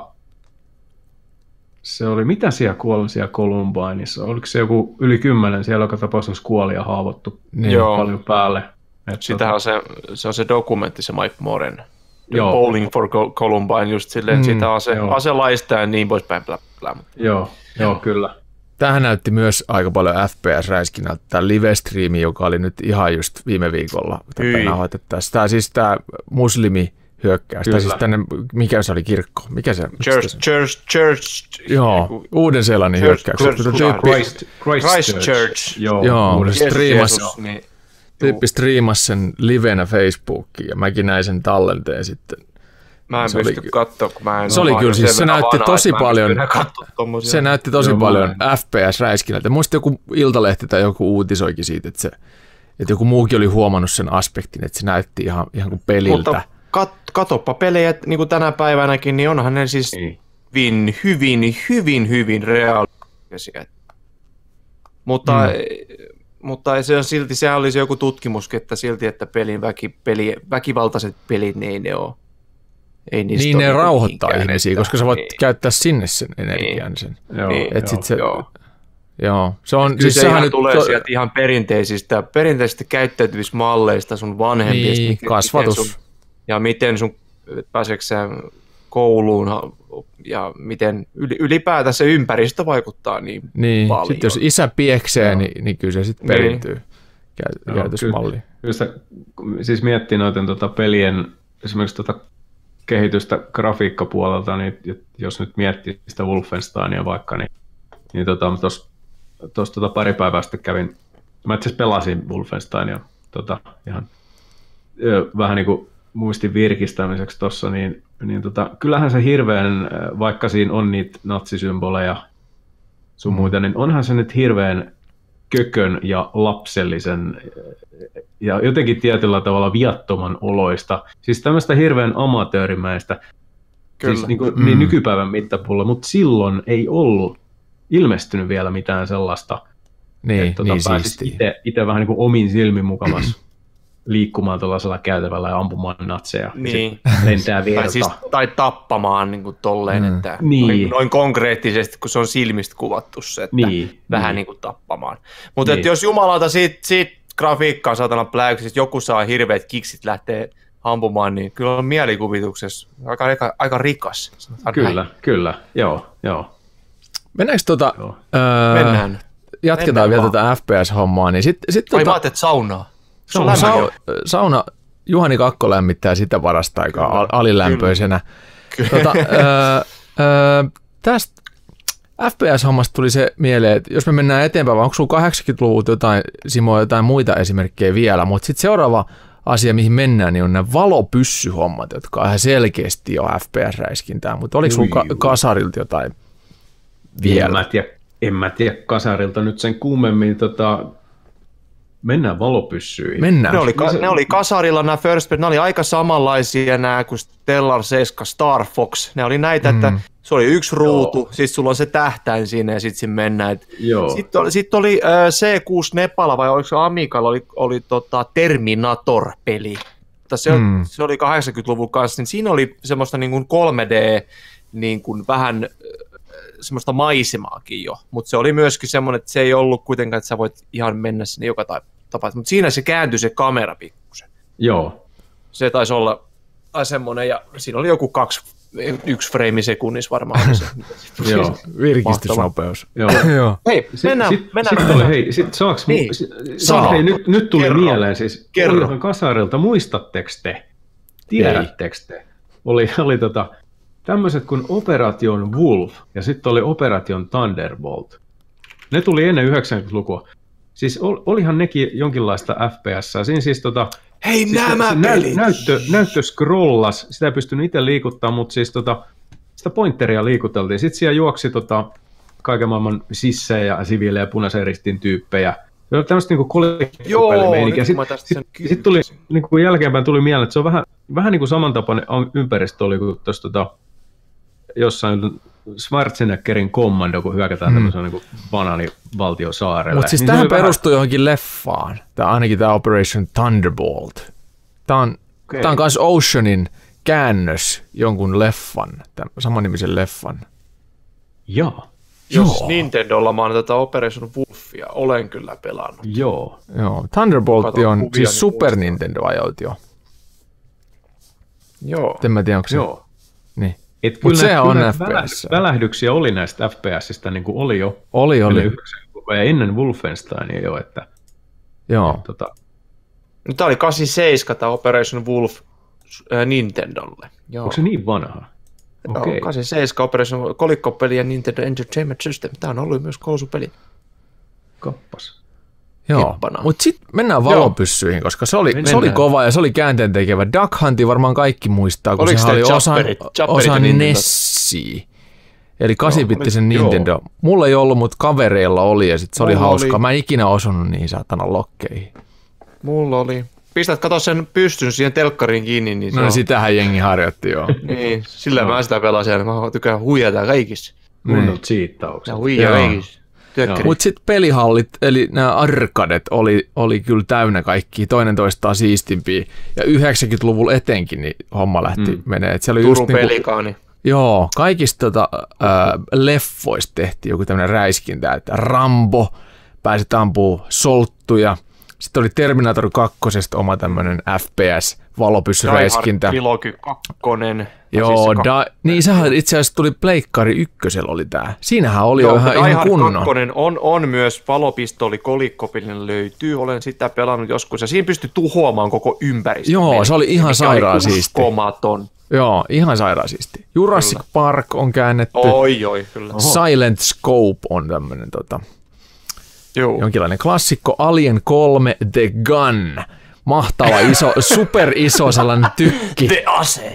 se oli, mitä siellä kuoli siellä Columbineissa? Oliko se joku yli 10 siellä, joka tapauksessa kuoli ja haavoittu paljon päälle? Sitähän se on se dokumentti, se Mike Moren. Bowling for Columbine, just silleen, sitä aselaista ja niin poispäin. Joo, kyllä. Tämähän näytti myös aika paljon FPS-räiskinältä, tämä live-striimi, joka oli nyt ihan just viime viikolla nauhoitettaisiin. Tämä siis tämä muslimihyökkäys, tai siis tänne, mikä se oli kirkko? Mikä se? Church. Joo, Uuden-Seelannin hyökkäys. Christchurch. Joo, tyyppi striimasi sen livenä Facebookiin, ja mäkin näin sen tallenteen sitten. Mä en pysty katsoa, kun mä en se oli kyllä, siis se näytti tosi paljon, se näytti tosi paljon FPS-räiskinältä. Muista joku Iltalehti tai joku uutisoikin siitä, että joku muukin oli huomannut sen aspektin, että se näytti ihan kuin peliltä. Mutta katoppa pelejä, niin kuin tänä päivänäkin, niin onhan ne siis hyvin reaalisia. Mutta se on silti, sehän olisi joku tutkimuskin, että silti, että väkivaltaiset pelit, niin ei ne ole. Niin ne rauhoittaa ihmisiä, koska sä voit käyttää sinne sen energian. Sen. Joo. Se on, siis sehän tulee sieltä ihan perinteisistä käyttäytymismalleista sun vanhempista. Niin, kasvatus. Ja miten sun pääseekö sä kouluun ja miten ylipäätään se ympäristö vaikuttaa niin paljon. Sitten jos isä pieksee, niin kyllä se sitten perintyy käytösmalliin. Siis miettii noiden pelien, esimerkiksi kehitystä grafiikkapuolelta, niin jos nyt miettii sitä Wolfensteinia vaikka, niin tuossa pari päivää sitten kävin, mä itse asiassa pelasin Wolfensteinia ihan vähän niin kuin muistin virkistämiseksi tuossa, niin kyllähän se hirveän, vaikka siinä on niitä natsisymboleja sun muita, niin onhan se nyt hirveän kökön ja lapsellisen ja jotenkin tietyllä tavalla viattoman oloista. Siis tämmöistä hirveän amatöörimäistä. Siis niin nykypäivän mittapuulla, mutta silloin ei ollut ilmestynyt vielä mitään sellaista, että pääsisi itse vähän niin kuin omin silmin mukavasti liikkumaan tuollaisella käytävällä ja ampumaan natseja. Niin. Lentää verta. Tai tappamaan niin kuin tolleen, että noin konkreettisesti, kun se on silmistä kuvattu se, että vähän niin kuin tappamaan. Mutta jos jumalauta siitä grafiikkaa saatana pläyksistä, joku saa hirveät kiksit lähtee ampumaan, niin kyllä on mielikuvituksessa aika rikas. Kyllä, joo. Mennäänkö Mennään. Jatketaan vielä tätä FPS-hommaa, niin Ai mä ajattelin saunaa. Sauna, Juhani Kakko lämmittää sitä parasta aikaa alilämpöisenä. Tästä FPS-hommasta tuli se mieleen, että jos me mennään eteenpäin, onko sinulla 80-luvulta jotain muita esimerkkejä vielä, mutta sitten seuraava asia, mihin mennään, niin on nämä valopyssyhommat, jotka on ihan selkeästi jo FPS-räiskintää, mutta oliko sinulla kasarilta jotain vielä? En mä tiedä kasarilta nyt sen kummemmin. Mennään valopyssyihin. Mennään. Ne oli kasarilla nämä First Person, ne oli aika samanlaisia nämä kuin Stellar 7 Star Fox. Ne oli näitä, että se oli yksi ruutu, siis sulla on se tähtäin siinä ja sitten siinä mennään. Sitten oli C6 Nepala vai oliko se Amicalla, oli Terminator-peli. Se oli 80-luvun kanssa, niin siinä oli semmoista niin kuin 3D, niin kuin vähän semmoista maisemaakin jo, mutta se oli myöskin semmoinen, että se ei ollut kuitenkaan, että sä voit ihan mennä sinne joka tapauksessa, mutta siinä se kääntyi se kamera pikkusen. Joo. Se taisi olla semmoinen, ja siinä oli joku 1 freimi sekunnissa varmaan. Joo, virkistysnopeus. Joo. Hei, mennään. Nyt tuli mieleen, siis Olihan kasarilta, muistatteko te? Tiedättekö te? Oli tämmöiset kuin Operation Wolf ja sitten oli Operation Thunderbolt. Ne tuli ennen 90-lukua. Siis olihan nekin jonkinlaista FPS. Siinä siis hei, siis nämä pelit! Näyttö scrollas, sitä ei pystynyt itse liikuttamaan, mutta siis sitä pointeria liikuteltiin. Sitten siellä juoksi kaiken maailman sissejä ja siviilejä ja punaisen ristin tyyppejä. Se oli tämmöistä niinku kollektiivipelimeininkiä. Sitten tuli niinku jälkeenpäin tuli mieleen, että se on vähän niin kuin samantapainen ympäristö oli kuin tuossa jossain Schwarzeneggerin Kommando, kun hyökätään tämmöisen niin banaanivaltiosaarelle. Mutta siis niin tähän perustuu johonkin leffaan, ainakin tämä Operation Thunderbolt. Tämä on myös Oceanin käännös jonkun leffan, samannimisen leffan. Joo. Jos Nintendolla mä oon tätä Operation Wolfia, olen kyllä pelannut. Joo. Thunderbolt on siis Super Nintendo-ajoilta jo. Joo. En mä tiedä, onko se. Joo. Niin. Mutta se on FPS. Välähdyksiä oli näistä FPSistä, niin kuin oli jo. Oli. Ja ennen Wolfensteinia jo, että... Joo. Nyt tämä oli 87, tämä Operation Wolf Nintendolle. Joo. Onko se niin vanha? Okay. 87 Operation kolikkopeli ja Nintendo Entertainment System. Tämä on ollut myös kousupeli. Kappas. Joo, mutta sitten mennään valopyssyihin, koska se oli kova ja se oli käänteentekevä. Duck Huntin varmaan kaikki muistaa, kun se oli osa Nessia. Eli 8-bittisen Nintendo. Joo. Mulla ei ollut, mutta kavereilla oli ja sitten se oli hauskaa. Mä en ikinä osunut niihin saatana lokkeihin. Mulla oli. Pistät kato sen pystyn siihen telkkariin kiinni. Niin no sitähän jengi harjoitti joo. Niin, sillä mä sitä pelasin. Mä tykkään huijata kaikissa. Kunnon cheattaukset. Huijaa kaikissa. Mutta sitten pelihallit, eli nämä arkadet oli kyllä täynnä kaikkia, toinen toistaan siistimpiä. Ja 90-luvulla etenkin niin homma lähti menee. Turun pelikaani. Joo, kaikista leffoista tehtiin joku tämmöinen räiskintä, että Rambo pääsi ampumaan solttuja. Sitten oli Terminator 2 oma tämmöinen FPS-valopyssyräiskintä. Trilogy 2. Joo, niin sehän itse asiassa tuli Pleikkari 1 oli tää. Siinähän oli jo ihan kunnon. 2 on myös valopistooli, kolikkopelinen löytyy. Olen sitä pelannut joskus ja siinä pystyi tuhoamaan koko ympäristö. Joo, se oli ihan sairaan siisti. Uskomaton. Joo, ihan sairaan siisti. Jurassic Park on käännetty. Oi, kyllä. Silent Scope on tämmöinen jonkinlainen klassikko. Alien 3 The Gun. Mahtava iso, superiso sellainen tykki. The ase.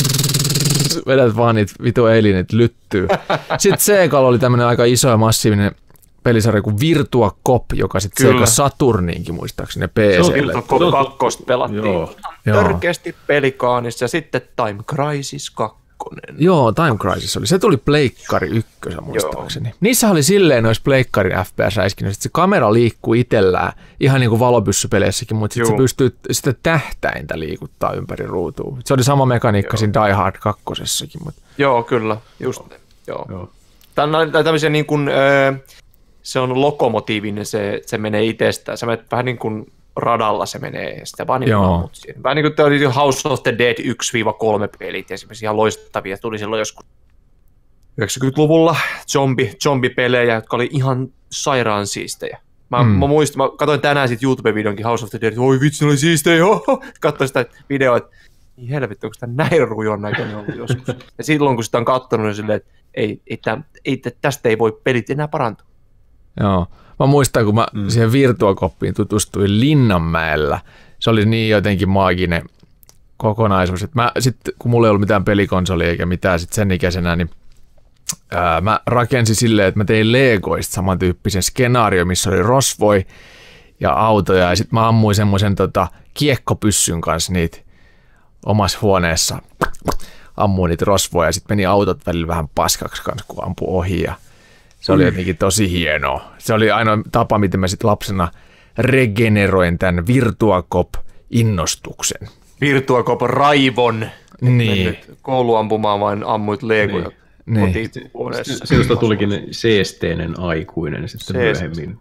Vedät vaan niitä vitu alienit lyttyy. Sitten Segalla oli tämmöinen aika iso ja massiivinen pelisarja kuin Virtua Cop, joka sitten Sega Saturniinkin muistaakseni PC:lle. Virtua Cop 2 pelattiin törkeästi pelikaanissa ja sitten Time Crisis 2. Joo, Time Crisis oli. Se tuli Pleikkari 1 muistaakseni. Niissä oli silleen noissa Pleikkarin FPS-räiskinnöissä, että se kamera liikkuu itsellään ihan niin kuin valopyssypeleissäkin, mutta sitten se pystyy sitä tähtäintä liikuttaa ympäri ruutua. Se oli sama mekaniikka siinä Die Hard 2:ssakin. Mutta... Joo, kyllä. Just joo. Tämä on tämmöisiä niin kuin, se on lokomotiivinen, se menee itsestään. Se menee vähän niin kuin radalla se menee, sitä vaan niin kuin vähän niin kuin oli House of the Dead 1-3 pelit, esimerkiksi ihan loistavia, tuli silloin joskus 90-luvulla zombipelejä, jotka oli ihan sairaan siistejä. Mä muistin, mä katsoin tänään sit YouTube-videonkin House of the Dead, oi vitsi, ne oli siistejä, katsoin sitä videoa, että niin helvetti, onko tämä näin rujon näköinen ollut joskus. Ja silloin kun sitä on katsonut, niin silleen, että tästä ei voi pelit enää parantua. Joo. Mä muistan, kun mä siihen Virtua-koppiin tutustuin Linnanmäellä. Se oli niin jotenkin maaginen kokonaisuus. Että mä sitten, kun mulla ei ollut mitään pelikonsolia eikä mitään sit sen ikäisenä, niin mä rakensin silleen, että mä tein Legoista samantyyppisen skenaario, missä oli rosvoi ja autoja. Ja sitten mä ammuin semmoisen kiekkopyssyn kanssa niitä omassa huoneessa. Ammuin niitä rosvoja ja sitten meni autot välillä vähän paskaksi kanssa, kun ampui ohi ja se oli jotenkin tosi hienoa. Se oli ainoa tapa, miten mä sitten lapsena regeneroin tämän Virtua Cop-innostuksen. Virtua Cop-raivon. Niin. Kouluampumaan vain ammuit legoja kotihuoneessa. Sinusta tulikin seesteinen aikuinen sitten myöhemmin.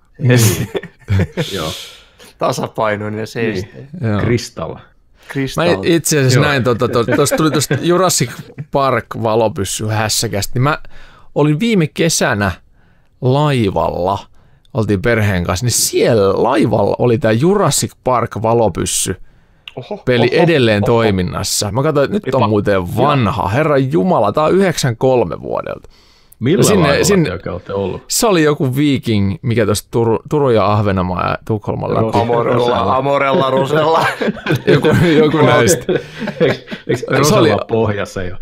Joo. Tasapainoinen ja seesteinen. Niin. Kristalla. Mä itse asiassa näin, tuossa tuli tuosta Jurassic Park valopyssy hässäkästä, niin mä olin viime kesänä laivalla, oltiin perheen kanssa, niin siellä laivalla oli tämä Jurassic Park valopyssy peli edelleen toiminnassa. Mä katsoin, että nyt on muuten vanha, herran jumala, tää on 93 vuodelta. Millä laivalla te olette ollut? Se oli joku Viking, mikä tuossa Turun ja Ahvenanmaa ja Tukholman läpi. Amorella, Rosella. joku näistä. Eikö Rosella pohjassa jo?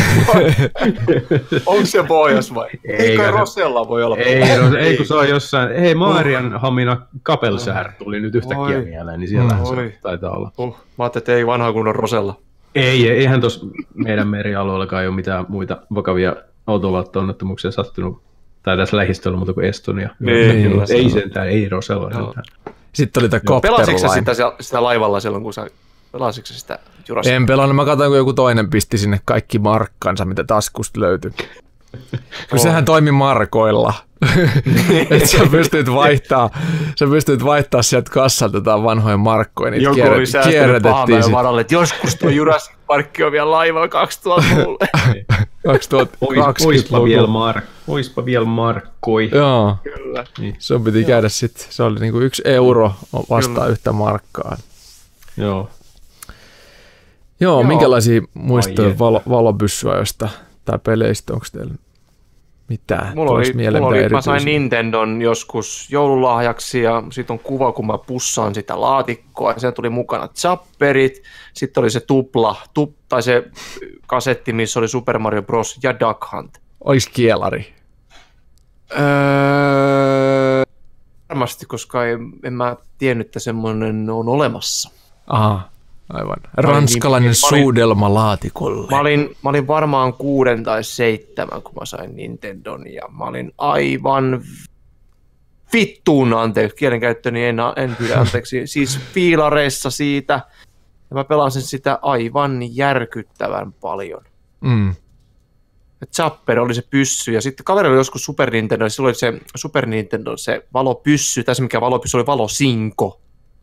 Onko se pohjassa vai? Eikö Rosella voi olla pohjassa? Ei kun se on jossain. Hei, Maarianhamina Kapelsär tuli nyt yhtäkkiä mieleen, niin siellä se taitaa olla. Mä ajattelin, että ei vanha kunnon Rosella. Eihän tuossa meidän merialueellakaan ole mitään muita vakavia autolautta-onnettomuuksia sattunut, tai tässä lähistöllä muuta kuin Estonia. Ei sentään, ei Rosella sentään. Sitten oli tämä Copterline. Pelasitko sitä laivalla silloin, kun sä pelasitko sitä Jurassic? En pelannut, mä katsoin, kun joku toinen pisti sinne kaikki markkansa, mitä taskusta löytyi. Kun sehän toimi markoilla. Että sä pystyt vaihtaa sieltä kassalta vanhoja markkoja. Joku oli säästänyt pahamäen varalle, että joskus tuo Jurassic Park on vielä laiva 2000-luvulle. 2020-luvulla. Oispa vielä markkoi. Joo. Kyllä. Niin. Se piti käydä sitten. Se oli niinku 1 euro vastaan yhtä markkaa. Joo, minkälaisia muistoja valopyssyajosta tai peleistä, onko teillä mitään? Mä sain Nintendon joskus joululahjaksi ja sitten on kuva, kun mä pussaan sitä laatikkoa ja sen tuli mukana zapperit, sitten oli se tai se kasetti, missä oli Super Mario Bros. Ja Duck Hunt. Olis kielari? Varmasti, koska en mä tiennyt, että semmoinen on olemassa. Aha. Aivan. Ranskalainen suudelma laatikolle. Mä olin varmaan 6 tai 7, kun mä sain Nintendon, ja mä olin aivan vittuun, anteeksi, kielenkäyttöni en pyydä anteeksi, siis fiilareissa siitä, ja mä pelasin sitä aivan järkyttävän paljon. Zapper oli se pyssy, ja sitten kaverilla oli joskus Super Nintendo, ja silloin se Super Nintendo, se valopyssy, tai se mikä valopyssy oli valosinko.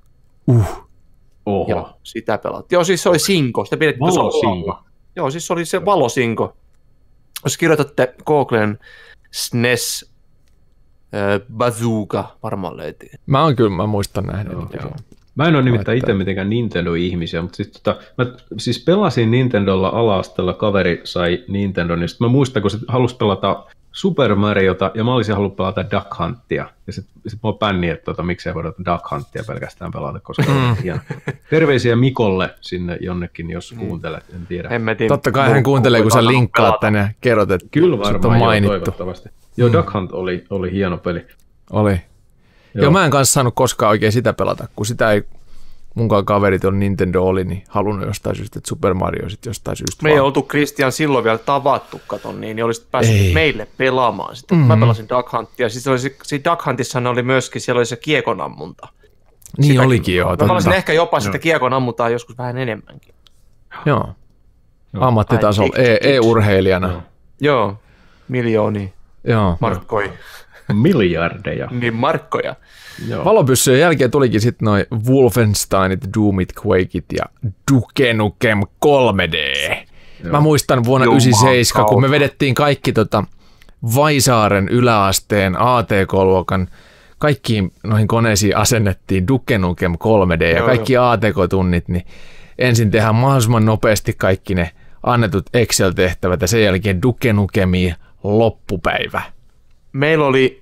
Oho. Ja sitä pelattiin. Joo, siis se oli sinko. Sitä pidettiin valosinko? Joo, siis se oli se valosinko. Jos kirjoitatte Googlen SNES Bazooka, varmaan löytyy. Mä muistan nähdä. Mä en ole nimittäin itse mitenkään Nintendo-ihmisiä, mutta mä siis pelasin Nintendolla ala-asteella, kaveri sai Nintendon, niin mä muistan, kun se halusi pelata Super Mariota, ja mä olisin halunnut pelata Duck Huntia. Ja sit mua pänni, että miksei voida Duck Huntia pelkästään pelata, koska on hieno. Terveisiä Mikolle sinne jonnekin, jos kuuntelet, en tiedä. Totta kai hän kuuntelee, kun sä linkkaat tänne ja kerrot, että kyllä varmaan, on mainittu. Toivottavasti. Joo, Duck Hunt oli hieno peli. Oli. Joo, mä en kanssa saanut koskaan oikein sitä pelata, kun sitä ei munkaan kaverit on Nintendo oli, niin halunnut jostain syystä, että Super Mario sitten jostain syystä. Me ei oltu Christian silloin vielä tavattu, niin olisit päässyt meille pelaamaan sitä. Mä pelasin Duck Huntia, siis Duck Huntissahan oli myöskin, siellä oli se kiekonammunta. Niin Sitäkin. olikin joo. Mä pelasin ehkä jopa sitä kiekonammuntaa joskus vähän enemmänkin. Joo. Ammattitasolla, e-urheilijana. Joo, miljoonia. Joo. Markkoja. Miljardeja. Niin markkoja. Joo. Valopyssyjen jälkeen tulikin sitten noi Wolfensteinit, Doomit, Quakeit ja Duke Nukem 3D. Joo. Mä muistan vuonna 1997, kun me vedettiin kaikki Vaisaaren yläasteen ATK-luokan, kaikkiin noihin koneisiin asennettiin Duke Nukem 3D ja kaikki ATK-tunnit, niin ensin tehdään mahdollisimman nopeasti kaikki ne annetut Excel-tehtävät ja sen jälkeen Duke Nukemiin loppupäivä. Meillä oli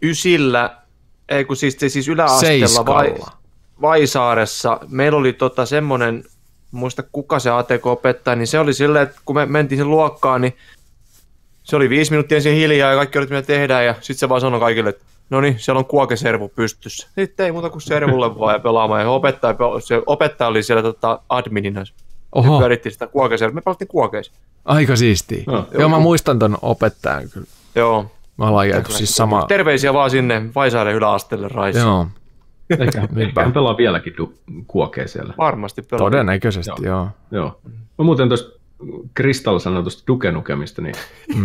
siis yläasteella Vaisaaressa, meillä oli semmoinen, muista kuka se ATK opettaa, niin se oli silleen, että kun me mentiin sen luokkaan, niin se oli 5 minuuttia ensin hiljaa ja kaikki oli, mitä tehdään, ja sitten se vaan sanoi kaikille, että no niin, siellä on kuokeservu pystyssä. Sitten ei muuta kuin servulle vaan ja pelaamaan, ja opettaja oli siellä adminina. Oho. Pyörittiin sitä kuokeservua, me pelattiin kuokeissa. Aika siistiä. Joo, mä muistan ton opettajan kyllä. Joo. Mä ollaan jääty siis sama. Terveisiä vaan sinne Vaisaaren yläasteelle Raisi. Joo. Ehkä hän pelaa vieläkin kuokea siellä. Varmasti pelaa. Todennäköisesti, joo. Mä muuten tuosta Crystal sanoi tuosta Duke Nukemista, niin,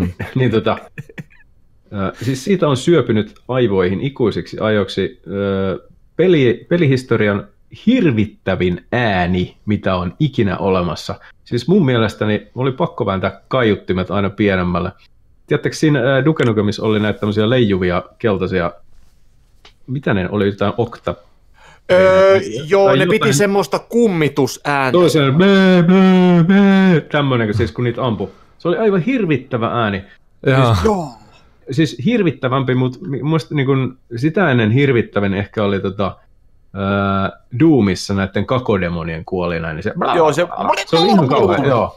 siis siitä on syöpynyt aivoihin ikuisiksi ajoiksi pelihistorian hirvittävin ääni, mitä on ikinä olemassa. Siis mun mielestäni oli pakko vääntää kaiuttimet aina pienemmälle. Tiedättekö, siinä Duke Nukemissa oli näitä tämmöisiä leijuvia keltaisia, mitä ne oli, jotain okta? Joo, ne piti semmoista kummitusääntä. Toiseen tämmöinen, siis kun niitä ampui. Se oli aivan hirvittävä ääni. Siis hirvittävämpi, mutta muista niin kun sitä ennen hirvittävän ehkä oli Doomissa näiden kakodemonien kuolina. Niin se oli ihan kauhean, joo.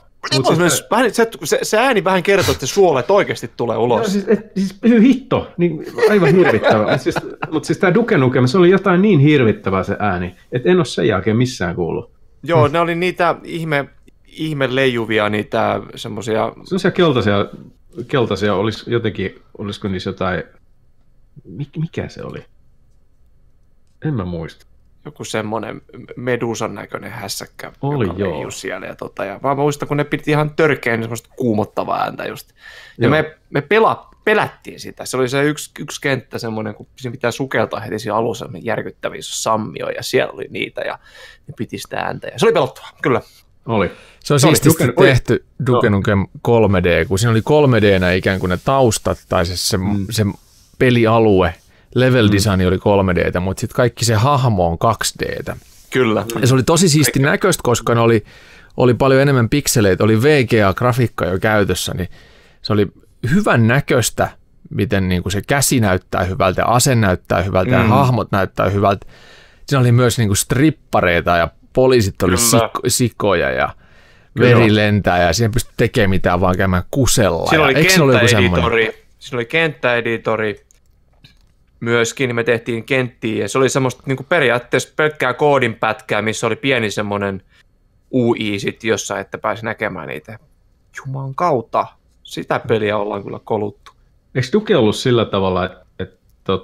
Se ääni vähän kertoo, että se suolet oikeasti tulee ulos. No, siis hitto, niin aivan hirvittävä. Mutta siis tämä Duke Nukem, se oli jotain niin hirvittävää se ääni, että en ole sen jälkeen missään kuullut. Joo, ne oli niitä ihme leijuvia, niitä semmoisia... Semmoisia keltaisia olisiko niissä jotain... Mikä se oli? En mä muista. Joku semmoinen medusan näköinen hässäkkä, oli, joka leijui siellä. Ja mä muistan, kun ne piti ihan törkeän semmoista kuumottavaa ääntä just. Ja me pelättiin sitä. Se oli se yksi kenttä semmoinen, kun siinä pitää sukeltaa heti siinä alussa järkyttäviä sammio, ja siellä oli niitä, ja ne piti sitä ääntä. Ja se oli pelottavaa, kyllä. Oli. Se on siististi tehty Duke Nukem 3D, kun siinä oli 3D:nä ikään kuin ne taustat, tai se pelialue. Level design oli 3D:tä, mutta sitten kaikki se hahmo on 2D:tä. Kyllä. Ja se oli tosi siisti näköistä, koska ne oli paljon enemmän pikseleitä, oli VGA-grafiikka jo käytössä, niin se oli hyvän näköistä, miten niin kuin se käsi näyttää hyvältä ja ase näyttää hyvältä ja hahmot näyttää hyvältä. Siinä oli myös niin kuin strippareita ja poliisit oli sikoja ja veri lentää ja siihen pystyi tekemään mitään vaan käymään kusella. Siinä oli kenttäeditori. Myöskin niin me tehtiin kenttiä ja se oli semmoista niin kuin periaatteessa pelkkää koodinpätkää, missä oli pieni semmoinen UI sitten jossain, että pääsi näkemään niitä. Juman kautta, sitä peliä ollaan kyllä koluttu. Eikö Duke ollut sillä tavalla, että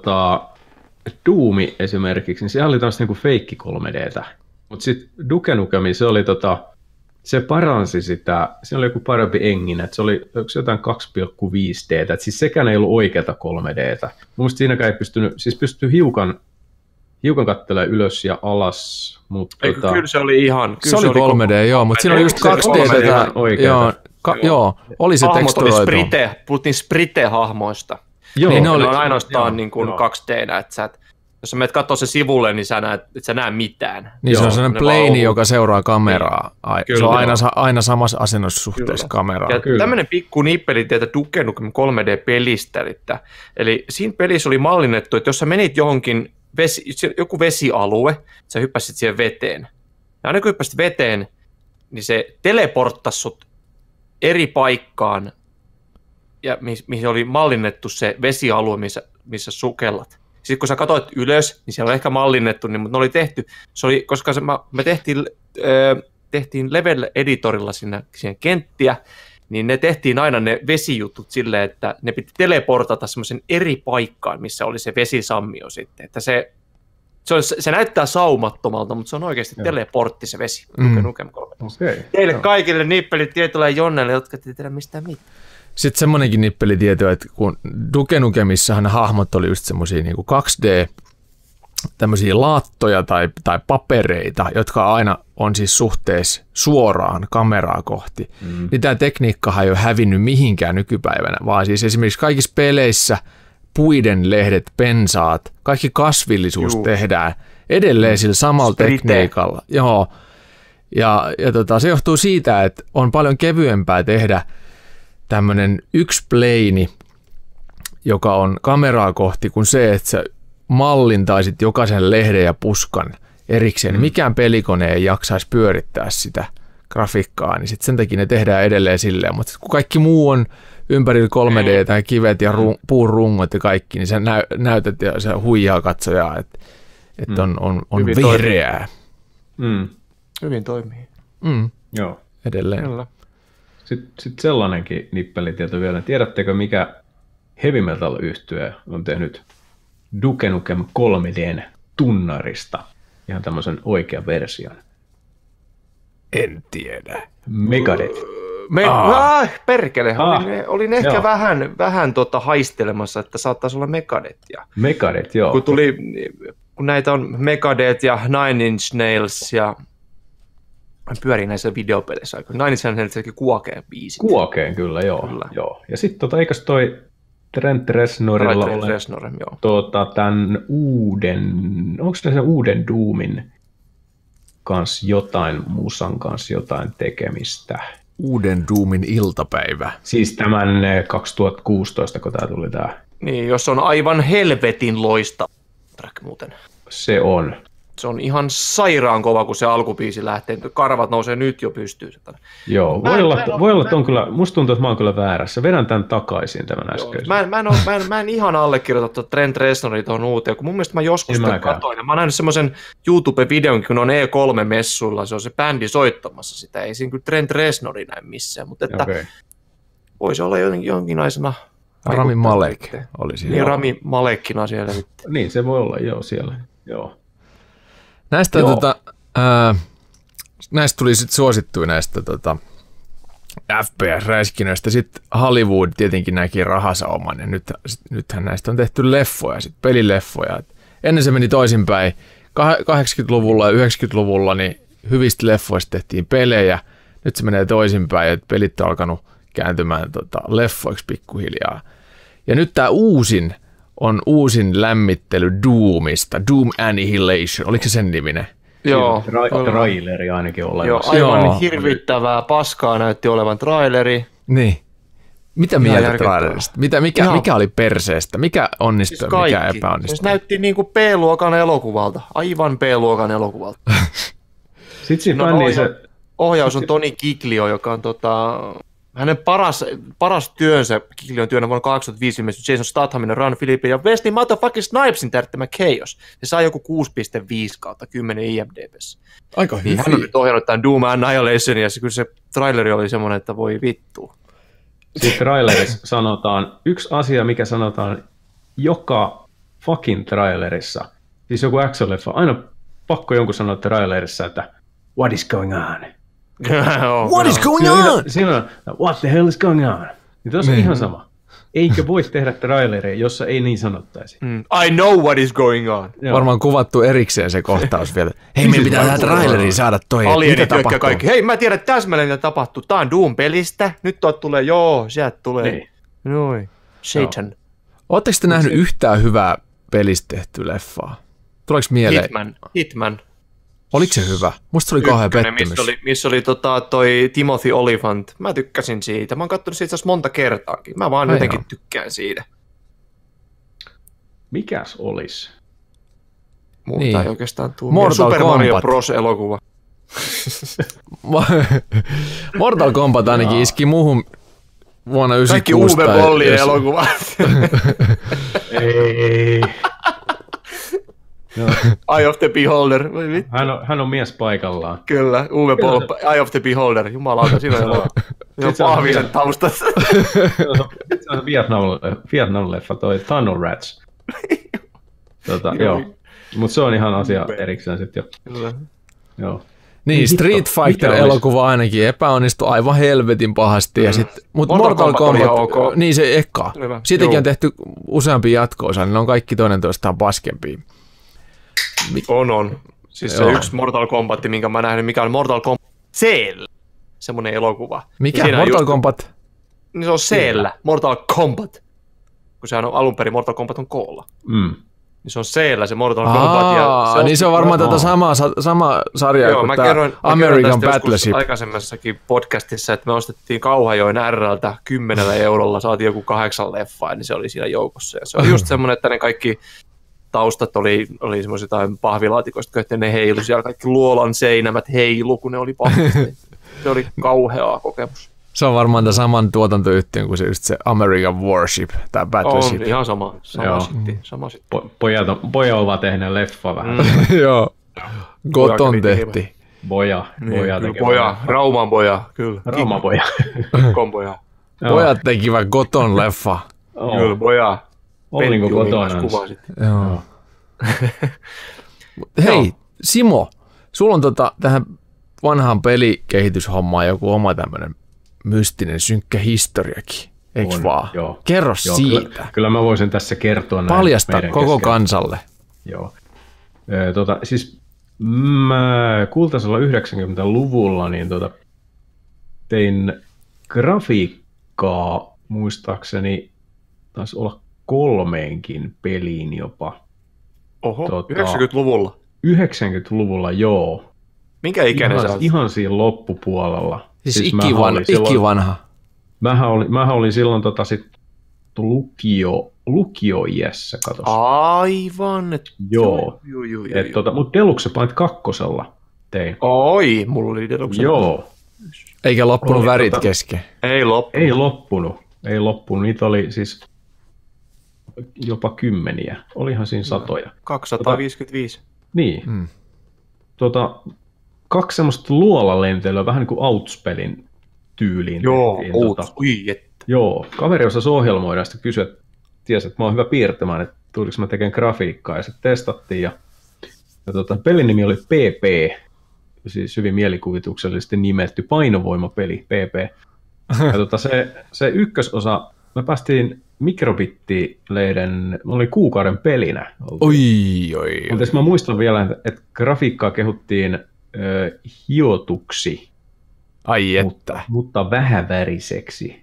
Doomi esimerkiksi, niin se oli tämmöistä niin kuin feikki 3D:tä, mutta sitten Duke Nukemi, se oli se paransi sitä, siinä oli joku parempi engine, että se oli jotain 2,5D:tä, että siis sekään ei ollut oikeata 3D:tä. Mielestäni siinäkään ei pystynyt, siis pystyi hiukan katselemaan ylös ja alas, mutta kyllä se oli ihan... Se oli 3D, joo, mutta siinä oli just 2D:tä. Joo, oli se teksturoitu. Puhuttiin sprite-hahmoista. Joo, niin ne on ainoastaan niin kuin 2D:nä, että jos sä menet katsoa se sivulle, niin sä näe mitään. Niin se on sellainen plane, joka seuraa kameraa. Se on aina samassa asennossuhteessa kameraa. Ja tämmöinen pikku nippeli teitä Duke Nukem 3D-pelistä. Eli siinä pelissä oli mallinnettu, että jos sä menit johonkin joku vesialue, sä hyppäsit siihen veteen. Ja aina kun hyppäsit veteen, niin se teleporttasi sut eri paikkaan, ja mihin oli mallinnettu se vesialue, missä sukellat. Sitten kun sä katsoit ylös, niin siellä on ehkä mallinnettu, niin, mutta ne oli tehty. Se oli, koska me tehtiin level-editorilla siinä kenttiä, niin ne tehtiin aina ne vesijutut silleen, että ne piti teleportata semmoisen eri paikkaan, missä oli se vesisammio sitten. Että se näyttää saumattomalta, mutta se on oikeasti teleportti se vesi. Nukem 3. Okay. Teille kaikille nippelitietoille ja Jonnelle, jotka ette tiedä mistään mitään. Sitten semmoinenkin nippelitieto, että kun Duke Nukemissahan ne hahmot oli just semmoisia niin 2D, tämmöisiä laattoja tai papereita, jotka aina on siis suhteessa suoraan kameraa kohti. Niin tämä tekniikkahan ei ole hävinnyt mihinkään nykypäivänä, vaan siis esimerkiksi kaikissa peleissä puiden lehdet, pensaat, kaikki kasvillisuus tehdään edelleen sillä samalla tekniikalla. Joo. Ja se johtuu siitä, että on paljon kevyempää tehdä tämmöinen yksi pleini, joka on kameraa kohti, kuin se, että sä mallintaisit jokaisen lehden ja puskan erikseen. Niin mikään pelikone ei jaksaisi pyörittää sitä grafiikkaa, niin sitten sen takia ne tehdään edelleen silleen. Mutta kun kaikki muu on ympärillä 3D tai kivet ja puun rungot ja kaikki, niin sä näytät ja se huijaa katsojaa, että on vihreää. Hyvin toimii. Joo. Edelleen. Kyllä. Sitten sellainenkin nippelitieto vielä. Tiedättekö, mikä heavy metal-yhtye on tehnyt Duke Nukem 3D:n tunnarista ihan tämmöisen oikean version? En tiedä. Megadeth. Perkele, olin ehkä vähän haistelemassa, että saattaisi olla Megadethia. Megadeth, joo. Kun näitä on Megadeth ja Nine Inch Nails ja pyörii näissä videopeleissä. Nine Inch Nails Kuokeen biisit. Kuokeen, kyllä, joo. Ja sitten eikös toi Trent Reznorilla ole tämän uuden, onko se uuden Doomin kanssa musan kanssa jotain tekemistä? Uuden Doomin iltapäivä. Siis tämän 2016, kun tämä tuli tämä. Niin, jos on aivan helvetin loistava track muuten. Se on. Se on ihan sairaan kova, kun se alkubiisi lähtee. Karvat nousee nyt jo pystyyn. Joo, voi olla, että on kyllä, musta tuntuu, että mä oon kyllä väärässä. Vedän tämän takaisin tämän äskeisen. Mä en ihan allekirjoita Trent Reznorin tuohon uuteen, kun mun mielestä mä joskus sitä katoin. Mä oon nähnyt semmoisen YouTube-videon, kun on E3-messuilla, se on se bändi soittamassa sitä. Ei siinä kyllä Trent Reznori näy missään, mutta että voisi olla jonkinlaisena. Rami Malek oli siellä. Niin, Rami Malekkina siellä. Niin, se voi olla, siellä. Joo. Näistä, näistä tuli sitten suosittuja näistä FPS-räiskinöistä. Sitten Hollywood tietenkin näki rahansa oman, ja nythän näistä on tehty leffoja, sitten pelileffoja. Ennen se meni toisinpäin. 80-luvulla ja 90-luvulla niin hyvistä leffoista tehtiin pelejä. Nyt se menee toisinpäin, että pelit on alkanut kääntymään leffoiksi pikkuhiljaa. Ja nyt tämä uusin lämmittely Doomista, Doom Annihilation, oliko se sen niminen? Joo. Traileri ainakin olemassa. Joo, aivan hirvittävää paskaa näytti olevan traileri. Niin. Mitä mieltä trailerista? Mikä oli perseestä? Mikä onnistui, siis mikä epäonnistui? Se näytti niin kuin B-luokan elokuvalta, aivan B-luokan elokuvalta. Sitten ohjaus on Toni Giglio, joka on hänen paras työnsä, Giglion työnä vuonna 2005 ilmeisesti Jason Stathamin, Ron Philippin ja Wesley Motherfucking Snipesin täyttämä Chaos. Se sai joku 6.5/10 IMDb:ssä. Aika hyvin. Niin hän on nyt ohjannut tämän Doom Annihilation ja kyllä se traileri oli semmoinen, että voi vittu. Sitten trailerissa sanotaan, yksi asia, mikä sanotaan joka fucking trailerissa, siis joku action-leffa, aina pakko jonkun sanoa trailerissa, että what is going on? What is going on? Siinä on, what the hell is going on? Niin tuossa on ihan sama. Eikö voi tehdä traileria, jossa ei niin sanottaisi? I know what is going on. Varmaan kuvattu erikseen se kohtaus vielä. Hei, meidän pitää tähän traileriin saada toi, mitä tapahtuu. Kaikki. Hei, mä tiedän täsmälleen, mitä tapahtuu. Tää on Doom-pelistä. Nyt tuot tulee, sieltä tulee. Niin. Noin. Satan. Ootteko te nähnyt yhtään hyvää pelistä tehtyä leffaa? Tuleeko mieleen? Hitman. Oliko se hyvä? Musta se oli kauhean pettymys. Missä oli toi Timothy Olyphant. Mä tykkäsin siitä. Mä oon katsonut siitä monta kertaakin. Mä vaan jotenkin tykkään siitä. Mikäs olis? Muuta ei oikeastaan tuu. Mortal Kombat. Mario Bros. Elokuva. Mortal Kombat ainakin iski muuhun vuonna 1996. Kaikki Uwe Bollin elokuvat. Ei. Eye of the Beholder. Hän on mies paikallaan. Kyllä, Uwe Boll, Eye of the Beholder. Jumalauta, siinä on pahvisen taustassa. Se on Vietnam-leffa, toi Tunnel Rats. Joo. Mutta se on ihan asia erikseen sitten jo. Kyllä. Joo. Niin, Street Fighter-elokuva ainakin epäonnistui aivan helvetin pahasti. Mutta Mortal Kombat, OK. niin se eka. Hyvä. Siitäkin on tehty useampia jatko-osia, niin ne on kaikki toinen toistaan paskempia. On. Siis se yksi Mortal Kombat, minkä mä nähnyt, mikä on Mortal Kombat Cell. Semmoinen elokuva. Mikä? Siinä Mortal Kombat? Niin se on Cell, Mortal Kombat. Kun sehän on alun perin Mortal Kombat on koolla. Niin se on Cell, se Mortal Kombat. Ja niin se on varmaan tätä samaa sarjaa kuin tämä American Battleship. Aikaisemmassakin podcastissa, että me ostettiin Kauhajoen RL:ltä 10 €, saatiin joku 8 leffaa, niin se oli siinä joukossa. Ja se on just semmoinen, että ne kaikki taustat oli semmoisia jotain pahvilaatikoista, että ne heilu siellä, kaikki luolan seinämät heilu, kun ne oli pahvasti. Se oli kauheaa kokemus. Se on varmaan tämän saman tuotantoyhtiön kuin se American Warship, tai Battleship. On ihan sama sitten. Pojat ovat tehneet leffa vähän. Joo. Koton tehtiin. Boja. Rauman boja, kyllä. Rauman boja. Kikkon boja. Pojat tekivät Koton leffa. Kyllä, boja. Olinko kotona? Joo. Hei, Simo, sulla on tähän vanhaan pelikehityshommaan joku oma tämmöinen mystinen synkkä historiakin, eikö vaan? Joo. Kerro siitä. Kyllä mä voisin tässä kertoa näin. Paljasta koko kansalle. Joo. Siis mä kultaisella 90-luvulla niin tein grafiikkaa muistaakseni, taisi olla 3 peliin jopa. Oho, 90-luvulla? 90-luvulla, joo. Minkä ikäinen sä olet? Ihan siinä loppupuolella. Siis ikivanha. Mähän olin silloin lukio-iässä, katos. Aivan. Joo. Mutta Deluxe Paint 2 tein. Oi, mulla oli Deluxe. Joo. Eikä loppunut värit kesken. Ei loppunut. Niitä oli siis jopa 10. Olihan siinä satoja. 255. Niin. 2 semmoista luolalentelyä, vähän niin kuin Outs-pelin tyyliin. Joo, Joo, kaveri osasi ohjelmoida ja sitten kysyi, että tiesi, että mä oon hyvä piirtämään, että tuliko mä tekemään grafiikkaa ja sitten testattiin. Ja pelin nimi oli PP, siis hyvin mielikuvituksellisesti nimetty painovoimapeli PP. Ja se ykkösosa, me päästiin Mikrobittileiden, oli kuukauden pelinä. Oi. Mutta mä muistan vielä, että grafiikkaa kehuttiin hiotuksi. Ai että. Mutta vähäväriseksi.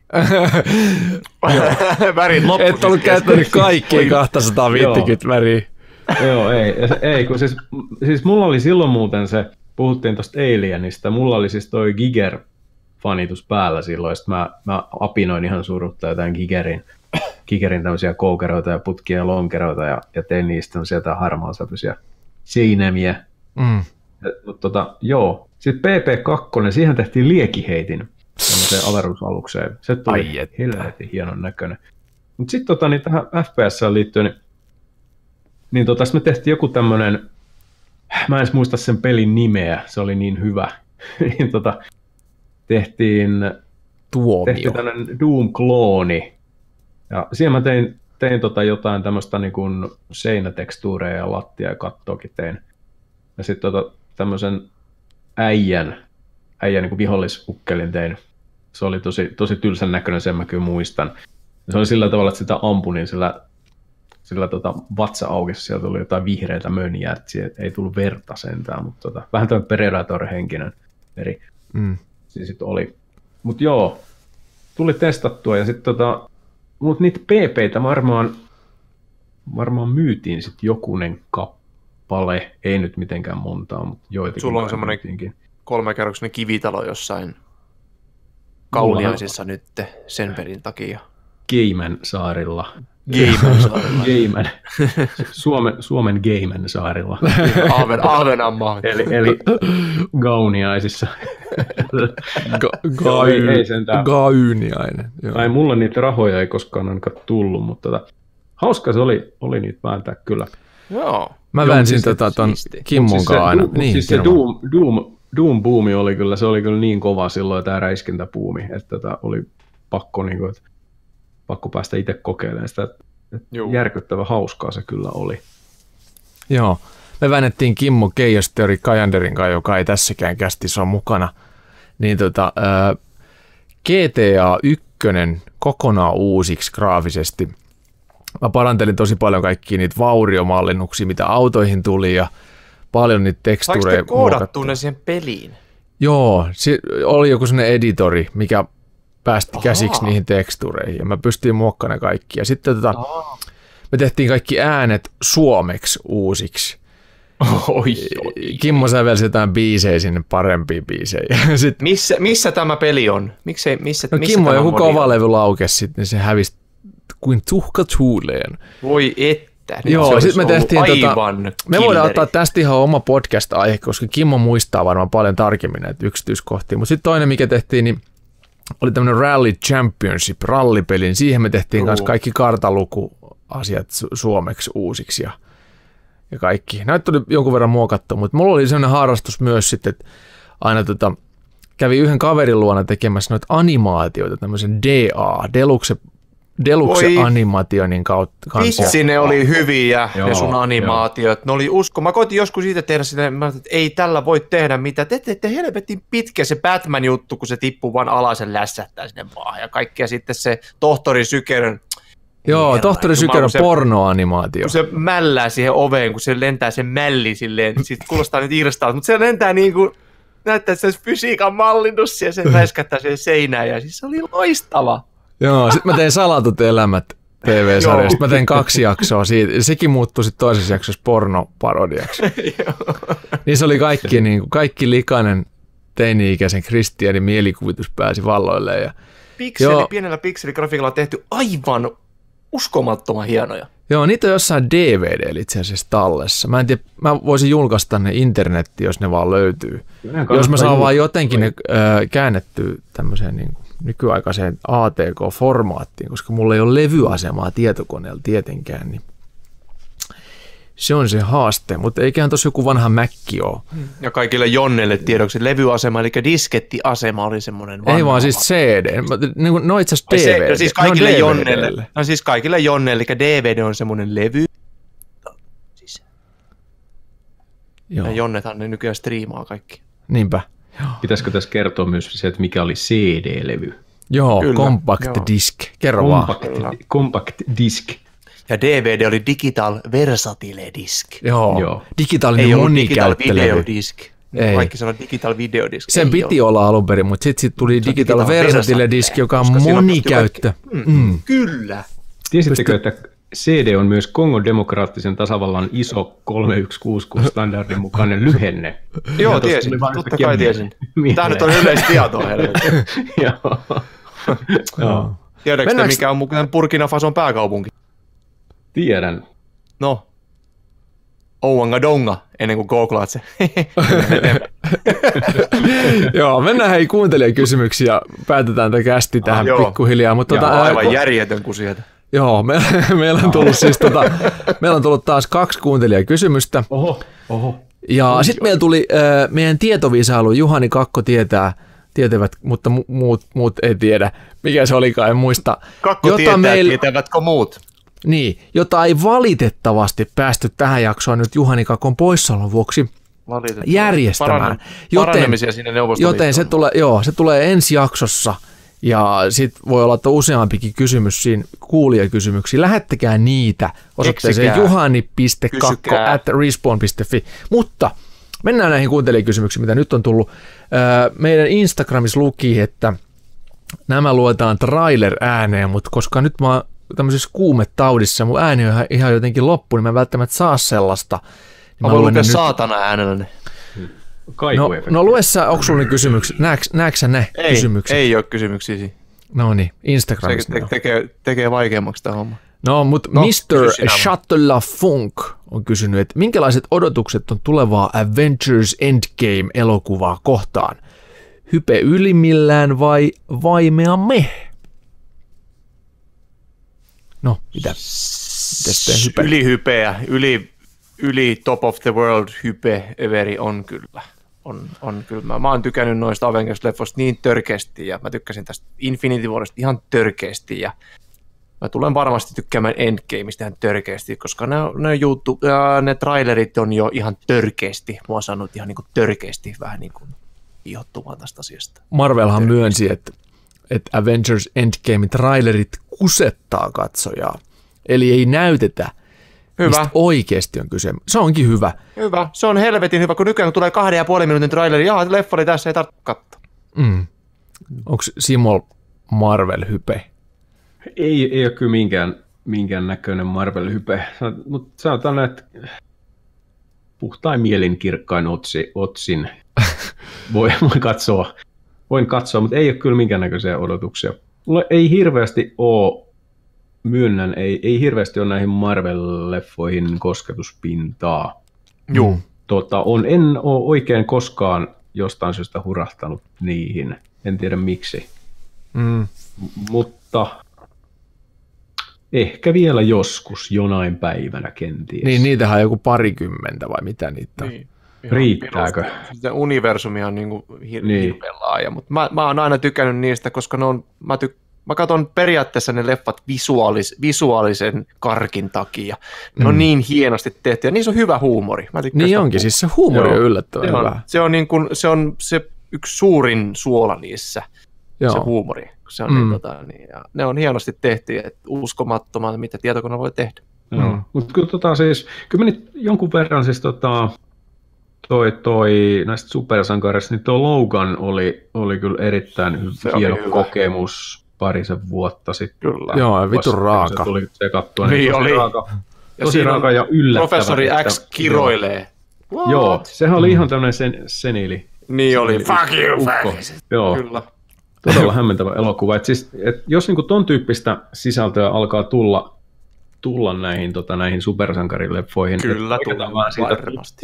Värit loppu. Et ollut käyttänyt kaikkia 250 väriä. Joo, ei kun siis mulla oli silloin muuten puhuttiin tosta Alienista, mulla oli siis toi Giger-fanitus päällä silloin, ja sit mä apinoin ihan surutta jotain Gigerin tämmöisiä koukeroita ja putkia ja lonkeroita, ja tein niistä tämmöisiä harmaansävyisiä seinämiä. Mutta joo. Sitten PP2, siihen tehtiin liekiheitin tämmöiseen avaruusalukseen. Se tuli helvetin hienon näköinen. Mutta sitten niin tähän FPS:ään liittyen, niin me tehtiin joku tämmöinen, mä en edes muista sen pelin nimeä, se oli niin hyvä. niin tehtiin tämmöinen Doom-klooni. Ja siihen mä tein jotain tämmöistä niin kuin seinätekstuureja ja lattia ja kattoakin tein. Ja sitten tämmöisen äijän niin kuin vihollisukkelin tein. Se oli tosi tylsän näköinen, sen mä kyllä muistan. Ja se oli sillä tavalla, että sitä ampui, niin sillä vatsa aukesi, sieltä tuli jotain vihreitä mönjää, että ei tullut verta sentään, mutta vähän tämmöinen Predator-henkinen eri. Siis sit oli. Mutta joo, tuli testattua ja sitten mutta niitä PP:tä varmaan myytiin sitten jokunen kappale, ei nyt mitenkään montaa, mutta joitakin. Sulla on semmoinen 3-kerroksinen kivitalo jossain Kauniaisissa nyt sen pelin takia. Geiman saarilla. Suomen Geiman saarilla. Ahvenanmaa. Eli Gauniaisissa. Gauniainen. Tai mulla niitä rahoja ei koskaan ainakaan tullut, mutta hauska se oli niitä vääntää kyllä. Joo. Mä väänsin ton Kimmon kanssa aina. Siis se Doom-buumi oli kyllä, se oli kyllä niin kova silloin, tämä räiskintäbuumi, että oli pakko päästä itse kokeilemaan sitä. Järkyttävä hauskaa se kyllä oli. Joo. Me väännettiin Kimmo Keijastööri Kajanderin kanssa, joka ei tässäkään kästissä ole mukana. Niin GTA 1 kokonaan uusiksi graafisesti. Mä parantelin tosi paljon kaikkia niitä vauriomallinnuksia, mitä autoihin tuli ja paljon niitä tekstuureja. Saiko te koodattu ne siihen peliin? Joo, oli joku sellainen editori, mikä päästi käsiksi niihin tekstuureihin ja mä pystyin muokkaamaan kaikki. Ja sitten me tehtiin kaikki äänet suomeksi uusiksi. Kimmo sävelsi jotain biisejä sinne, parempia biisejä. Missä tämä peli on? Missä Kimmo joku kova levy laukesi sitten, niin se hävisi kuin tuhka tuuleen. Voi että. Joo, sitten me tehtiin me voidaan ottaa tästä ihan oma podcast-aihe, koska Kimmo muistaa varmaan paljon tarkemmin näitä yksityiskohtia. Mutta sitten toinen, mikä tehtiin, niin oli tämmöinen Rally Championship, rallipeli. Siihen me tehtiin myös kaikki kartalukuasiat suomeksi uusiksi ja kaikki. Näitä tuli jonkun verran muokattu, mutta mulla oli sellainen harrastus myös sitten, että aina kävi yhden kaverin luona tekemässä noita animaatioita, tämmöisen Deluxe animationin kautta. Vitsi, ne oli hyviä, ne sun animaatiot. Ne oli mä koitin joskus siitä tehdä sitä, että ei tällä voi tehdä mitään. Te teette helvetin pitkä se Batman-juttu, kun se tippuu vaan alasen lässähtää sinne maahan. Ja kaikkea sitten se tohtori Sykerön. Joo, tohtori Sykerön pornoanimaatio. Kun se mällää siihen oveen, kun se lentää sen mälli silleen, sitten kuulostaa nyt irstaalta, mutta se lentää niin kuin, näyttää, että se olisi fysiikan mallinnus ja se räiskättää siihen seinään ja siis se oli loistava. Joo, sitten mä tein Salatut elämät TV-sarjasta. Mä tein 2 jaksoa siitä. Sekin muuttui sitten toisessa jaksossa pornoparodiaksi. Niin se oli kaikki likainen teini-ikäisen Kristianin mielikuvitus pääsi valloilleen. Ja pienellä pikseligrafiikalla tehty aivan uskomattoman hienoja. Joo, niitä on jossain DVD itse asiassa tallessa. Mä en tiedä, mä voisin julkaista ne internettiin, jos ne vaan löytyy. Jos mä saan vaan jotenkin ne käännettyä tämmöiseen niin kuin nykyaikaiseen ATK-formaattiin, koska mulla ei ole levyasemaa tietokoneella tietenkään, niin se on se haaste, mutta eiköhän tossa joku vanha Mäkki ole. Ja kaikille Jonnelle tiedoksi levyasema, eli diskettiasema oli semmoinen vanha. Ei vaan siis CD, no itse asiassa DVD. No siis kaikille Jonnelle. No siis kaikille Jonnelle, eli DVD on semmoinen levy. Siis. Ja Jonnethan ne nykyään striimaa kaikki. Niinpä. Pitäisikö tässä kertoa myös se, että mikä oli CD-levy? Joo, kyllä, compact disc. Kerro vaan. Compact disc. Ja DVD oli digital versatile disc. Joo. Digitaalinen monikäyttölevy. Kaikki sanoo digital videodisk. Sen piti olla alun perin, mutta sitten tuli digital versatile disc, joka on monikäyttö. Kyllä. Tiesittekö, että CD on myös Kongon demokraattisen tasavallan ISO 3166 standardin mukainen lyhenne? Joo, tiesin. Totta kai tiesin. Tämä nyt on yleistietoa. Joo. Tiedätkö te, mikä on mukaan Burkina Fason pääkaupunki? Tiedän. No. Ouangadonga, ennen kuin googlaat se. Joo, mennään hei kuuntelijakysymyksiä ja päätetään tämä kästi tähän pikkuhiljaa. Mutta aivan järjetön kuin sieltä. Joo, meillä on tullut siis meillä on tullut taas 2 kuuntelijakysymystä. Oho. Ja sitten meillä tuli meidän tietovisailu, Juhani Kakko tietävät, mutta muut ei tiedä. Mikä se olikaan, en muista. Kakko tietävätkö muut? Niin, jota ei valitettavasti päästy tähän jaksoon nyt Juhani Kakon poissaolon vuoksi järjestämään. Joten se tulee ensi jaksossa. Ja sitten voi olla, että useampikin kysymys siinä kuulijakysymyksiä. Lähettäkää niitä osoitteeseen juhani.kakko@respawn.fi. Mutta mennään näihin kuuntelijakysymyksiin, mitä nyt on tullut. Meidän Instagramissa luki, että nämä luetaan trailer-ääneen, mutta koska nyt mä oon tämmöisessä kuumetaudissa, mun ääni on ihan jotenkin loppu, niin mä en välttämättä saa sellaista. Mä voin lukea saatana äänellä. No luessa, onko sulla ne kysymykset? Näetkö sä ne kysymykset? Ei ole kysymyksiä. No niin, Instagramissa. Se tekee vaikeammaksi tämä homma. No, mutta Mr. Shuttler Funk on kysynyt, että minkälaiset odotukset on tulevaa Avengers Endgame-elokuvaa kohtaan? Hype ylimmillään vai vaimea me? No, mitä? Ylihypeä, yli top of the world hype everi on kyllä. On kyllä. Mä oon tykännyt noista Avengers-leffoista niin törkeästi ja mä tykkäsin tästä Infinity Warista ihan törkeästi ja mä tulen varmasti tykkäämään Endgameista ihan törkeästi, koska ne trailerit on jo ihan törkeästi. Mua on saanut ihan niin kuin törkeästi vähän niin kuin ihottumaan tästä asiasta. Marvelhan myönsi, että Avengers Endgame trailerit kusettaa katsojaa. Eli ei näytetä, mistä oikeasti on kyse. Se onkin hyvä. Hyvä. Se on helvetin hyvä, kun nykyään tulee 2,5 minuutin traileri. Jaa, leffa oli tässä, ei tarvitse katsoa. Onko Simol Marvel-hype? Ei ole kyllä minkään näköinen Marvel-hype. Mutta sanotaan, että puhtain mielin kirkkain otsin voin katsoa, mutta ei ole kyllä minkäännäköisiä odotuksia. Mulla ei hirveästi ole, ei hirveästi ole näihin Marvel-leffoihin kosketuspintaa. Joo. En ole oikein koskaan jostain syystä hurahtanut niihin. En tiedä miksi. Mutta ehkä vielä joskus jonain päivänä kenties. Niin, niitähän on joku 20 vai mitä niitä on? Niin. Riittääkö? Se universumi on niin hirveän laaja, mutta mä oon aina tykännyt niistä, koska ne on, mä katson periaatteessa ne leffat visuaalisen karkin takia. Ne on niin hienosti tehty ja niissä on hyvä huumori. Niin onkin, siis se huumori on yllättävän hyvä. Se on se yksi suurin suola niissä, se huumori. Se on ja ne on hienosti tehty ja uskomattoman, mitä tietokone voi tehdä. Mutta kyllä siis, kyllä nyt jonkun verran siis toi näistä supersankareista, niin tuo Logan oli kyllä erittäin hieno kokemus parisen vuotta sitten. Kyllä. Joo, vitun raaka. Se tuli sekattua. Niin oli. Tosi raaka ja yllättävä. Professori X kiroilee. Joo, sehän oli ihan tämmöinen seniili. Niin oli. Fuck you, joo. Kyllä. Todella hämmentävä elokuva. Jos niinku ton tyyppistä sisältöä alkaa tulla näihin supersankarileffoihin. Kyllä, vaan siitä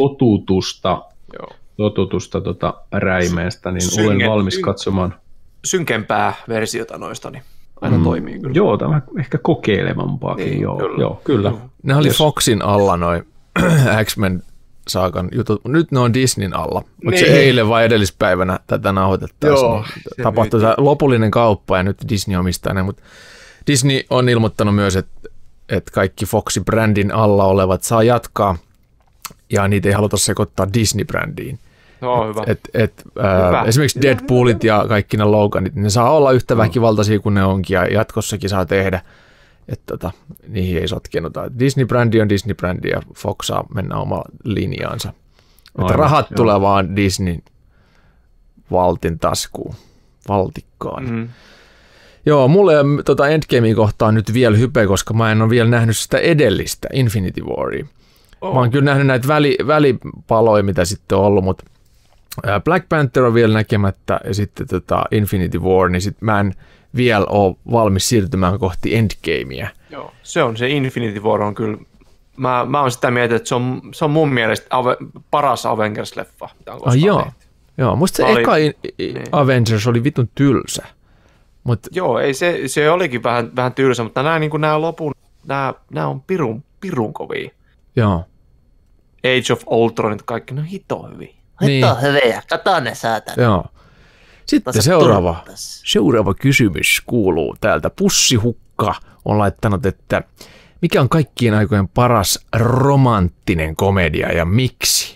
totutusta räimeestä, niin olen valmis katsomaan. Synkempää versiota noista, niin aina toimii kyllä. Joo, tämä ehkä kokeilevampaakin. Niin, joo, kyllä. Ne oli Foxin alla noin X-Men-saakan jutut. Nyt ne on Disneyn alla. Mutta se eilen vai edellispäivänä tätä nauhoitettaisiin. Niin tapahtui se lopullinen kauppa ja nyt Disney omistaa ne. Mutta Disney on ilmoittanut myös, että kaikki Foxi-brändin alla olevat saa jatkaa, ja niitä ei haluta sekoittaa Disney-brändiin. No, hyvä. Esimerkiksi Deadpoolit ja kaikki ne Loganit, ne saa olla yhtä väkivaltaisia kuin ne onkin, ja jatkossakin saa tehdä, että niihin ei sotkenuta. Disney-brändi on Disney-brändi, ja Fox saa mennä oma linjaansa. Että rahat tulee vaan Disneyn valtin taskuun, valtikkaan. Joo, mulle Endgamein kohtaan nyt vielä hype, koska mä en ole vielä nähnyt sitä edellistä Infinity Waria. Mä oon kyllä nähnyt näitä välipaloja, mitä sitten on ollut, mutta Black Panther on vielä näkemättä ja sitten Infinity War, niin sitten mä en vielä ole valmis siirtymään kohti Endgamea. Joo, se Infinity War on kyllä, mä oon sitä mieltä, että se on mun mielestä paras Avengers-leffa, mitä on koskaan tehty. Joo, musta se eka Avengers oli vitun tylsä. Joo, ei se olikin vähän tylsä, mutta nämä lopun, nämä on pirun kovia. Joo. Age of Ultronit kaikki, ne on hito hyviä. Hito hyviä, kato ne saatana. Joo. Sitten seuraava kysymys kuuluu täältä. Pussihukka on laittanut, että mikä on kaikkien aikojen paras romanttinen komedia ja miksi?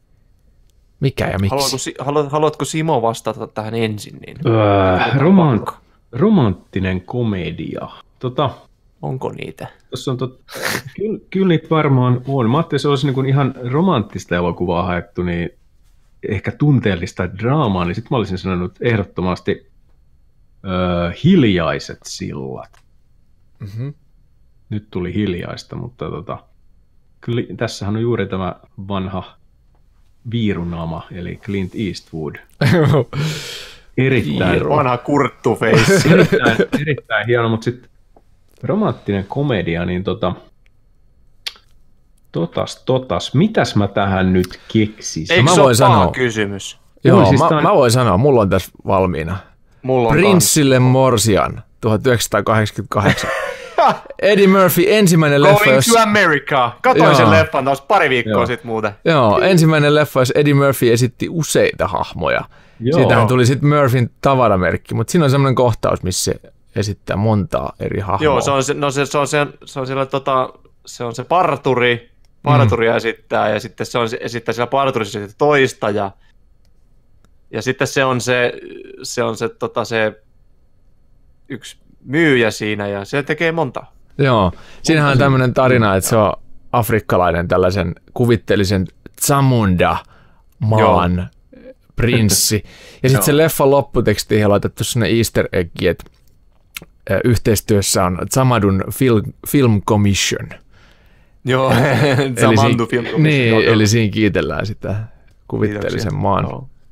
Mikä ja miksi? Haluatko Simo vastata tähän ensin? Niin? Romanttinen komedia. Onko niitä? Tuossa on kyllä niitä varmaan on. Mä ajattelin, se olisi niin kuin ihan romanttista elokuvaa haettu, niin ehkä tunteellista draamaa, niin sitten mä olisin sanonut ehdottomasti Hiljaiset sillat. Mm-hmm. Nyt tuli hiljaista, mutta kyllä tässähän on juuri tämä vanha viirunaama, eli Clint Eastwood. Erittäin vanha kurttuface. erittäin hieno, mutta sitten romanttinen komedia, niin mitäs mä tähän nyt keksisin? Eikö se ole paha kysymys? Joo, siis mä voin sanoa, mulla on tässä valmiina. Prinssille Morsian, 1988. Eddie Murphy, ensimmäinen leffa, Going to America. Katoin sen leffan taas pari viikkoa sitten muuten. Joo, ensimmäinen leffa, jos Eddie Murphy esitti useita hahmoja. Siitähän tuli sitten Murphyn tavaramerkki, mutta siinä on semmoinen kohtaus, missä se esittää montaa eri hahmoa. Joo, se on se parturi esittää, ja sitten se esittää siellä parturissa toista, ja sitten se on se yksi myyjä siinä, ja se tekee monta. Joo, siinähän on tämmöinen tarina, että se on afrikkalainen tällaisen kuvitteellisen Zamunda-maan prinssi. Ja sitten se leffan lopputekstiin on laitettu sellainen easter egg, että yhteistyössä on Zamadun Film Commission. Joo, Zamandu Film Commission. Niin, eli siinä kiitellään sitä kuvitteellisen maan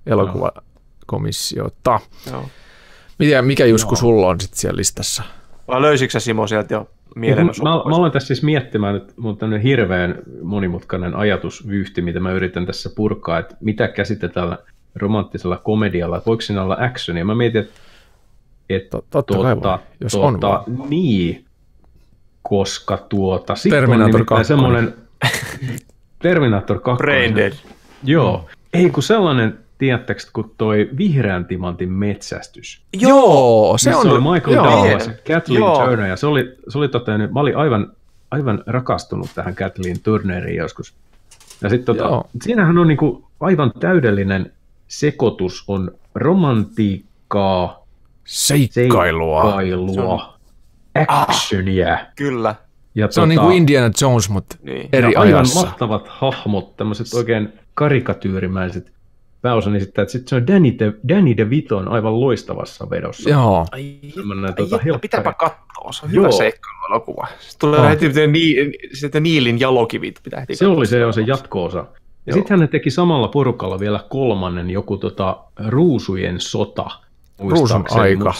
elokuvakomissiota. Mikä Jusku sulla on sitten siellä listassa? Vai löysitkö sä Simo sieltä jo mielenosoitteesta? Mä aloin tässä siis miettimään, että mun on tämmöinen hirveän monimutkainen ajatusvyyhti, mitä mä yritän tässä purkaa, että mitä käsitetään romanttisella komedialla, että voiko siinä olla actionia. Mä mietin, että jos on vaan. Niin, koska Terminator 2. Semmoinen Terminator 2. Brain Dead. Joo. Ei kun sellainen, tiedättekö, kun toi Vihreän timantin metsästys. Joo, se on. Se oli Michael Douglas ja Kathleen Turner, ja se oli mä olin aivan rakastunut tähän Kathleen Turneriin joskus. Ja sitten siinähän on niinku aivan täydellinen sekoitus, on romantiikkaa, seikkailua, actionia. Kyllä. Ja se on niin kuin Indiana Jones, mutta eri ja ajassa. Aivan mahtavat hahmot, tämmöiset oikein karikatyyrimäiset pääosan esittää, että sitten se on Danny DeVito on aivan loistavassa vedossa. Joo. Pitääpä katsoa, se on hyvä seikkailuelokuva. Tulee heti sitten Niilin jalokivit. Se oli se jatko-osa. Ja sitten hän teki samalla porukalla vielä kolmannen, joku Ruusujen sota. Ruusun aika.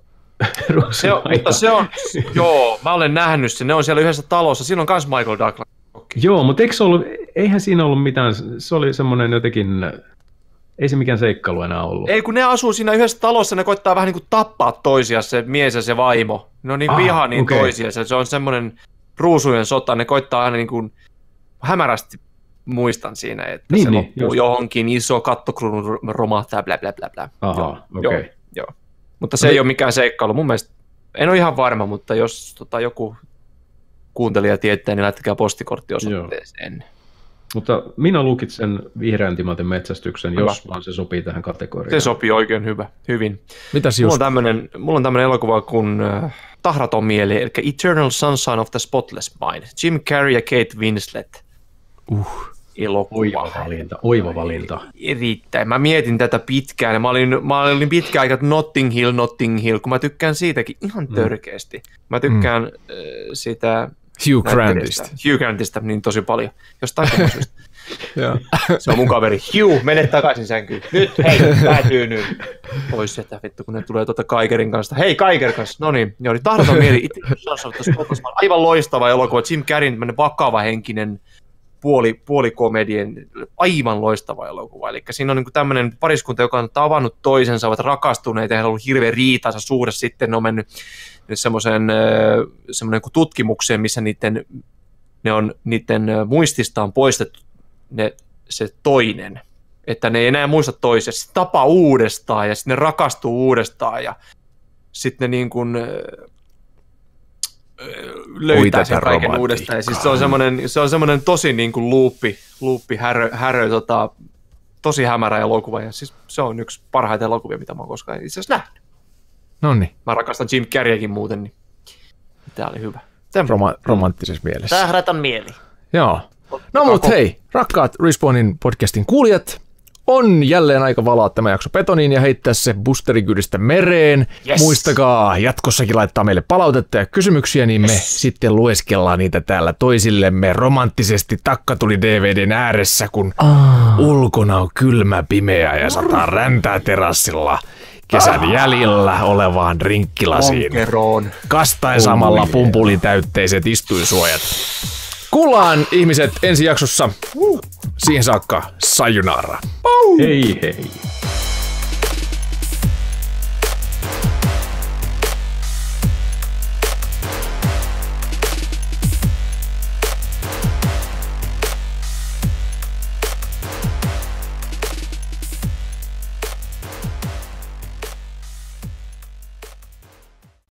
Mutta mä olen nähnyt sen, ne on siellä yhdessä talossa, siinä on myös Michael Douglas. Joo, mutta eihän siinä ollut mitään, se oli semmoinen jotenkin, ei se mikään seikkailu enää ollut. Ei, kun ne asuu siinä yhdessä talossa, ne koittaa vähän niin kuin tappaa toisiaan, se mies ja se vaimo. Ne on niin vihaa niin toisiaan, se on semmoinen Ruusujen sota, ne koittaa aina niin kuin hämärästi muistan siinä, että se loppuu johonkin, iso kattokruunu romahtaa, blä blä blä blä. Joo. Mutta se ei ole mikään seikkailu. Mun mielestä, en ole ihan varma, mutta jos joku kuuntelija tietää, niin laittakaa postikorttiosoitteeseen. Mutta minä lukitsen Vihreän timantin metsästyksen, jos vaan se sopii tähän kategoriaan. Se sopii oikein hyvin. Mitäs just? Mulla on tämmöinen elokuva kuin Tahraton mieli, eli Eternal Sunshine of the Spotless Mind. Jim Carrey ja Kate Winslet. Elokuva. Oiva valinta. Erittäin. Mä mietin tätä pitkään. Mä olin pitkään aikaa Notting Hill, kun mä tykkään siitäkin ihan törkeästi. Mä tykkään sitä Hugh Grantista niin tosi paljon. Jostain syystä. Se on mun kaveri. Hugh, mene takaisin sänkyyn. Nyt, hei, päätyy nyt. Pois sieltä, vittu, kun ne tulee Kaikerin kanssa. Hei, Kaiker kanssa. No niin, oli Tahdoton mieli. Aivan loistava elokuva. Jim Carreyn tämmöinen vakava henkinen puolikomedien, aivan loistava elokuva. Eli siinä on niin tämmöinen pariskunta, joka on tavannut toisensa, ovat rakastuneet ja heillä on ollut hirveän riitaansa suhde. Sitten ne on mennyt semmoiseen tutkimukseen, missä niiden muistista on poistettu se toinen. Että ne ei enää muista toisia. Sitten tapaa uudestaan ja sitten ne rakastuu uudestaan ja sitten ne niin kuin löytää sen kaiken uudestaan. Ja siis se on semmoinen tosi niin kuin luuppi härö, tosi hämärä elokuva. Ja siis se on yksi parhaita elokuvia, mitä mä oon koskaan itse asiassa nähnyt. Noniin. Mä rakastan Jim Carreykin muuten, niin tää oli hyvä. Romanttisessa mielessä. Tahraton mieli. Joo. No mut hei, rakkaat Respawnin podcastin kuulijat, on jälleen aika valaa tämä jakso betoniin ja heittää se boosterikydistä mereen. Yes. Muistakaa jatkossakin laittaa meille palautetta ja kysymyksiä, niin me sitten lueskellaan niitä täällä toisillemme romanttisesti takkatuli DVDn ääressä, kun ulkona on kylmä, pimeä ja sataa räntää terassilla kesän jäljellä olevaan rinkkilasiin. Kastaen samalla pumpulitäytteiset istuinsuojat. Kuullaan ihmiset ensi jaksossa. Siihen saakka, sayonara. Hei hei.